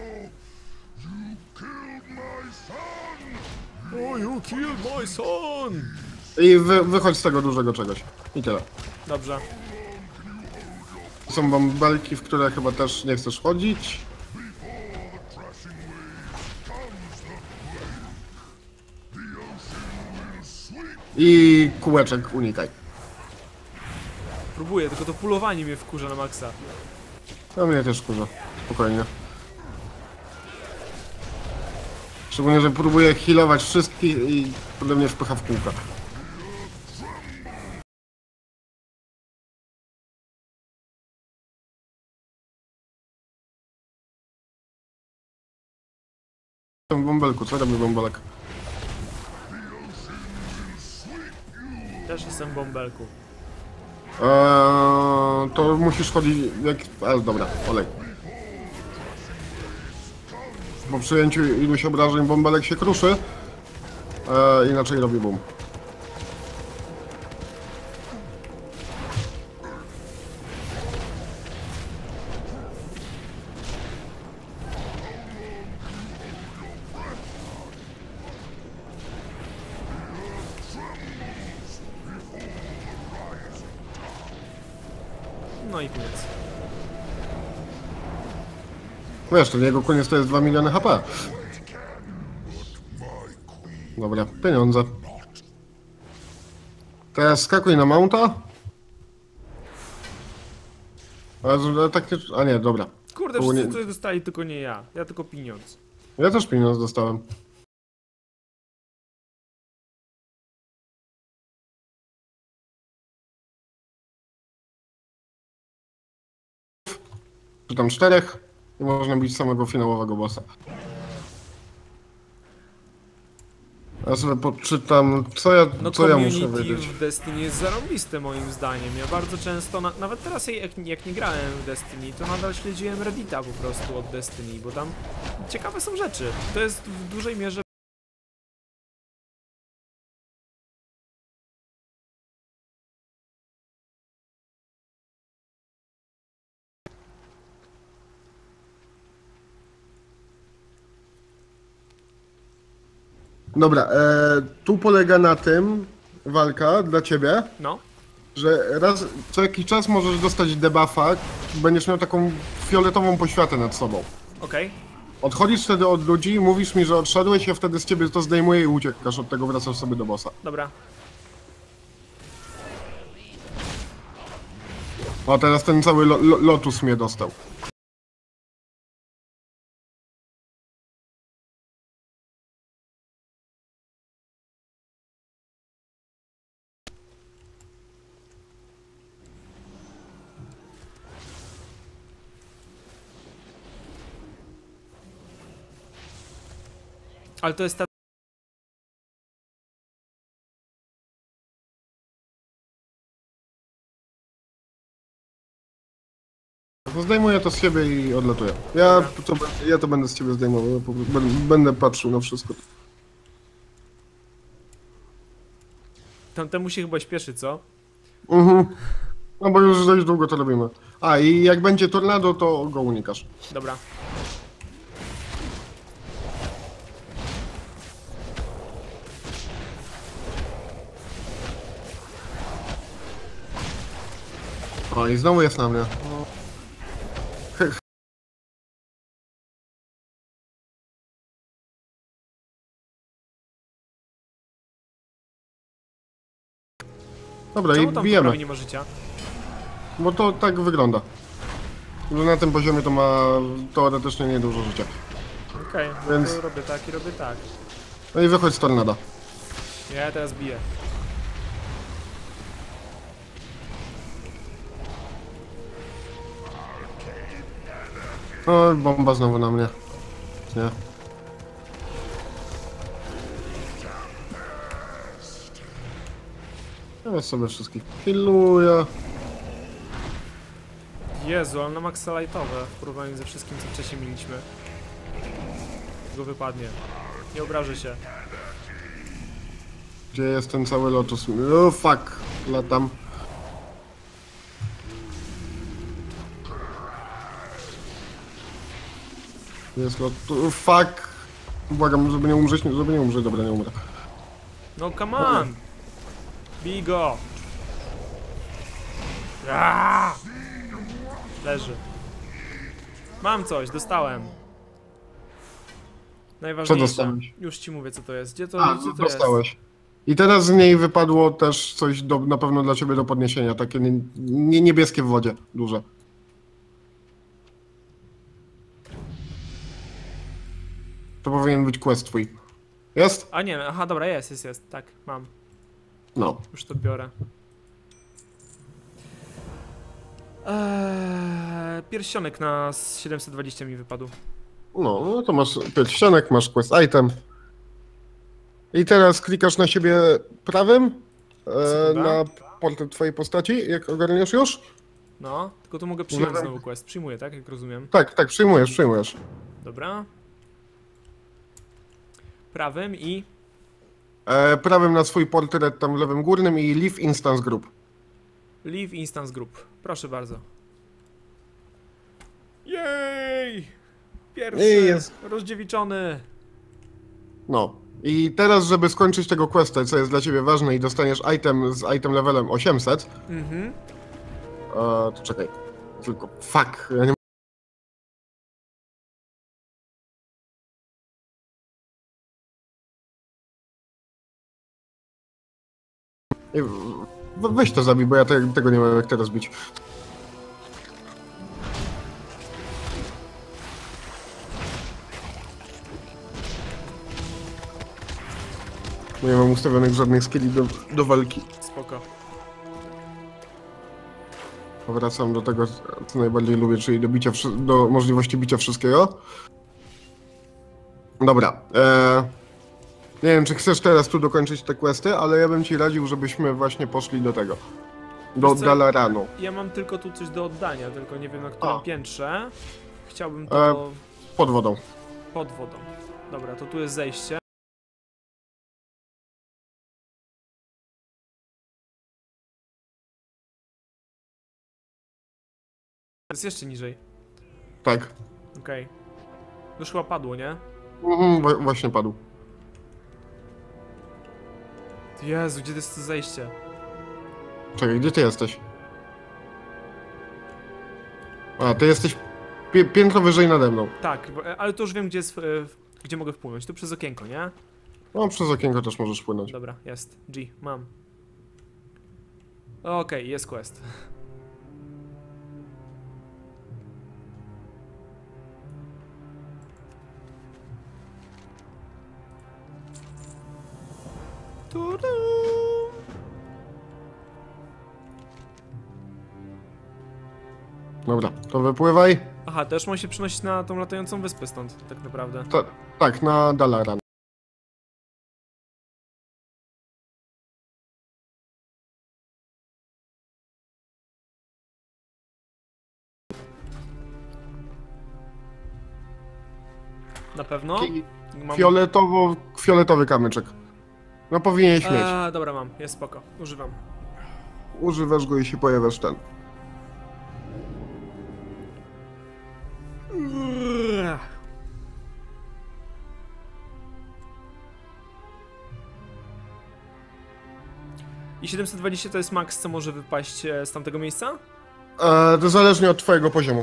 Oh, you killed my son! I wychodź z tego dużego czegoś. I tyle. Dobrze. Są bąbelki, w które chyba też nie chcesz chodzić. I kółeczek unikaj. Próbuję, tylko to pulowanie mnie wkurza na maksa. No mnie też kurza. Spokojnie. Szczególnie, że próbuję healować wszystkich i potem mnie wpycha w kółka. W bąbelku, co robi bąbelek? Też jestem w bąbelku. To musisz chodzić jak... Ale dobra, olej. Po przyjęciu iluś obrażeń bąbelek się kruszy. Inaczej robi boom. No i koniec. Wiesz, ten jego koniec to jest 2 miliony HP. Dobra, pieniądze. Teraz skakuj na mounta. Ale tak nie... A nie, dobra. Kurde, Było wszyscy nie- tutaj dostali, tylko nie ja. Ja tylko pieniądz. Ja też pieniądz dostałem. Czy tam 4 i można bić samego finałowego bossa. Ja sobie podczytam, co ja No muszę community wiedzieć. w Destiny jest zarąbiste moim zdaniem. Ja bardzo często, nawet teraz jak nie grałem w Destiny, to nadal śledziłem Reddita po prostu od Destiny, bo tam ciekawe są rzeczy. To jest w dużej mierze Dobra, tu polega na tym walka dla ciebie, no. że raz co jakiś czas możesz dostać debuffa, będziesz miał taką fioletową poświatę nad sobą. Okej. Odchodzisz wtedy od ludzi, mówisz mi, że odszedłeś, ja wtedy z ciebie to zdejmuję i uciekasz od tego, wracasz sobie do bossa. Dobra. A teraz ten cały lotus mnie dostał. Ale to jest ta... To zdejmuję to z siebie i odlatuję. Ja to będę z ciebie zdejmował, ja będę patrzył na wszystko. Tamtemu się chyba śpieszy, co? No bo już dość długo to robimy. A i jak będzie tornado, to go unikasz. Dobra. O i znowu jest na mnie. Dobra, Czemu i tam bijemy, prawie nie ma życia? bo to tak wygląda. Że na tym poziomie to ma teoretycznie niedużo życia. Okej, Więc- to robię tak i robię tak. No i wychodź z tornada. Ja teraz biję. No, bomba znowu na mnie. Nie. Ja sobie wszystkich pilluję. Jezu, ale na maksa lightowe w porównaniu ze wszystkim, co wcześniej mieliśmy. Go wypadnie. Nie obrażę się. Gdzie jest ten cały Lotus? Oh fuck, latam. Jest Lotus, fuck. Błagam, żeby nie umrzeć, dobra, nie umrę. No come on! Bij go! Aaaa! Leży. Mam coś, dostałem. Najważniejsze. dostałeś? Już ci mówię, co to jest. Gdzie A, to dostałeś. I teraz z niej wypadło też coś na pewno dla ciebie do podniesienia, takie niebieskie w wodzie, duże. To powinien być quest twój. Jest? A nie, aha, dobra, jest. Tak, mam. No. Już to biorę. Pierścionek na 720 mi wypadł. No to masz pierścionek, masz quest item. I teraz klikasz na siebie prawym Sekunda. na portret twojej postaci, jak ogarniesz już. No, tylko tu mogę przyjąć Dobra. znowu quest. Przyjmuję, tak? Jak rozumiem. Tak, przyjmujesz. Dobra. Prawym i... Prawym na swój portret tam w lewym górnym i Leave Instance Group. Leave Instance Group. Proszę bardzo. Jej! Pierwszy! Jest. Rozdziewiczony! No. I teraz, żeby skończyć tego questa, co jest dla ciebie ważne i dostaniesz item z item levelem 800, Mhm. to czekaj. Tylko, fuck, ja nie... Ej, weź to zabij, bo ja tego nie mam jak teraz bić. Nie mam ustawionych żadnych skilli do walki. Spoko. Wracam do tego, co najbardziej lubię, czyli do możliwości bicia wszystkiego. Dobra. Nie wiem, czy chcesz teraz tu dokończyć te questy, ale ja bym ci radził, żebyśmy właśnie poszli do tego. Do Wiesz co? Dalaranu. Ja mam tylko tu coś do oddania, tylko nie wiem na którym A. piętrze. Chciałbym to Pod wodą. pod wodą. Dobra, to tu jest zejście. Jest jeszcze niżej. Tak. Okej. Już chyba padło, nie? Właśnie padł. Jezu, gdzie to jest to zejście? Czekaj, gdzie ty jesteś? A, ty jesteś piętro wyżej nade mną. Tak, ale to już wiem, gdzie jest, gdzie mogę wpłynąć. Tu przez okienko, nie? No, przez okienko też możesz płynąć. Dobra, jest. G, mam. Okej, jest quest. Tudu. Dobra, to wypływaj. Aha, też może się przenosić na tą latającą wyspę stąd, tak naprawdę. Tak, na Dalaran. Na pewno? Mam... Fioletowy kamyczek. No powinieneś mieć. Dobra, mam, jest spoko, używam. Używasz go i się pojawiasz ten. I 720 to jest max, co może wypaść z tamtego miejsca? To zależnie od twojego poziomu.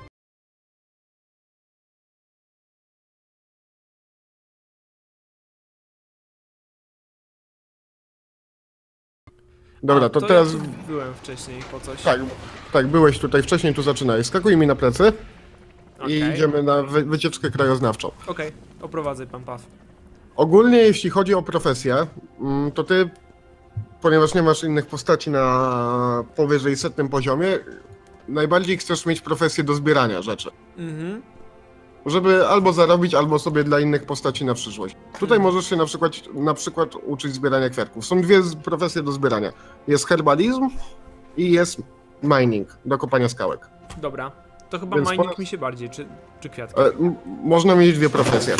Dobra, to teraz... Ja tu byłem wcześniej po coś. Tak, byłeś tutaj wcześniej, tu zaczynaj. Skakuj mi na plecy i idziemy na wycieczkę krajoznawczą. Okej, oprowadzaj pan Paw. Ogólnie jeśli chodzi o profesję, to ty, ponieważ nie masz innych postaci na powyżej 100 poziomie, najbardziej chcesz mieć profesję do zbierania rzeczy. Żeby albo zarobić, albo sobie dla innych postaci na przyszłość. Tutaj możesz się na przykład uczyć zbierania kwiatków. Są dwie profesje do zbierania. Jest herbalizm i jest mining, do kopania skałek. Dobra, to chyba Więc mining mi się bardziej, czy kwiatki? Można mieć dwie profesje.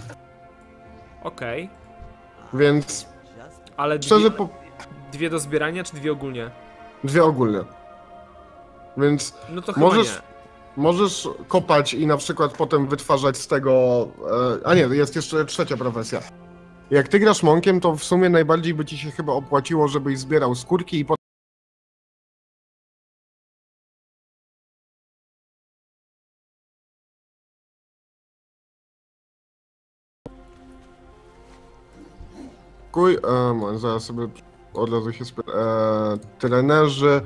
Okej. Więc Ale szczerze dwie do zbierania, czy dwie ogólnie? dwie ogólnie. Więc No to chyba nie. możesz kopać i na przykład potem wytwarzać z tego... A nie, jest jeszcze trzecia profesja. Jak ty grasz monkiem, to w sumie najbardziej by ci się chyba opłaciło, żebyś zbierał skórki i potem... Zaraz sobie od razu się trenerzy...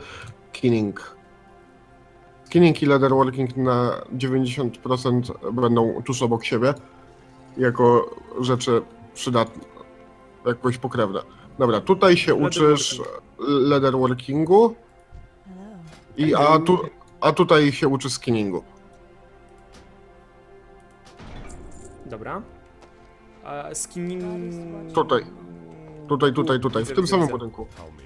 Skinning i leatherworking na 90% będą tuż obok siebie, jako rzeczy przydatne, jakoś pokrewne. Dobra, tutaj się uczysz leatherworkingu, a tutaj się uczy skinningu. Dobra. A skinning... Tutaj, w tym samym budynku.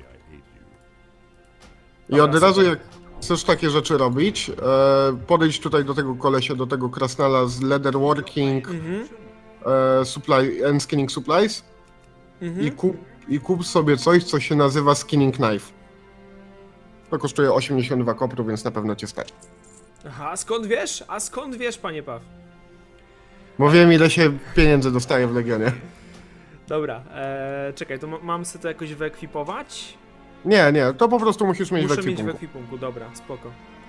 I od razu jak chcesz takie rzeczy robić, podejdź tutaj do tego kolesia, do tego krasnala z leatherworking, supply and skinning supplies i kup sobie coś, co się nazywa skinning knife. To kosztuje 82 kopru, więc na pewno cię stać. Aha, skąd wiesz? A skąd wiesz, panie Paw? Bo wiem, ile się pieniędzy dostaje w Legionie. Dobra, czekaj, to mam sobie to jakoś wyekwipować? Nie, to po prostu musisz mieć w Muszę ekwipunku. mieć w ekwipunku, dobra, spoko.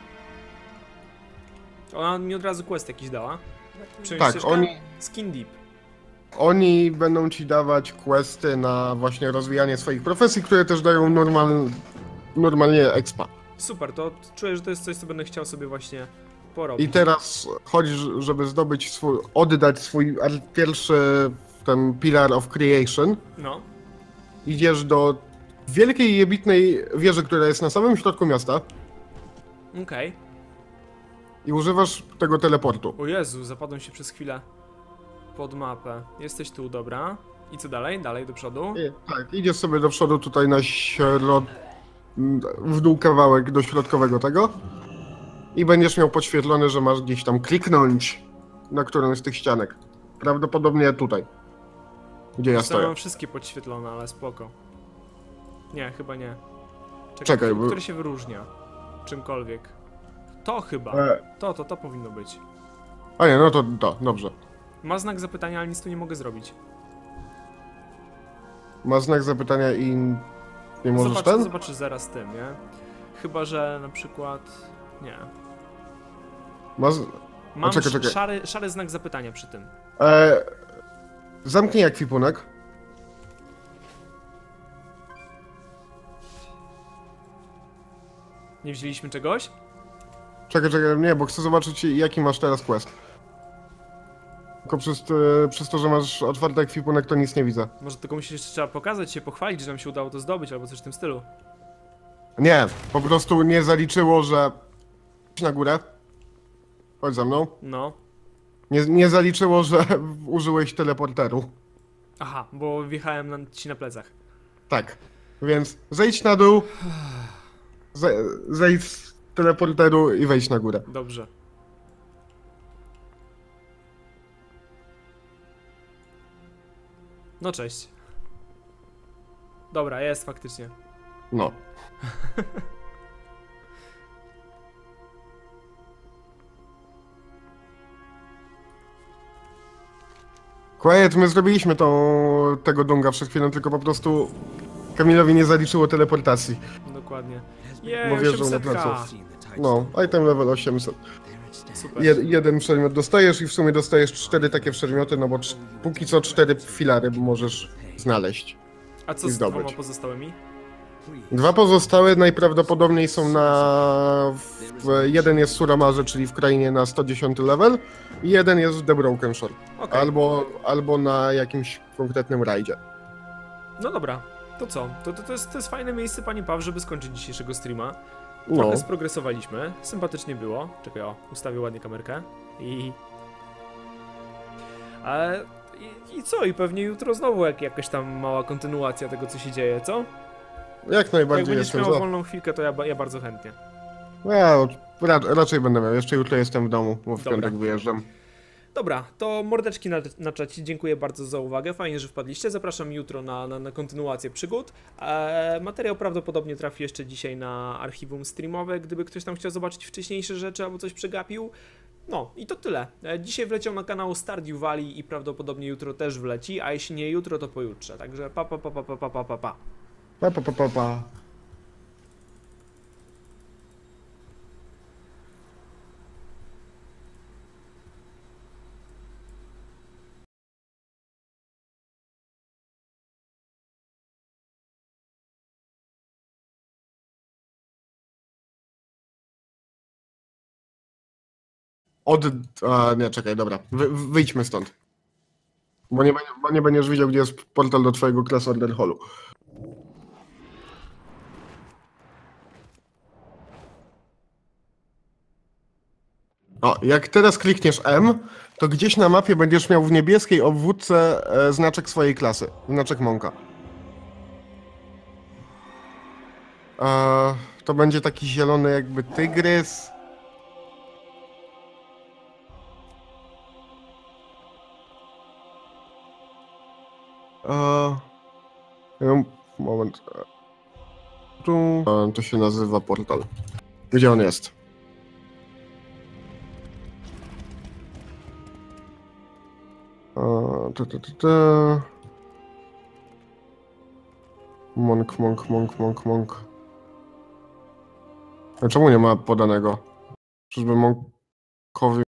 Ona mi od razu quest jakiś dała. Tak, Skin Deep. Oni będą ci dawać questy na właśnie rozwijanie swoich profesji, które też dają normalnie expa. Super, to czuję, że to jest coś, co będę chciał sobie właśnie porobić. I teraz chodzisz, żeby zdobyć oddać swój pierwszy ten Pillar of Creation. No. Idziesz do wielkiej jebitnej wieży, która jest na samym środku miasta. Okej. I używasz tego teleportu. O Jezu, zapadłem się przez chwilę pod mapę. Jesteś tu, dobra. I co dalej? Dalej do przodu? Tak, idziesz sobie do przodu tutaj na w dół kawałek do środkowego tego. I będziesz miał podświetlone, że masz gdzieś tam kliknąć na którąś z tych ścianek. Prawdopodobnie tutaj. Gdzie ja stoję. Mam wszystkie podświetlone, ale spoko. Nie, chyba nie. Czekaj, który się wyróżnia? Czymkolwiek. To chyba. To powinno być. A nie, no to dobrze. Ma znak zapytania, ale nic tu nie mogę zrobić. Ma znak zapytania i nie możesz Zobaczysz zaraz tym, nie? Chyba, że na przykład... Nie. Mam czekaj. Szary znak zapytania przy tym. Zamknij ekwipunek. Nie wzięliśmy czegoś? Czekaj, nie, bo chcę zobaczyć, jaki masz teraz quest. Tylko przez to, że masz otwarty ekwipunek, to nic nie widzę. Może tylko musisz jeszcze trzeba pokazać się, pochwalić, że nam się udało to zdobyć, albo coś w tym stylu. Nie, po prostu nie zaliczyło, że... Chodź na górę. Chodź za mną. No. Nie zaliczyło, że użyłeś teleporteru. Aha, bo wjechałem ci na plecach. Tak, więc zejdź na dół, zejdź z teleporteru i wejdź na górę. Dobrze. No cześć. Dobra, jest faktycznie. No. Quiet, my zrobiliśmy tego dunga przed chwilą, tylko po prostu Kamilowi nie zaliczyło teleportacji. Dokładnie. Bo wjeżdżał na 800K. placu. No, item level 800. Super. Jeden przedmiot dostajesz i w sumie dostajesz 4 takie przedmioty, no bo póki co 4 filary możesz znaleźć. A co i z zdobyć. dwoma pozostałymi? 2 pozostałe najprawdopodobniej są jeden jest w Suramarze, czyli w krainie na 110 level i jeden jest w The Broken Shore. Okej. Albo na jakimś konkretnym rajdzie. No dobra, to co? To jest fajne miejsce, panie Paweł, żeby skończyć dzisiejszego streama. No, Trochę sprogresowaliśmy, sympatycznie było. Czekaj, o, ustawię ładnie kamerkę. I co? I pewnie jutro znowu jakaś tam mała kontynuacja tego, co się dzieje, co? jak Jak najbardziej będziesz jestem miał za. wolną chwilkę, to ja bardzo chętnie. Ja raczej będę miał. Jeszcze jutro jestem w domu, bo w Dobra. piątek wyjeżdżam. Dobra, to mordeczki na czacie, dziękuję bardzo za uwagę, fajnie, że wpadliście, zapraszam jutro na kontynuację przygód. Materiał prawdopodobnie trafi jeszcze dzisiaj na archiwum streamowe, gdyby ktoś tam chciał zobaczyć wcześniejsze rzeczy albo coś przegapił. No i to tyle. Dzisiaj wleciał na kanał Stardew Valley i prawdopodobnie jutro też wleci, a jeśli nie jutro, to pojutrze, także pa. Pa, pa, pa, pa, pa. Nie, czekaj, dobra. Wyjdźmy stąd. Bo nie będziesz widział, gdzie jest portal do twojego Class Order Hallu. O, jak teraz klikniesz M, to gdzieś na mapie będziesz miał w niebieskiej obwódce znaczek swojej klasy. Znaczek Monka. To będzie taki zielony jakby tygrys. Moment. To się nazywa portal. Gdzie on jest? Monk. A czemu nie ma podanego? Czyżby Monkowi